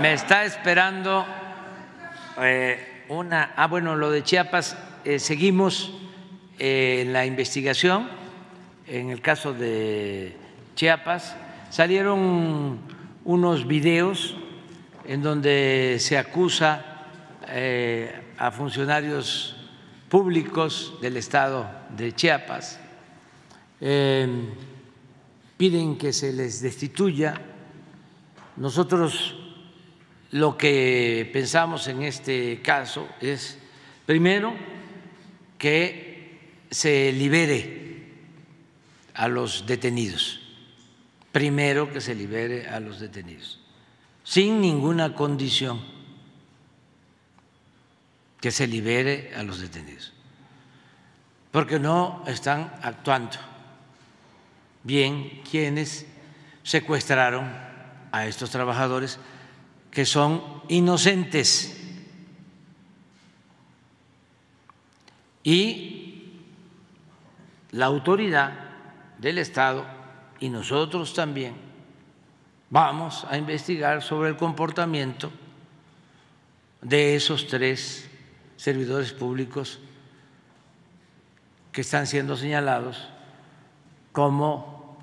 una… bueno, lo de Chiapas, seguimos en la investigación. En el caso de Chiapas salieron unos videos en donde se acusa a funcionarios públicos del estado de Chiapas, piden que se les destituya. Nosotros lo que pensamos en este caso es, primero, que se libere a los detenidos, sin ninguna condición, que se libere a los detenidos, porque no están actuando bien quienes secuestraron a estos trabajadores que son inocentes. Y la autoridad del Estado y nosotros también vamos a investigar sobre el comportamiento de esos 3 servidores públicos que están siendo señalados como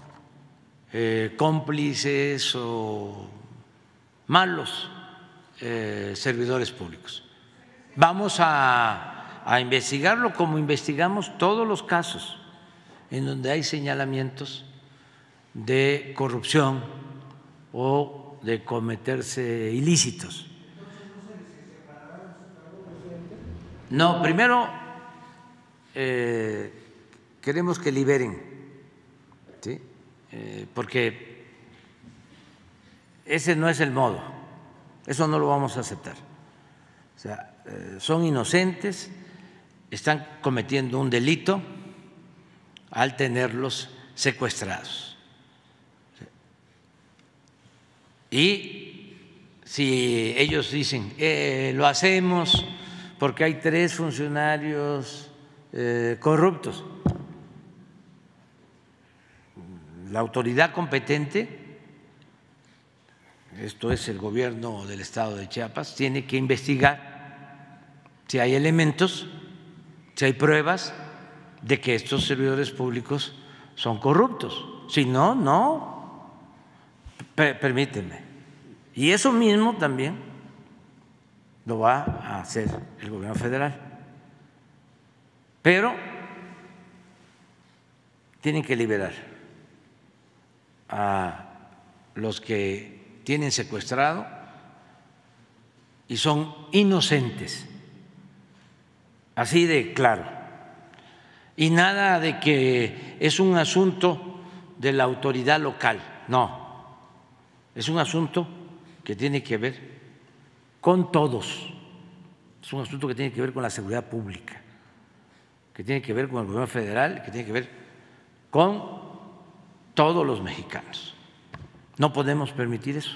cómplices o malos servidores públicos. Vamos a investigarlo como investigamos todos los casos en donde hay señalamientos de corrupción o de cometerse ilícitos. No, primero queremos que liberen, ¿sí? Porque ese no es el modo, eso no lo vamos a aceptar. O sea, son inocentes, están cometiendo un delito al tenerlos secuestrados. Y si ellos dicen, lo hacemos porque hay 3 funcionarios corruptos, la autoridad competente, esto es el gobierno del estado de Chiapas, tiene que investigar si hay elementos, si hay pruebas de que estos servidores públicos son corruptos. Si no, no. Permíteme, Y eso mismo también lo va a hacer el gobierno federal. Pero tienen que liberar a los que tienen secuestrado y son inocentes, así de claro. Y nada de que es un asunto de la autoridad local, no, es un asunto que tiene que ver con todos, es un asunto que tiene que ver con la seguridad pública, que tiene que ver con el gobierno federal, que tiene que ver con todos los mexicanos. No podemos permitir eso.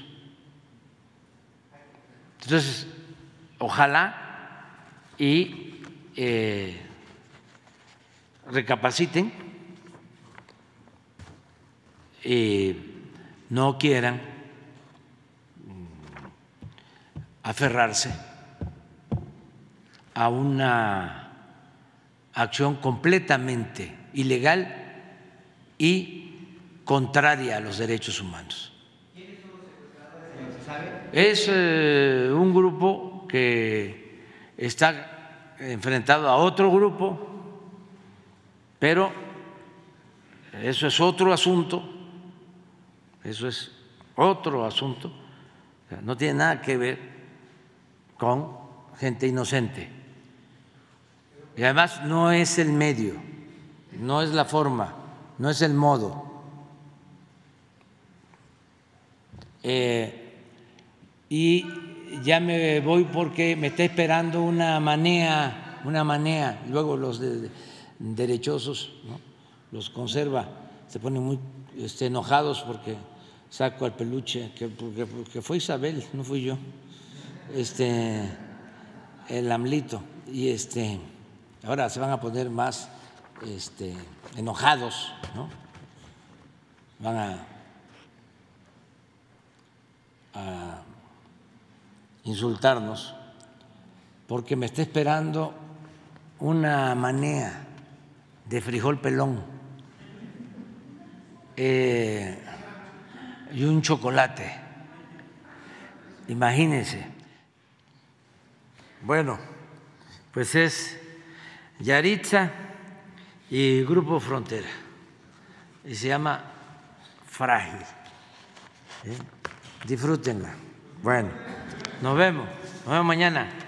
Entonces, ojalá y recapaciten y no quieran aferrarse a una acción completamente ilegal y contraria a los derechos humanos. ¿Quiénes son los secuestradores, señor? ¿Se sabe? Es un grupo que está enfrentado a otro grupo, pero eso es otro asunto, eso es otro asunto, o sea, no tiene nada que ver con gente inocente. Y además no es el medio, no es la forma, no es el modo. Y ya me voy porque me está esperando una manea, luego los derechosos, ¿no? Los conserva, se ponen muy enojados porque saco al peluche, porque fue Isabel, no fui yo, el AMLito, y ahora se van a poner más enojados, ¿no? Van a insultarnos porque me está esperando una manea de frijol pelón y un chocolate. Imagínense. Bueno, pues es Yaritza y Grupo Frontera y se llama Frágil. Disfrútenla. Bueno, nos vemos mañana.